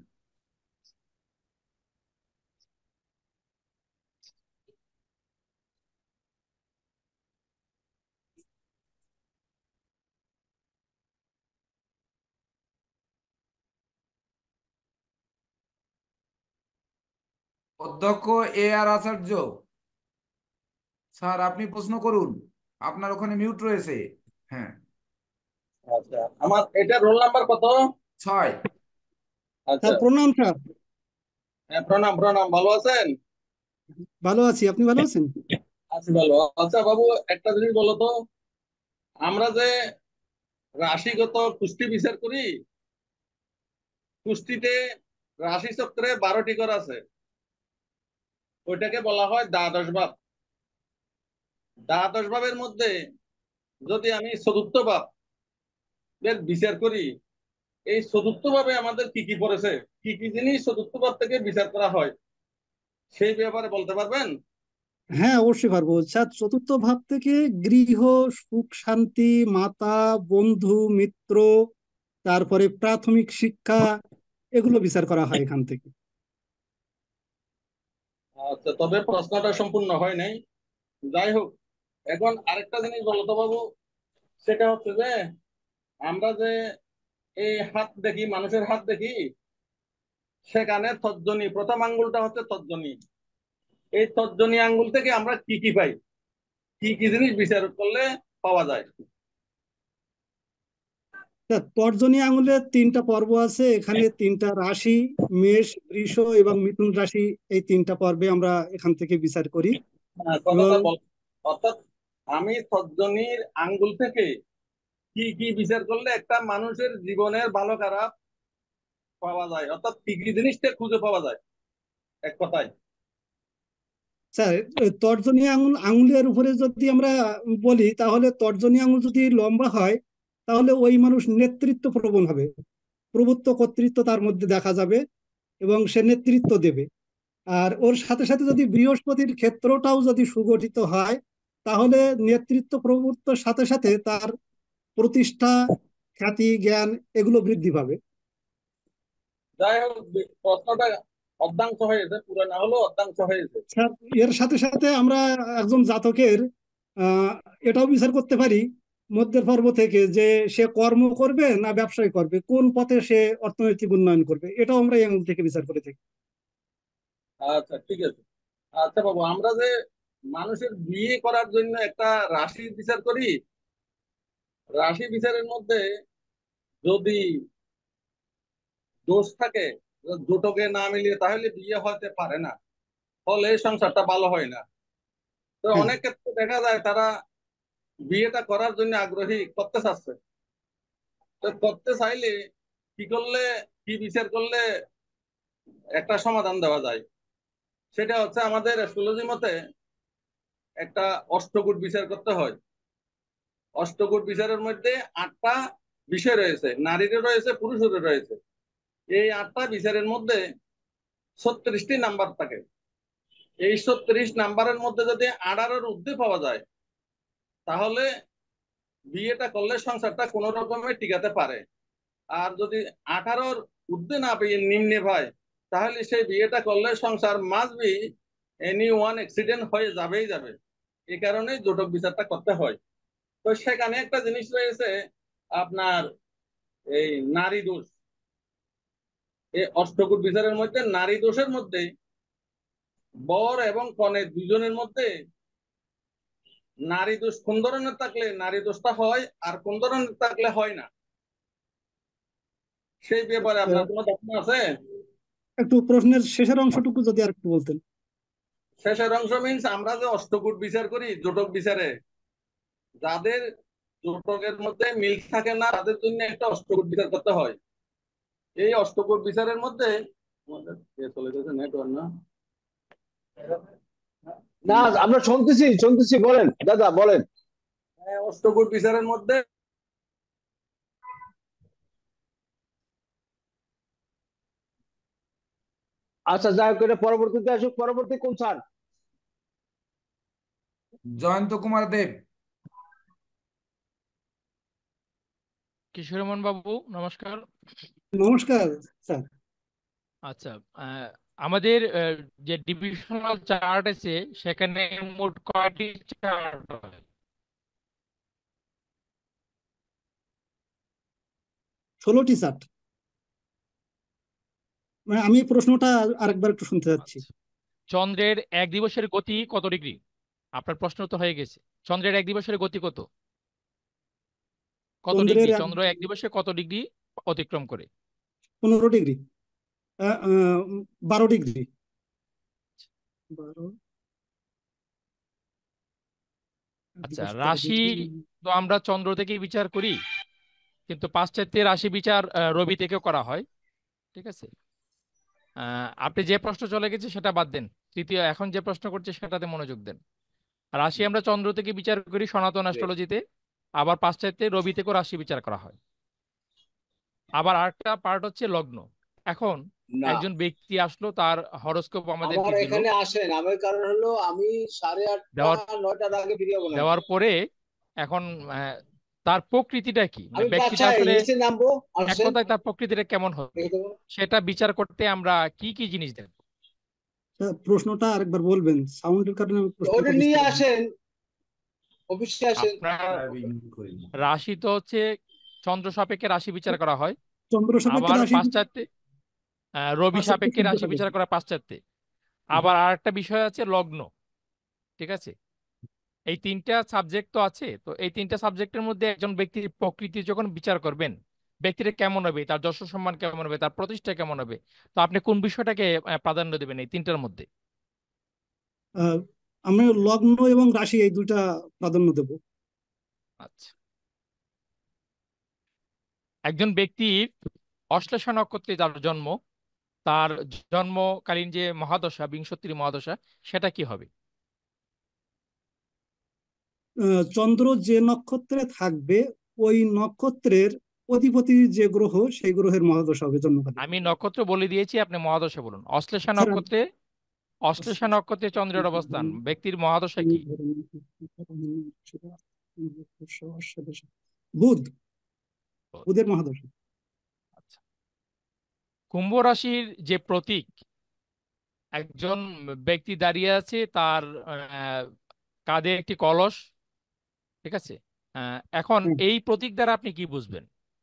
অধ্যক্ষ এ আর আচার্য স্যার, আপনি প্রশ্ন করুন, আপনার ওখানে মিউট রয়েছে। হ্যাঁ, আচ্ছা, আমার এটা রোল নাম্বার কত? ছয়। আচ্ছা, প্রণাম স্যার। হ্যাঁ প্রণাম প্রণাম, ভালো আছেন? ভালো আছি, আপনি ভালো আছেন? আছি ভালো। আচ্ছা বাবু, একটা জিনিস বলো তো, আমরা যে রাশিগত কুষ্টি বিচার করি, কুষ্টিতে রাশি চক্রে বারোটি ঘর আছে, ওইটাকে বলা হয় দ্বাদশ ভাব। দ্বাদশ ভাবের মধ্যে যদি আমি চতুর্থ ভাব এর বিচার করি, এই চতুর্থ ভাবে আমাদের কি কি পড়েছে, কি কি জিনিস চতুর্থ ভাব থেকে বিচার করা হয়, সেই ব্যাপারে বলতে পারবেন? হ্যাঁ, অবশ্যই পারবো স্যার। চতুর্থ ভাব থেকে গৃহ, সুখ শান্তি, মাতা, বন্ধু, মিত্র, তারপরে প্রাথমিক শিক্ষা, এগুলো বিচার করা হয় এখান থেকে। আচ্ছা, তবে প্রশ্নটা সম্পূর্ণ হয় নাই। যাই হোক, এখন আরেকটা জিনিস বলো তো বাবু, সেটা হচ্ছে যে আমরা যে এই হাত দেখি, মানুষের হাত দেখি, সেখানে তর্জনী, প্রথম আঙ্গুলটা হচ্ছে তর্জনী। এই তর্জনী আঙ্গুল থেকে আমরা কি কি পাই, কি কি জিনিস বিচার করলে পাওয়া যায়? স্যার, তর্জনী আঙুলের তিনটা পর্ব আছে, এখানে তিনটা রাশি, মেষ, বৃষ এবং মিথুন রাশি, এই তিনটা পর্বে আমরা এখান থেকে বিচার করি। হ্যাঁ, এবং কথাটা বল। অর্থাৎ আমি তর্জনীর আঙ্গুল থেকে কি কি বিচার করলে একটা মানুষের জীবনের ভালো খারাপ পাওয়া যায়, অর্থাৎ কি কি জিনিসটা খুঁজে পাওয়া যায় এক কথায়? স্যার, তর্জনী আঙুল আঙুলের উপরে যদি আমরা বলি, তাহলে তর্জনী আঙুল যদি লম্বা হয় তাহলে ওই মানুষ নেতৃত্ব প্রবণ হবে, প্রভুত্ব কর্তৃত্ব তার মধ্যে দেখা যাবে এবং সে নেতৃত্ব দেবে। আর ওর সাথে সাথে যদি বৃহস্পতির ক্ষেত্রটাও যদি সুগঠিত হয়, তাহলে নেতৃত্ব প্রভুত্বের সাথে সাথে তার প্রতিষ্ঠা, খ্যাতি, জ্ঞান এগুলো বৃদ্ধি পাবে। যাই হোক, প্রশ্নটা অর্ধাংশ হয়েছে, পুরো না হলেও অর্ধাংশ হয়েছে। স্যার, এর সাথে সাথে আমরা একজন জাতকের আহ এটাও বিচার করতে পারি মধ্যের পর্ব থেকে, যে সে কর্ম করবে না ব্যবসায় করবে, কোন পথে সে অর্থনৈতিক উন্নয়ন করবে, এটাও আমরা এই আঙুল থেকে বিচার করে থাকি। আচ্ছা, ঠিক আছে। আচ্ছা বাবু, আমরা যে মানুষের বিয়ে করার জন্য একটা রাশি বিচার করি, রাশি বিচারের মধ্যে যদি দোষ থাকে, দুটোকে না মিলিয়ে, তাহলে বিয়ে হতে পারে না, ফলে সংসারটা ভালো হয় না। তো হ্যাঁ, অনেক ক্ষেত্রে দেখা যায় তারা বিয়েটা করার জন্য আগ্রহী, করতে চাচ্ছে। তো করতে চাইলে কি করলে, কি বিচার করলে একটা সমাধান দেওয়া যায়? সেটা হচ্ছে আমাদের অ্যাস্ট্রোলজি মতে একটা অষ্টকূট বিচার করতে হয়। অষ্টকূট বিচারের মধ্যে আটটা বিষয় রয়েছে, নারীরও রয়েছে, পুরুষেরও রয়েছে। এই আটটা বিচারের মধ্যে ছত্রিশটি নাম্বার থাকে। এই ছত্রিশ নাম্বারের মধ্যে যদি আঠারোর ঊর্ধ্বে পাওয়া যায়, তাহলে বিয়েটা করলে সংসারটা কোনো রকমে টিকাতে পারে। আর যদি আঠারোর ঊর্ধ্বে না পেয়ে নিম্নে পায়, তাহলে সেই বিয়েটা করলে সংসার must be any one accident হয়ে যাবেই যাবে। এই কারণে জটক বিচারটা করতে হয়। তো সেখানে একটা জিনিস রয়েছে আপনার, এই নারী দোষ। এই অষ্টকূট বিচারের মধ্যে নারী দোষের মধ্যে বর এবং কনে দুজনের মধ্যে নারী দোষ কোন ধরনের থাকলে নারী দোষটা হয়, আর কোন ধরনের থাকলে হয় না, সেই ব্যাপারে আপনার কোনো ধারণা আছে? একটু প্রশ্নের শেষের অংশটুকু যদি আর একটু বলতেন। শেষের অংশ মিনস আমরা যে অষ্টকূট বিচার করি জটক বিচারে, যাদের জটকের মধ্যে মিল থাকে না তাদের জন্য একটা অষ্টকূট বিচার করতে হয়। এই অষ্টকূট বিচারের মধ্যে চলে গেছে নেটওয়ার্ক না, না, আমরা শুনতেছি শুনতেছি বলেন দাদা, বলেন। অষ্টকূট বিচারের মধ্যে আচ্ছা, যাই হোক, এটা পরবর্তীতে আসুক। পরবর্তী কোন স্যার? জয়ন্ত কুমার দেব। কিশোরমন বাবু নমস্কার। নমস্কার স্যার। আচ্ছা, আহ, আমাদের আহ, যে ডিভিশনাল চার্ট আছে সেখানে মোট কয়টি চার্ট হয়? ষোলোটি চার্ট। মানে আমি প্রশ্নটা আরেকবার একটু শুনতে চাচ্ছি। চন্দ্রের এক দিবসের গতি কত ডিগ্রি? আপনার প্রশ্ন তো হয়ে গেছে। চন্দ্রের এক দিবসের গতি কত? কত চন্দ্রের ডিগ্রি? এক চন্দ্র এক দিবসে কত ডিগ্রি অতিক্রম করে? পনেরো ডিগ্রি, আহ, আহ, বারো ডিগ্রি। বারো। আচ্ছা, রাশি তো আমরা চন্দ্র থেকেই বিচার করি, কিন্তু পাশ্চাত্যে রাশি বিচার আহ, রবি থেকেও করা হয়। ঠিক আছে, আহ, আপনি যে প্রশ্ন চলে গেছে সেটা বাদ দেন, তৃতীয় এখন যে প্রশ্ন করছে সেটাতে মনোযোগ দেন। রাশি আমরা চন্দ্র থেকে বিচার করি সনাতন অ্যাস্ট্রোলজিতে, আবার পাশ্চাত্যে রবি থেকেও রাশি বিচার করা হয়। আবার আরেকটা পার্ট হচ্ছে লগ্ন। এখন না, একজন ব্যক্তি আসলো, তার হরোস্কোপ আমাদেরকে আমার দিল, এখানে আসেন, আমার কারণ হলো আমি সাড়ে আটটা দেওয়ার নয়টার আগে ভিডিও যাবো না। দেওয়ার পরে এখন আহ, তার প্রকৃতিটা কি, মানে আমি ব্যক্তিটা বাসায় আসলে নিচে নামবো, এক আসেন কথায় তার প্রকৃতিটা কেমন হবে, দেখে দেবো। সেটা বিচার করতে আমরা কি কি জিনিস দেখবো? তা প্রশ্নটা আরেকবার বলবেন, সাউন্ডের কারণে আমি ওটা প্রশ্নটা বুঝতে নিয়ে পারিনি। আসেন, অফিসে আসেন। আপনার রাশি তো হচ্ছে চন্দ্র সাপেক্ষে রাশি বিচার করা হয়, চন্দ্র সাপেক্ষে আবার রাশি পাশ্চাত্যে আহ, রবি পাশ্চাত্যে সাপেক্ষে সূর্য রাশি বিচার সাপেক্ষে। করা পাশ্চাত্যে। আবার আরেকটা বিষয় আছে লগ্ন, ঠিক আছে? এই তিনটা সাবজেক্ট তো আছে, তো এই তিনটা সাবজেক্টের মধ্যে একজন ব্যক্তির প্রকৃতি যখন বিচার করবেন, ব্যক্তিটা কেমন হবে, তার যশ সম্মান কেমন হবে, তার প্রতিষ্ঠা কেমন হবে, তো আপনি কোন বিষয়টাকে আহ, প্রাধান্য দেবেন এই তিনটার মধ্যে? আহ, আমরা লগ্ন এবং রাশি এই দুইটা প্রাধান্য দেব। আচ্ছা, একজন ব্যক্তির অশ্লেষা নক্ষত্রে যার জন্ম, তার জন্মকালীন যে মহাদশা, বিংশতির মহাদশা, সেটা কি হবে? আহ, চন্দ্র যে নক্ষত্রে থাকবে ওই নক্ষত্রের অধিপতি যে গ্রহ সেই গ্রহের মহাদশা হবে জন্মকালে। আমি নক্ষত্র বলে দিয়েছি, আপনি মহাদশা বলুন। অশ্লেষা স্যার নক্ষত্রে অশ্লেষা নক্ষত্রে চন্দ্রের অবস্থান, ব্যক্তির মহাদশা কি? বুধ, বুধের মহাদশা। কুম্ভ রাশির যে প্রতীক, একজন ব্যক্তি দাঁড়িয়ে আছে, তার আহ, কাঁধে একটি কলস, ঠিক আছে? আহ, এখন এই প্রতীক দ্বারা আপনি কি বুঝবেন?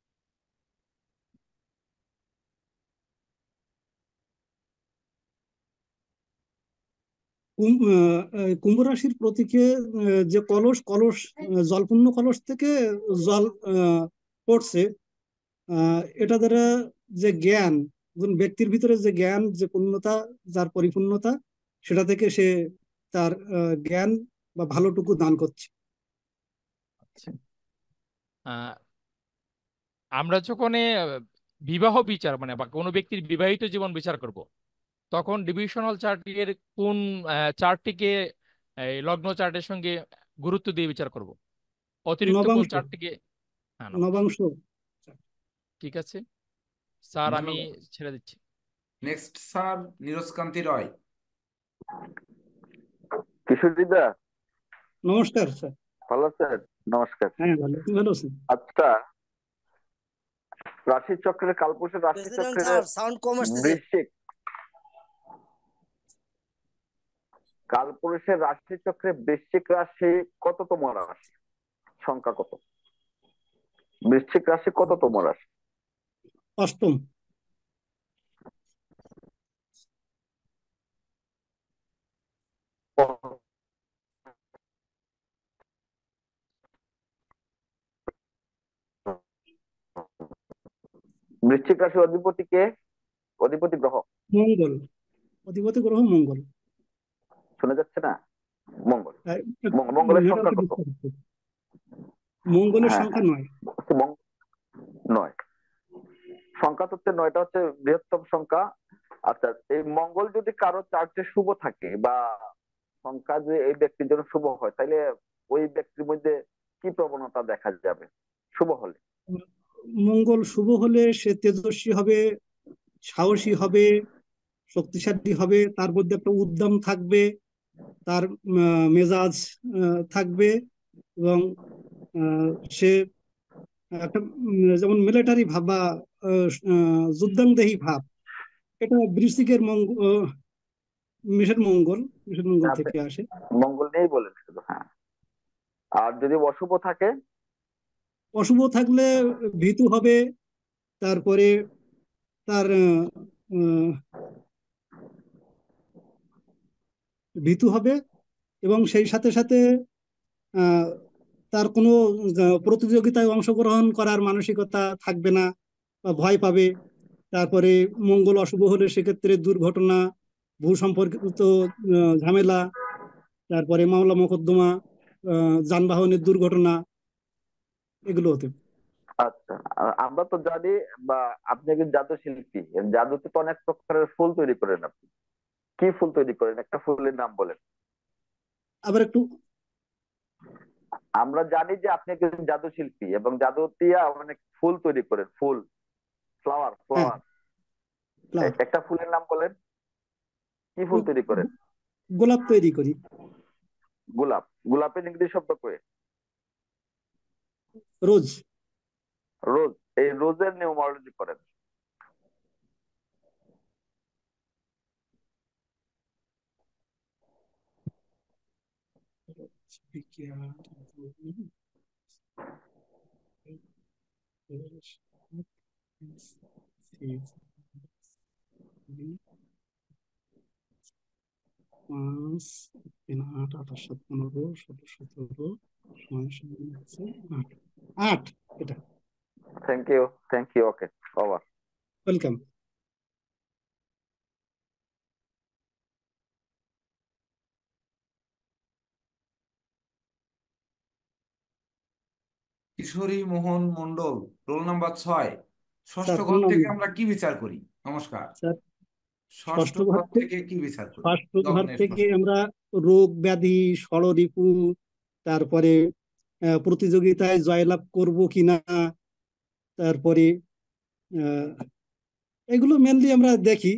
কুম- আহ, আহ, কুম্ভ রাশির প্রতীকে আহ, যে কলস কলস আহ, জলপূর্ণ কলস থেকে জল আহ, পড়ছে, আহ, এটা দ্বারা যে জ্ঞান, একজন ব্যক্তির ভিতরে যে জ্ঞান, যে পূর্ণতা, যার পরিপূর্ণতা, সেটা থেকে সে তার আহ, জ্ঞান বা ভালোটুকু দান করছে। আহ, আমরা যখন এ, বিবাহ বিচার মানে বা কোনো ব্যক্তির বিবাহিত জীবন বিচার করব, তখন ডিভিশনাল চার্টের কোন চার্টটিকে এই লগ্ন চার্টের সঙ্গে গুরুত্ব দিয়ে বিচার করব? অতিরিক্ত কোন নবাংশ, চার্টটিকে? হ্যাঁ, নবাংশ। নবাংশ। ঠিক আছে স্যার, আমি ধন্যবাদ। ছেড়ে দিচ্ছি। নেক্সট স্যার নীরজকান্তি রয়। কিশোরীদা, নমস্কার স্যার। ভালো আছেন? নমস্কার। হ্যাঁ ভালো, আপনি ভালো আছেন? আচ্ছা, রাশি চক্রের কালপুরুষের রাশি প্রেসিডেন্ট চক্রের স্যার, সাউন্ড কম আসতেছে। বৃশ্চিক, কালপুরুষের রাশি চক্রে বৃশ্চিক রাশি কততম রাশি, সংখ্যা কত? বৃশ্চিক রাশি কততম রাশি? অষ্টম। বৃশ্চিক রাশির অধিপতি কে? অধিপতি গ্রহ? মঙ্গল, অধিপতি গ্রহ মঙ্গল। শোনা যাচ্ছে না? মঙ্গল। আহ, মঙ্গল- মঙ্গলের এটা সংখ্যা একটু কত? বিস্তারিত। মঙ্গলের হ্যাঁ সংখ্যা নয়। হ্যাঁ, মঙ্গ- নয়। সংখ্যা তত্ত্বে নয়টা হচ্ছে বৃহত্তম সংখ্যা। আচ্ছা, এই মঙ্গল যদি কারো চার্টে শুভ থাকে বা সংখ্যা যে এই ব্যক্তির জন্য শুভ হয়, তাহলে ওই ব্যক্তির মধ্যে কি প্রবণতা দেখা যাবে শুভ হলে? মঙ্গল শুভ হলে সে তেজস্বী হবে, সাহসী হবে, শক্তিশালী হবে, তার মধ্যে একটা উদ্যম থাকবে, তার আহ, মেজাজ আহ, থাকবে, এবং আহ, সে একটা উম, যেমন মিলিটারি ভাব বা আহ, আহ, যুদ্ধাংদেহী ভাব, এটা বৃশ্চিকের মঙ্গল, মেষের মঙ্গল, মেষের মঙ্গল আপনি থেকে আসে। মঙ্গল নেই বলেন শুধু, হ্যাঁ। আর যদি অশুভ থাকে? অশুভ থাকলে ভীতু হবে, তারপরে তার আহ, আহ, ভীতু হবে, এবং সেই সাথে সাথে আহ, তার কোনো আহ, প্রতিযোগিতায় অংশগ্রহণ করার মানসিকতা থাকবে না বা ভয় পাবে। তারপরে মঙ্গল অশুভ হলে সেক্ষেত্রে দুর্ঘটনা, ভূ সম্পর্কিত আহ, ঝামেলা, তারপরে মামলা মোকদ্দমা, আহ, যানবাহনের দুর্ঘটনা, এগুলো হতে পারে। আচ্ছা, আর আমরা তো জানি, বা আপনি একজন জাদু শিল্পী, জাদুতে তো অনেক প্রকারের ফুল তৈরি করেন আপনি। কি ফুল তৈরি করেন, একটা ফুলের নাম বলেন। আবার একটু। আমরা জানি যে আপনি একজন জাদু শিল্পী এবং জাদু দিয়ে অনেক ফুল তৈরি করেন, ফুল। ফ্লাওয়ার হ্যাঁ ফ্লাওয়ার ফ্লাওয়ার একটা ফুলের নাম বলেন, কি ফুল তৈরি করেন? গোলাপ তৈরি করি। গোলাপ, গোলাপের ইংরেজি শব্দ কয়ে রোজ। রোজ, এই রোজের নিউমারোলজি করেন। পাঁচ তিন আট আঠাশ সাত পনেরো ষোলো সতেরো নয় শূন্য হচ্ছে আট আট এটা। Thank you, thank you, okay, over. Welcome. Kishori Mohan Mondal, roll number ছয়। ষষ্ঠ স্যার ঘর থেকে প্রণাম। আমরা কি বিচার করি? নমস্কার। স্যার ষষ্ঠ ষষ্ঠ ঘর ঘর থেকে কি বিচার করি? ষষ্ঠ ঘর লগ্নের থেকে ষষ্ঠ। আমরা রোগ ব্যাধি ষড়রিপু, তারপরে আহ, প্রতিযোগিতায় জয়লাভ করব কিনা, তারপরে আহ, এগুলো মেনলি আমরা দেখি।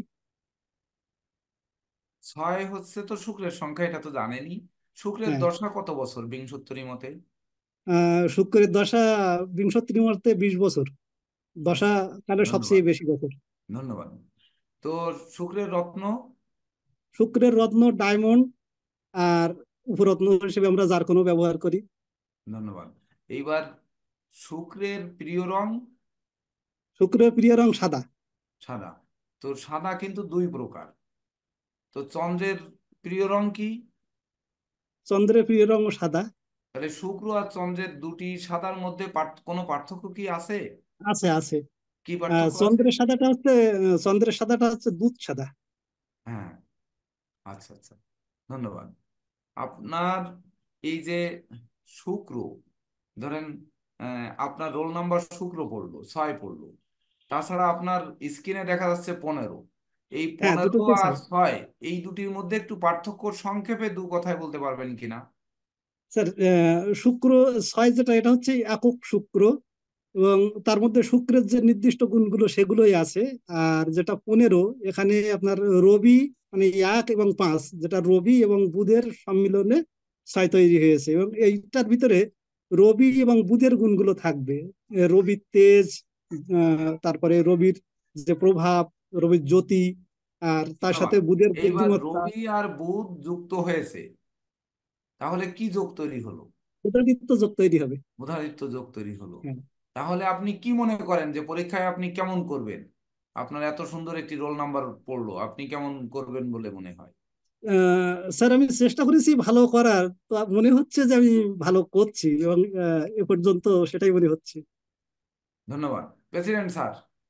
ছয় হচ্ছে তো শুক্রের সংখ্যা, এটা তো জানেনি। শুক্রের হ্যাঁ দশা কত বছর বিংশোত্তরী মতে? আহ শুক্রের দশা বিংশোত্তরী মধ্যে বিশ বছর, দশা আচ্ছা, কালে ধন্যবাদ, সবচেয়ে বেশি বছর। ধন্যবাদ। তো শুক্রের রত্ন? শুক্রের রত্ন ডায়মন্ড, আর উপরত্ন হিসেবে আমরা জারকনও ব্যবহার করি। ধন্যবাদ। এইবার শুক্রের প্রিয় রং? শুক্রের প্রিয় রং সাদা। সাদা। তো সাদা কিন্তু দুই প্রকার। তো চন্দ্রের প্রিয় রং কি? চন্দ্রের প্রিয় রং সাদা। তাহলে শুক্র আর চন্দ্রের দুটি সাদার মধ্যে পার্থ- কোনো পার্থক্য কি আছে? আছে আছে। কি আহ, পার্থক্য আছে? চন্দ্রের সাদাটা হচ্ছে আহ, চন্দ্রের সাদাটা হচ্ছে দুধ সাদা। হ্যাঁ, আচ্ছা আচ্ছা, ধন্যবাদ। আপনার এই যে শুক্র, ধরেন আহ, আপনার রোল নাম্বার শুক্র পড়লো, ছয় পড়লো, তাছাড়া আপনার স্ক্রিনে দেখা যাচ্ছে পনেরো। এই হ্যাঁ পনেরো দুটোতে আর চাই। ছয়, এই দুটির মধ্যে একটু পার্থক্য সংক্ষেপে দু কথায় বলতে পারবেন কিনা? স্যার আহ, শুক্র ছয় যেটা, এটা হচ্ছে একক শুক্র, এবং তার মধ্যে শুক্রের যে নির্দিষ্ট গুণগুলো সেগুলোই আছে। আর যেটা পনেরো, এখানে আপনার রবি মানে এক এবং পাঁচ, যেটা রবি এবং বুধের সম্মিলনে ছয় তৈরি হয়েছে, এবং এইটার ভিতরে রবি এবং বুধের গুণগুলো থাকবে। এ, রবির তেজ, আহ, তারপরে রবির যে প্রভাব, রবির জ্যোতি, আর তার সাথে ধন্যবাদ। বুধের এইবার বুদ্ধিমত্তা। রবি আর বুধ যুক্ত হয়েছে, তাহলে কি যোগ তৈরি হলো? বুধাদিত্য যোগ তৈরি হবে। বুধাদিত্য যোগ তৈরি হলো। হ্যাঁ। তাহলে আপনি কি মনে করেন যে পরীক্ষায় আপনি কেমন করবেন? আপনার এত সুন্দর একটি রোল নাম্বার পড়লো, আপনি কেমন করবেন বলে মনে হয়? আহ, স্যার আমি চেষ্টা করেছি ভালো করার, তো মনে হচ্ছে যে আমি ভালো করছি, এবং আহ, এ পর্যন্ত সেটাই মনে হচ্ছে। ধন্যবাদ। President sir.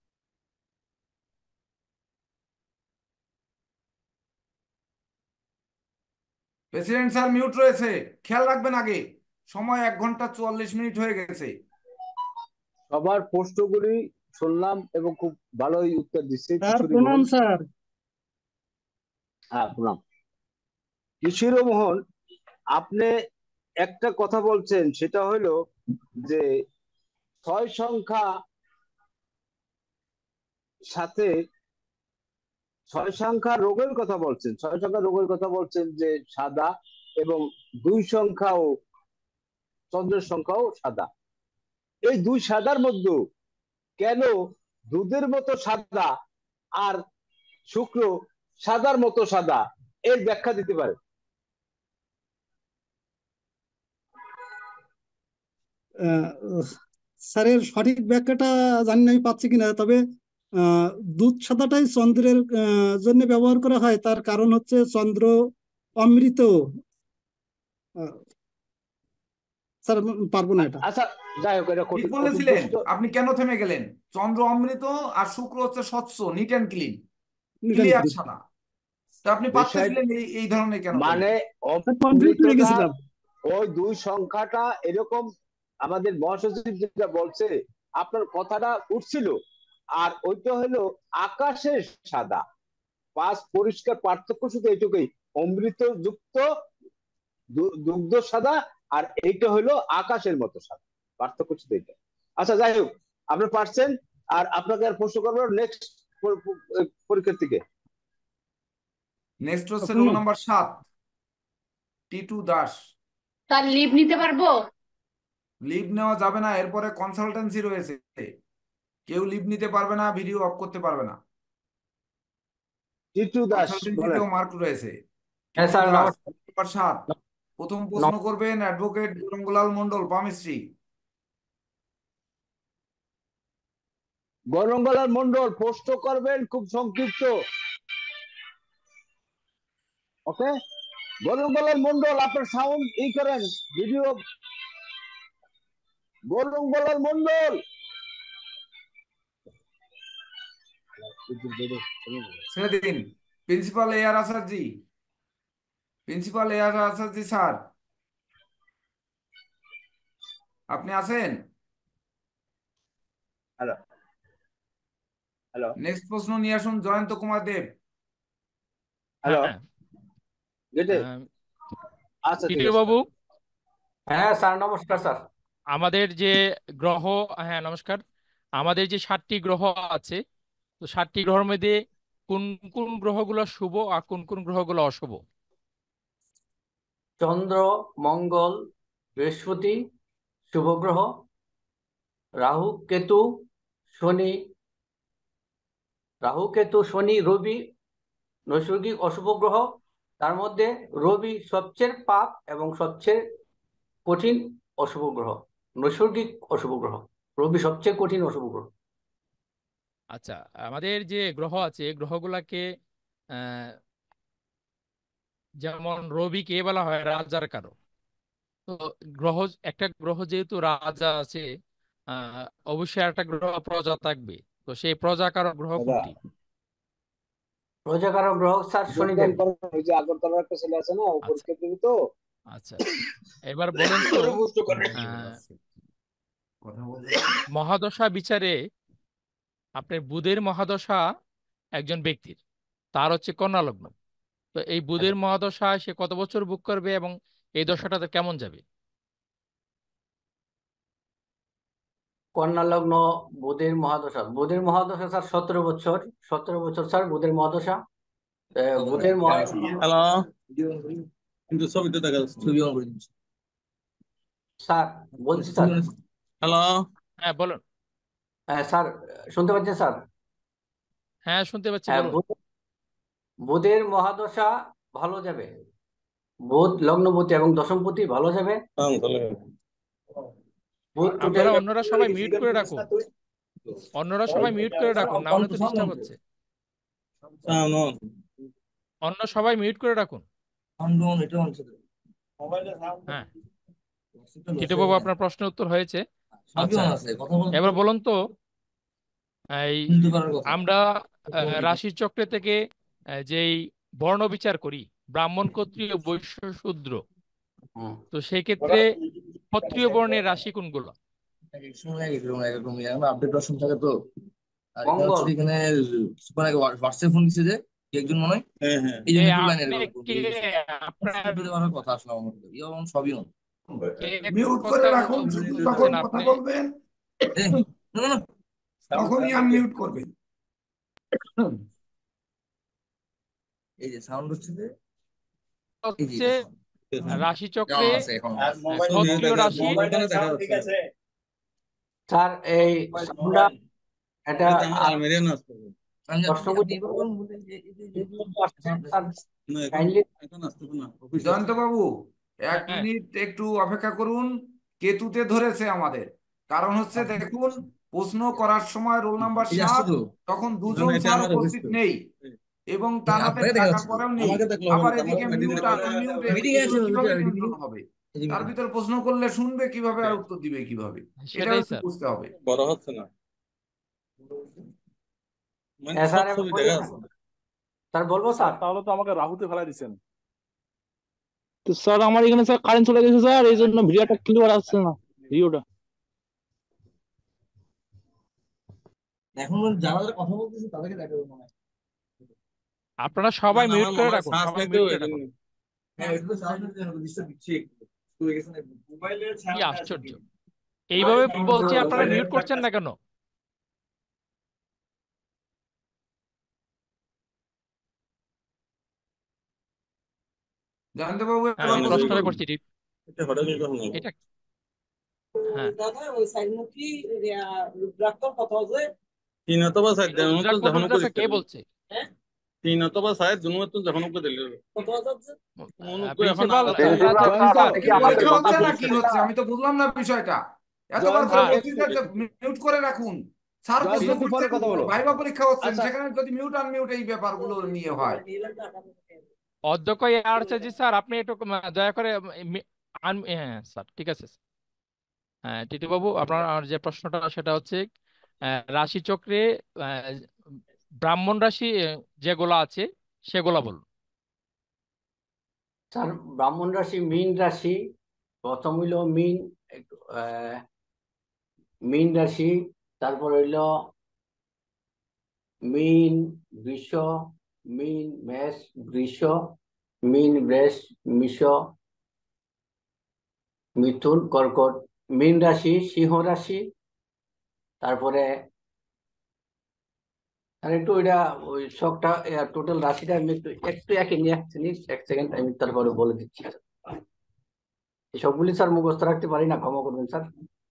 President sir mute রয়েছে, খেয়াল রাখবেন আগে। সময় এক ঘন্টা চুয়াল্লিশ মিনিট হয়ে গেছে। সবার প্রশ্নগুলি শুনলাম এবং খুব ভালোই উত্তর দিচ্ছে স্যার কিশোরী প্রণাম মোহন। স্যার। হ্যাঁ প্রণাম। কিশোরী মোহন, আপনি একটা কথা বলছেন, সেটা হলো যে ছয় সংখ্যা সাথে ছয় সংখ্যা রোগের কথা বলছেন, ছয় সংখ্যা রোগের কথা বলছেন যে সাদা, এবং দুই সংখ্যাও চন্দ্রের সংখ্যাও সাদা। এই দুই সাদার মধ্যে কেন দুধের মতো সাদা আর শুক্র সাদার মতো সাদা, এর ব্যাখ্যা দিতে পারে? আহ, স্যারের সঠিক ব্যাখ্যাটা জানি না আমি পাচ্ছি কিনা, তবে আহ, দুধ সাদাটাই চন্দ্রের জন্য ব্যবহার করা হয়, তার কারণ হচ্ছে চন্দ্র অমৃত। আহ, স্যার পারবো না এটা। আচ্ছা যাই হোক, এটা ঠিক কঠিন কঠিন বলেছিলেন। প্রশ্ন। আপনি কেন থেমে গেলেন? চন্দ্র অমৃত আর শুক্র হচ্ছে স্বচ্ছ, নিট অ্যান্ড ক্লিন, নিটান ক্লিয়ার ক্লিপ। সাদা। তো আপনি বিষয় পারতেছিলেন এই এই ধরনের কেন মানে বললেন? কনফিউজ হয়ে অমৃতটা, গেছিলাম। ওই দুই সংখ্যাটা এরকম, আমাদের মহাসচিব যেটা বলছে আপনার কথাটা উঠছিল। আর ওইটা হলো আকাশের সাদা। পাঁচ পরিষ্কার পার্থক্য শুধু এইটুকুই, অমৃত যুক্ত দুগ্ধ সাদা, আর এইটা হলো আকাশের মতো সাদা, পার্থক্য শুধু এইটা। আচ্ছা যাই হোক, আপনি পারছেন, আর আপনাকে আর প্রশ্ন করবো নেক্সট পরীক্ষার থেকে। নেক্সট হচ্ছে রোল নাম্বার সাত, টিটু দাস। তার লিভ নিতে পারবো? লিভ নেওয়া যাবে না, এরপরে কনসালটেন্সি রয়েছে, কেউ লিভ নিতে পারবে না, ভিডিও অফ করতে পারবে না। টিটু দাস বলেন। কনসালটেন্সিতেও মার্ক রয়েছে। হ্যাঁ টিটু স্যার, দাস, নমস্কার। নাম্বার সাত। প্রথম প্রশ্ন করবেন অ্যাডভোকেট গৌরঙ্গলাল মন্ডল, পামিস্ট্রি। গৌরঙ্গলাল মন্ডল প্রশ্ন করবেন খুব সংক্ষিপ্ত। ওকে, গৌরঙ্গলাল মন্ডল আপনার সাউন্ড ই করেন, ভিডিও। গৌরঙ্গলাল মন্ডল, ছেড়ে দিন। Principal A R Acharjee, principal A R Acharjee sir, আপনি আছেন? হ্যালো হ্যালো নেক্সট প্রশ্ন নিয়ে আসুন জয়ন্ত কুমার দেব। হ্যালো হ্যাঁ গেটে আহ, আচ্ছা ঠিক টিটু আছে। বাবু, হ্যাঁ স্যার, নমস্কার স্যার। আমাদের যে গ্রহ, হ্যাঁ নমস্কার, আমাদের যে সাতটি গ্রহ আছে, তো সাতটি গ্রহের মধ্যে কোন কোন গ্রহগুলো শুভ আর কোন কোন গ্রহগুলো অশুভ? চন্দ্র, মঙ্গল, বৃহস্পতি শুভ গ্রহ, রাহু কেতু শনি, রাহু কেতু শনি রবি নৈসর্গিক অশুভ গ্রহ। তার মধ্যে রবি সবচেয়ে পাপ এবং সবচেয়ে কঠিন অশুভ গ্রহ, নৈসর্গিক অশুভ গ্রহ। রবি সবচেয়ে কঠিন অশুভ গ্রহ। আচ্ছা, আমাদের যে গ্রহ আছে গ্রহগুলাকে আহ যেমন রবিকে বলা হয় রাজার কারক। তো গ্রহ, একটা গ্রহ যেহেতু রাজা আছে, আহ অবশ্যই একটা গ্রহ প্রজা থাকবে। তো সেই প্রজাকারক গ্রহ কোনটি? প্রজাকারক গ্রহ স্যার যোগদান শনিদেব। করেন, ওই যে আগরতলার একটা ছেলে আছে না, ও আচ্ছা পরীক্ষা দিবি তো। আচ্ছা, এবার বলুন তো, ওরে বুঝতে পারে। আহ কথা বলতে মহাদশা বিচারে আপনার বুধের মহাদশা একজন ব্যক্তির, তার হচ্ছে কন্যা লগ্ন। তো এই বুধের মহাদশা সে কত বছর ভোগ করবে এবং এই দশাটা তার কেমন যাবে? কন্যা লগ্ন, বুধের মহাদশা। বুধের মহাদশা স্যার সতেরো বছর। সতেরো বছর স্যার বুধের মহাদশা। আহ, বুধের মহাদশা। হ্যালো, কিন্তু ছবিটা দেখা যাচ্ছে, ছবি অন করে দিচ্ছি। স্যার বলছি স্যার। হ্যালো, হ্যাঁ বলুন। হ্যাঁ স্যার, শুনতে পাচ্ছেন স্যার? হ্যাঁ শুনতে পাচ্ছি, হ্যাঁ, বলুন। বুধ- বুধের মহাদশা ভালো যাবে। বুধ লগ্নপতি এবং দশমপতি ভালো যাবে। বুধ টোটাল। আপনারা অন্যরা সবাই মিউট করে রাখুন, অন্যরা সবাই মিউট করে রাখুন, না হলে তো ডিস্টার্ব হচ্ছে। অন্য সবাই মিউট করে রাখুন। হ্যাঁ, টিটু বাবু, আপনার প্রশ্নের উত্তর হয়েছে। আচ্ছা, এবার বলুন তো, এই আমরা আহ, রাশি চক্র থেকে আহ, যেই বর্ণ বিচার করি, ব্রাহ্মণ, ক্ষত্রিয়, বৈশ্য, শূদ্র, তো সেই ক্ষেত্রে ক্ষত্রিয় বর্ণের রাশি কোনগুলো? আপডেট অপশন থাকে তো। আর এটা মঙ্গল। হচ্ছে এখানে কিছুক্ষণ আগে হোয়াটসঅ্যাপ ফোন দিছে যে কি একজন মনে হয়, এই জন্য এ একটু লাইনে আপনি এরকম কে আপনার কথা আসলে আমার মধ্যে ইয়ে আমার সবই on। কে মিউট করে কথা রাখুন, শুধু বলছেন যখন কথা আপনি? বলবেন এ, না, না, না। তখনই আনমিউট করবেন। এই যে সাউন্ড হচ্ছে যে এই যে হচ্ছে রাশি চক্রে আছে এখন ক্ষত্রিয় রাশি। ঠিক আছে স্যার এই আমরা এটা আলমেরিয়ান আছে দর্শকদের কাইন্ডলি এখন আসতে না অফিস আছে। জয়ন্ত বাবু, এক হ্যাঁ মিনিট একটু অপেক্ষা করুন, কেতুতে ধরেছে আমাদের। কারণ হচ্ছে দেখুন, প্রশ্ন করার সময় রোল নাম্বার এই যে আসছে সাত, তো, তখন না, দুজন না, এটা স্যার আমার অফিস উপস্থিত তো। নেই এবং তাদের আপনাকে দেখা টাকার যাচ্ছে তো, পরেও নেই। আমাকে দেখলে হবে আবার না, এদিকে আমার মিউট মিটিং আনমিউট মিটিং আছে কিভাবে মিটিং নিয়ন্ত্রণ হবে? এই যে তার মিটিং ভিতর প্রশ্ন করলে শুনবে কিভাবে আর উত্তর দিবে কিভাবে? এটাও সেটাই একটু স্যার। বুঝতে হবে। বড় হচ্ছে না মানে হ্যাঁ সব স্যার, ছবি বলি দেখা স্যার। যাচ্ছে। স্যার বলবো স্যার স্যার? তাহলে তো আমাকে রাহুতে ফেলাই দিচ্ছেন। তো স্যার আমার এখানে স্যার কারেন্ট চলে গেছে স্যার, এই জন্য ভিডিওটা ক্লিয়ার আসছে না, ভিডিওটা। এখন যারা যারা কথা বলতেছে তাদেরকে দেখাবো মনে হয়। আপনারা না সবাই না মিউট আমার করে মোবাইল রাখুন, চার্জ সবাই নাই তো মিউট করে এই জন্য। রাখুন। হ্যাঁ এটা তো চার্জ নাই, ডিস্টার্ব দিচ্ছি একটু শুয়ে গেছে না মোবাইলের কি চার্জ আছে আশ্চর্য! কি এইভাবে বলছি, আপনারা মিউট করছেন না কেন? জয়ন্তবাবু হ্যাঁ এবার আমি প্রশ্ন দশটাতে করুন। করছি টি- এটা হ্যাঁ দাদা ওই সাইনমুখী রুদ্রাক্ষর কত আছে? তিন অথবা চার দেওয়ার মতো রুদ্রাক্ষ যখন টুদ্রাক্ষ কে বলছে? হ্যাঁ তিন অথবা চার দুনো মতো যখন দিলে কত আছে? মনুকে এখন প্রিন্সিপাল আলাদা আমরা প্রিন্সিপাল যে স্যার স্যার আপনি কি কি আমাদের পরীক্ষা কথা হচ্ছে না কি শুনছেন? হচ্ছে আমি তো বুঝলাম না বিষয়টা। এতবার জয়ন্ত করে স্যার বলছি যে মিউট করে রাখুন। স্যার জয়ন্ত প্রশ্ন একটু পরে করছেন, কথা বলো। ভাইবা পরীক্ষা হচ্ছেন, আচ্ছা সেখানে যদি মিউট আনমিউট এই ব্যাপারগুলো নিয়ে হয়। অধ্যক্ষ আসছে জি স্যার, আপনি একটু উম, দয়া করে উম, মি- আন- হ্যাঁ স্যার ঠিক আছে। হ্যাঁ টিটু বাবু, আপনার আমার যে প্রশ্নটা সেটা হচ্ছে আহ, রাশিচক্রে আহ, ব্রাহ্মণ রাশি আহ, যেগুলো আছে সেগুলো বলুন। স্যার ব্রাহ্মণ রাশি মীন রাশি, প্রথম হইল মীন, একটু, আহ, মীন রাশি, তারপর হইল মীন বৃষ, মীন মেষ বৃষ, মীন বৃষ মিষ, মিথুন কর্কট। মীন রাশি সিংহ রাশি, তারপরে আর একটু ওইটা ওই শখটা টোটাল রাশিটা আমি একটু একটু একে নিয়ে আসছি এক সেকেন্ড, আমি তারপরে বলে দিচ্ছি। এই সবগুলি স্যার মুখস্থ রাখতে পারি না, ক্ষমা করবেন স্যার।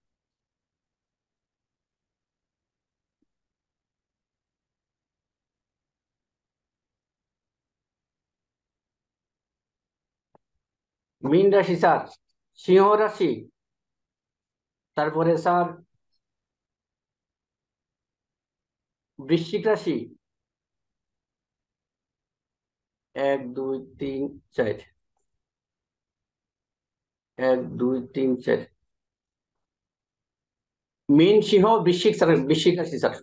মীন রাশি স্যার, সিংহ রাশি, তারপরে স্যার বৃশ্চিক রাশি, এক দুই তিন চার, এক দুই তিন চার, মীন সিংহ বৃশ্চিক স্যার, বৃশ্চিক রাশি স্যার।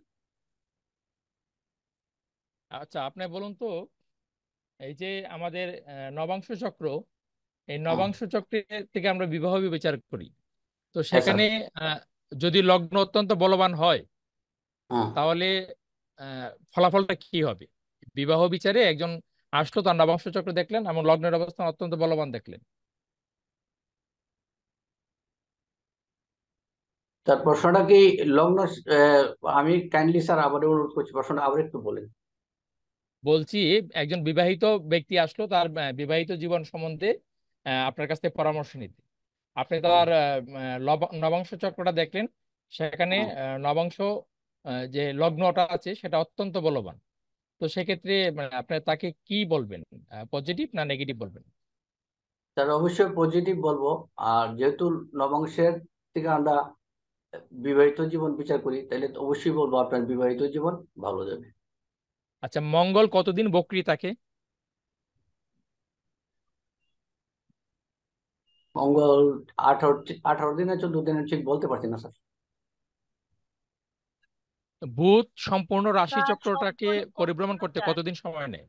আচ্ছা আপনি বলুন তো, এই যে আমাদের আহ, নবাংশ চক্র, এই হ্যাঁ নবাংশ চক্রে থেকে আমরা বিবাহ বিচার করি, তো হ্যাঁ স্যার। সেখানে আহ, যদি লগ্ন অত্যন্ত বলবান হয় হ্যাঁ তাহলে আহ, ফলাফলটা কি হবে? বিবাহ বিচারে একজন আসলো, তার নবাংশ চক্র দেখলেন এবং লগ্নের অবস্থান অত্যন্ত বলবান দেখলেন। তার প্রশ্নটা কি লগ্ন, আহ, আমি কাইন্ডলি স্যার আবার অনুরোধ করছি, প্রশ্নটা আবার একটু বলেন। বলছি একজন বিবাহিত ব্যক্তি আসলো, তার আহ, বিবাহিত জীবন সম্বন্ধে আহ, আপনার কাছ থেকে পরামর্শ নিতে। আপনি হ্যাঁ তার আহ, লব- নবাংশ চক্রটা দেখলেন, সেখানে হ্যাঁ আহ, নবাংশ আহ, যে লগ্নটা আছে সেটা অত্যন্ত বলবান। তো সেক্ষেত্রে মানে আপনি তাকে কি বলবেন, পজিটিভ না নেগেটিভ বলবেন? স্যার অবশ্যই পজিটিভ বলবো। আর যেহেতু নবাংশের থেকে আমরা বিবাহিত জীবন বিচার করি, তাহলে তো অবশ্যই বলবো আপনার বিবাহিত জীবন ভালো যাবে। আচ্ছা মঙ্গল কতদিন বক্রী থাকে? মঙ্গল আঠারো আঠারো দিনের চোদ্দ দিনের ঠিক বলতে পারছি না স্যার। বুধ সম্পূর্ণ রাশি তার চক্রটাকে সম্পূর্ণ পরিভ্রমণ করতে যায়। কতদিন সময় নেয়?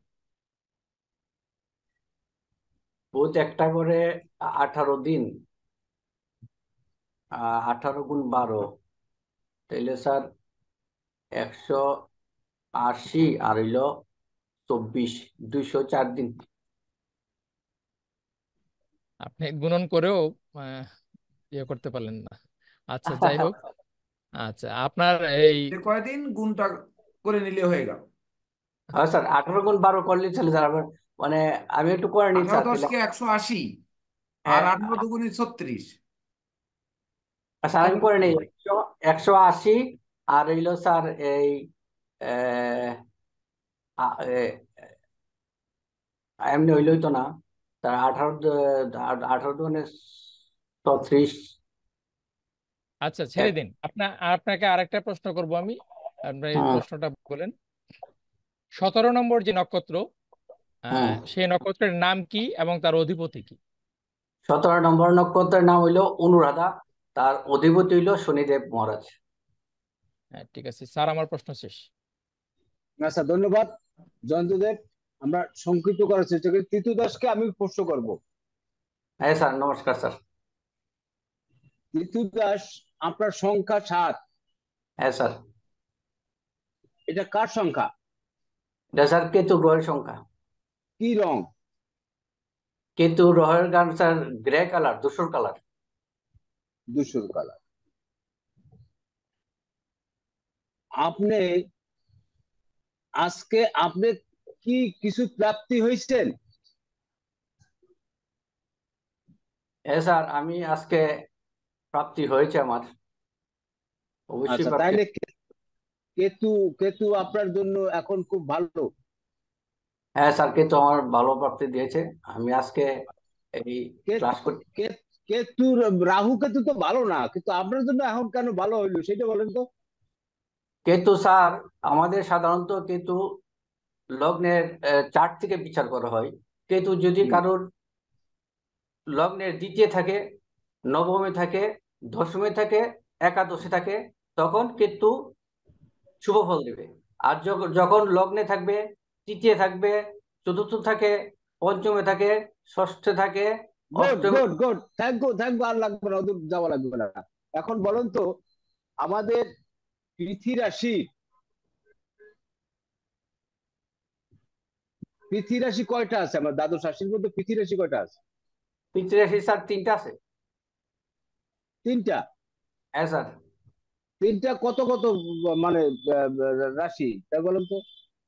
বুধ একটা করে আঠারো দিন, আহ, আঠারো গুণ বারো, তাইলে স্যার একশো আশি আর হইল চব্বিশ, দুইশো চার দিন। আপনি গুণন করেও আহ, ইয়ে করতে পারলেন না। আচ্ছা যাই হোক, আচ্ছা আপনার এই যে কয়দিন গুণটা করে নিলে হয়ে গেল। হ্যাঁ স্যার, আঠারো গুণ বারো করলে চলে স্যার। আবার মানে আমি একটু করে নিই আঠারো স্যার তাহলে। দশকে একশো আশি, আর হ্যাঁ আঠারো দুগুণে ছত্রিশ। স্যার আমি করে নিই, একশো একশো আশি আর হইল স্যার এই আহ, আ- এ, এমনি হইলই তো না স্যার, আঠারো দ- আ- আঠারো দুগুণে ছত্রিশ। আচ্ছা ছেড়ে দিন। আপনা আপনাকে আরেকটা প্রশ্ন করব আমি, আপনার এই হুম প্রশ্নটা বলেন। সতেরো নম্বর যে নক্ষত্র, হুম আহ সেই নক্ষত্রের নাম কি এবং তার অধিপতি কি? সতেরো নম্বর নক্ষত্রের নাম হইল অনুরাধা, তার অধিপতি হইল শনিদেব মহারাজ। হ্যাঁ ঠিক আছে স্যার, আমার প্রশ্ন শেষ। আচ্ছা ধন্যবাদ জয়ন্তদেব। আমরা সংক্ষিপ্ত করার চেষ্টা করি। তিতু দাসকে আমি প্রশ্ন করব। হ্যাঁ স্যার, নমস্কার স্যার। তিতু দাস, আপনার সংখ্যা সাত, হ্যাঁ স্যার। এটা কার সংখ্যা? এটা স্যার কেতু গ্রহের সংখ্যা। কি রং? কেতু গ্রহের গান স্যার গ্রে কালার, ধূসর কালার। ধূসর কালার। আপনি আজকে আপনি কি কিছু প্রাপ্তি হয়েছেন? হ্যাঁ স্যার, আমি আজকে প্রাপ্তি হয়েছে আমার, অবশ্যই আচ্ছা, প্রাপ্তি। তাইলে কে- কেতু কেতু আপনার জন্য এখন খুব ভালো। হ্যাঁ স্যার, কিন্তু আমার ভালো প্রাপ্তি দিয়েছে। আমি আজকে এই ক্লাস কেতু করতে কে- কেতু রাহু কেতু তো ভালো না, কিন্তু আপনার জন্য এখন কেন ভালো হইলো সেটা বলেন তো। কিন্তু স্যার, আমাদের সাধারণত কিন্তু লগ্নের চার্ট থেকে বিচার করা হয়। কিন্তু যদি হুম। কারোর লগ্নের দ্বিতীয় থাকে, নবমে থাকে, দশমে থাকে, একাদশে থাকে, তখন কিন্তু শুভ ফল দেবে। আর যখন যখন লগ্নে থাকবে, তৃতীয় থাকবে, চতুর্থ থাকে, পঞ্চমে থাকে, ষষ্ঠে থাকে, গুড অষ্টমে। Good good, thank you thank you. আর লাগবে না, ওদের যাওয়া লাগবে না। এখন বলেন তো, আমাদের পৃথি রাশি পৃথি রাশি কয়টা আছে? আমার দ্বাদশ রাশির মধ্যে পৃথি রাশি কয়টা আছে? পৃথিবী স্যার তিনটা আছে। তিনটা। হ্যাঁ স্যার। তিনটা কত কত মানে আহ, রাশি তাই বলেন তো,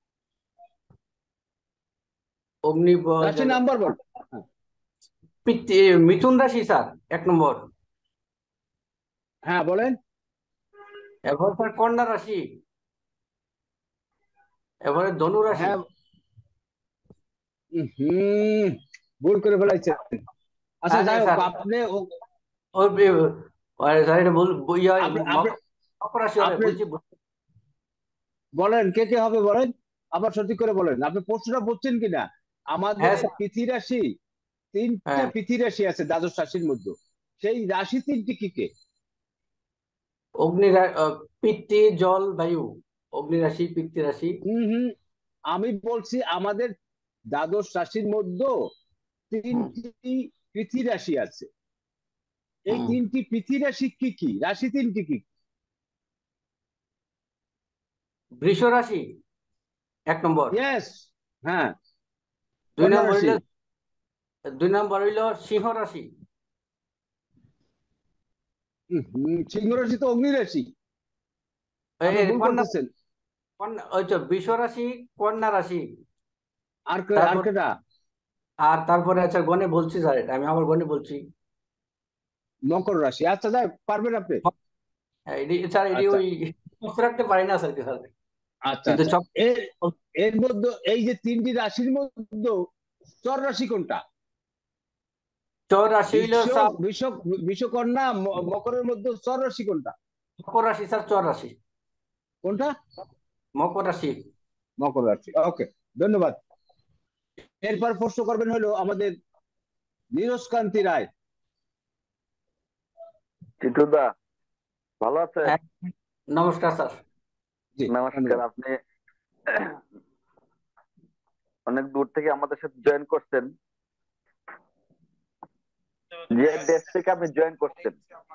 অগ্নি রাশি নাম্বার বল। মিথুন রাশি স্যার এক নম্বর। হ্যাঁ বলেন। এরপর স্যার কন্যা রাশি, এবারে ধনু রাশি। হ্যাঁ। হম ভুল করে ফেলাইছেন। আচ্ছা, হ্যাঁ যাই হোক, স্যার, আপনি ও- ওই বি- ওই স্যার এটা বল ইয়া, আপনি- মক- আপনি- মকর রাশি হবে, আপনি বলছি। বলেন কে কে হবে বলেন, আবার সঠিক করে বলেন। আপনি প্রশ্নটা বুঝছেন কিনা? আমাদের হ্যাঁ স্যার। পৃথি রাশি, তিনটা হ্যাঁ, পৃথি রাশি আছে দ্বাদশ রাশির মধ্যে। সেই রাশি তিনটি কি কে? অগ্নি রা- আহ, পিতৃ, জল, বায়ু। অগ্নি রাশি, পিতৃ রাশি। হম হম আমি বলছি আমাদের দ্বাদশ রাশির মধ্যে তিনটি পৃথি রাশি আছে। এই হুম। তিনটি পৃথি রাশি কি কি? রাশি তিনটি কি কি? বৃষ রাশি এক নম্বর। ইয়েস। হ্যাঁ। দুই কন্যা নম্বর রাশি। হইল দুই নম্বর হইল সিংহ রাশি। হম, সিংহ রাশি তো অগ্নি রাশি, এই আপনি ভুল কন্যা করতেছেন। কন্যা ওই তো বৃষ রাশি, কন্যা রাশি। আর কে- আর তারপর কেটা? আর তারপরে আচ্ছা গণে বলছি স্যার, এটা আমি আমার গণে বলছি। মকর রাশি। আচ্ছা, যাই পারবেন আপনি। হ্যাঁ, এটি স্যার, এটি আচ্ছা ওই মনে রাখতে পারি না স্যার, কি স্যার। আচ্ছা কিন্তু আচ্ছা সব এর এর মধ্যে এই যে তিনটি রাশির মধ্যে চর রাশি কোনটা? চর রাশি হইল বিষ স্যার বিষ বিশ্বকন্যা ম- মকরের মধ্যে চর রাশি কোনটা? মকর রাশি স্যার, চর রাশি। কোনটা? মকর রাশি। মকর রাশি। ওকে, ধন্যবাদ। এরপর প্রশ্ন করবেন হলো আমাদের নীরজ কান্তি রায়। টিটুদা ভালো আছে? হ্যাঁ, নমস্কার স্যার। জি নমস্কার। ধন্যবাদ। আপনি অনেক দূর থেকে আমাদের সাথে জয়েন করছেন। যে দেশ থেকে আপনি জয়েন করছেন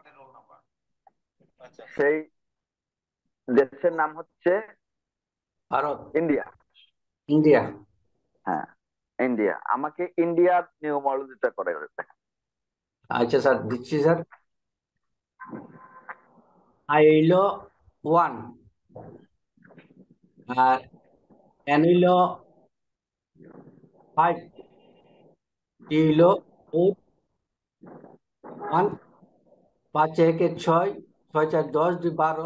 সেই দেশের নাম হচ্ছে ভারত। ইন্ডিয়া। ইন্ডিয়া। হ্যাঁ, ইন্ডিয়া। আমাকে ইন্ডিয়ার নিউমোলজিটা করে দেখান। আচ্ছা স্যার, দিচ্ছি স্যার। আই হইল ওয়ান, আর এন হইল ফাইভ, টি হইল এইট, ওয়ান, পাঁচ একে ছয়, ছয় চার দশ, দুই বারো,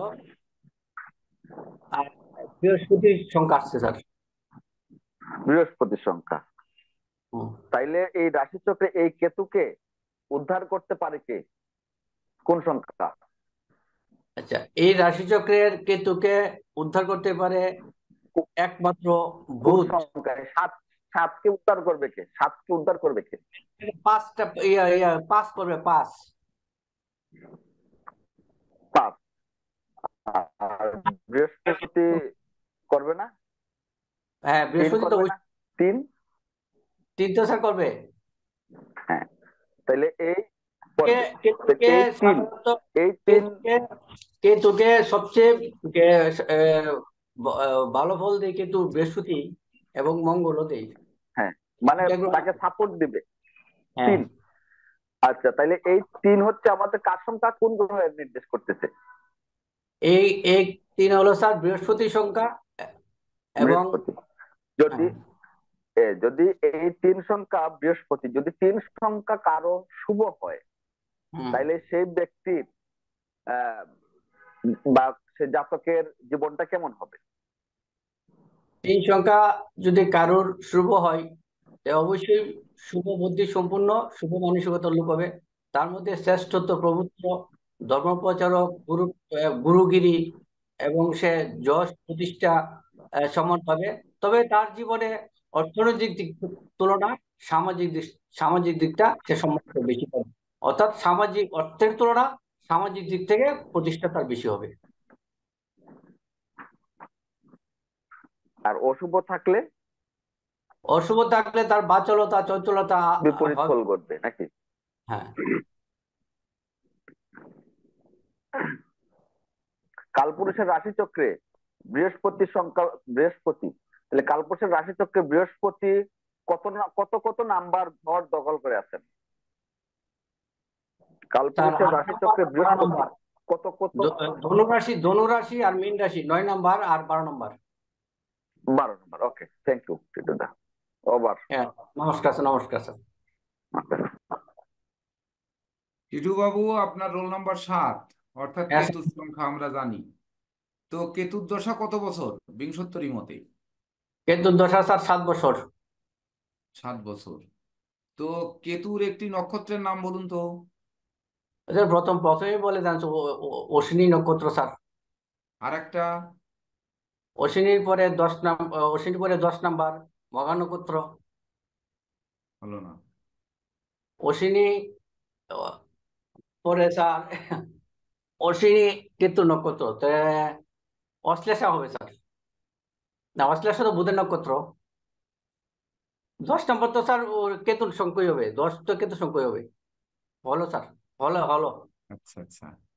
আর বৃহস্পতির সংখ্যা আসছে স্যার। বৃহস্পতির সংখ্যা। হুম। তাইলে এই রাশিচক্রে এই কেতুকে উদ্ধার করতে পারে কে? কোন সংখ্যা? আচ্ছা, এই রাশিচক্রের কেতুকে উদ্ধার করতে পারে একমাত্র কোন ভূত। সংখ্যা? সাত। সাতকে উদ্ধার করবে কে? সাতকে উদ্ধার করবে কে? পাঁচটা ইয়া ইয়া পাস করবে, পাস। পাঁচ। আর বৃহস্পতি করবে না? হ্যাঁ, তিন বৃহস্পতি তো করবে না? তিন। তিন তো স্যার করবে। হ্যাঁ, তাহলে এই কে করবে। কেতুকে এই তিন সাধারণত এই তিন কেতুকে কেতুকে সবচেয়ে কে- আহ, ব- আহ, ভালো ফল দেয় কিন্তু বৃহস্পতি এবং মঙ্গলও দেয়। হ্যাঁ, মানে এগুলো তাকে সাপোর্ট দিবে। হ্যাঁ, তিন। আচ্ছা, তাহলে এই তিন হচ্ছে আমাদের কার সংখ্যা? কোন গ্রহের নির্দেশ করতেছে? এই এই তিন হলো স্যার বৃহস্পতি সংখ্যা এবং বৃহস্পতি। যদি হ্যাঁ, এ যদি এই তিন সংখ্যা বৃহস্পতি যদি তিন সংখ্যা কারো শুভ হয় তাইলে সেই ব্যক্তির আহ বা সে জাতকের জীবনটা কেমন হবে? এই সংখ্যা যদি কারোর শুভ হয় তে অবশ্যই শুভ বুদ্ধি সম্পূর্ণ শুভ মানসিকতার লোক হবে। তার মধ্যে শ্রেষ্ঠত্ব প্রভুত্ব ধর্মপ্রচারক গুরু আহ, গুরুগিরি এবং সে যশ প্রতিষ্ঠা আহ, সমান পাবে। তবে তার জীবনে অর্থনৈতিক দিক তুলনায় সামাজিক দিক সামাজিক দিকটা সে সম্মান বেশি পাবে। অর্থাৎ সামাজিক অর্থের তুলনা সামাজিক দিক থেকে প্রতিষ্ঠা তার বেশি হবে। আর অশুভ থাকলে? অশুভ থাকলে তার বাচলতা চঞ্চলতা বিপরীত হবে। ফল ঘটবে নাকি? হ্যাঁ। কালপুরুষের রাশিচক্রে বৃহস্পতির সংখ্যা বৃহস্পতি তাহলে কালপুরুষের রাশিচক্রে বৃহস্পতি কত না কত কত নাম্বার ঘর দখল করে আছেন? কালপুরুষের রাশিচক্রে বৃহস্পতি কত কত? ধনুরাশি ধনুরাশি আর মীন রাশি নয় নাম্বার আর বারো নাম্বার। বারো নম্বর। ওকে, থ্যাংক ইউ টিটুদা। ওভার। হ্যাঁ, নমস্কার স্যার। নমস্কার স্যার। টিটু বাবু, আপনার রোল নাম্বার সাত, অর্থাৎ হ্যাঁ, কেতুর সংখ্যা আমরা জানি। তো কেতুর দশা কত বছর বিংশোত্তরী মতে? কেতুর দশা স্যার সাত বছর। সাত বছর। তো কেতুর একটি নক্ষত্রের নাম বলুন তো। স্যার প্রথম প্রথমেই বলে দেন অশ্বিনী নক্ষত্র স্যার। আর একটা? অশ্বিনীর পরে দশ নাম্বার অশ্বিনীর পরে দশ নাম্বার মঘা নক্ষত্র। হলো না। অশ্বিনী আহ, পরে স্যার অশ্বিনী কেতু নক্ষত্র তে অশ্লেষা হবে স্যার। না, অশ্লেষা তো বুধের নক্ষত্র। দশ নম্বর তো স্যার ওর কেতুর সংখ্যাই হবে। দশ তো কেতু সংখ্যাই হবে। হলো স্যার, হলো হলো। আচ্ছা আচ্ছা।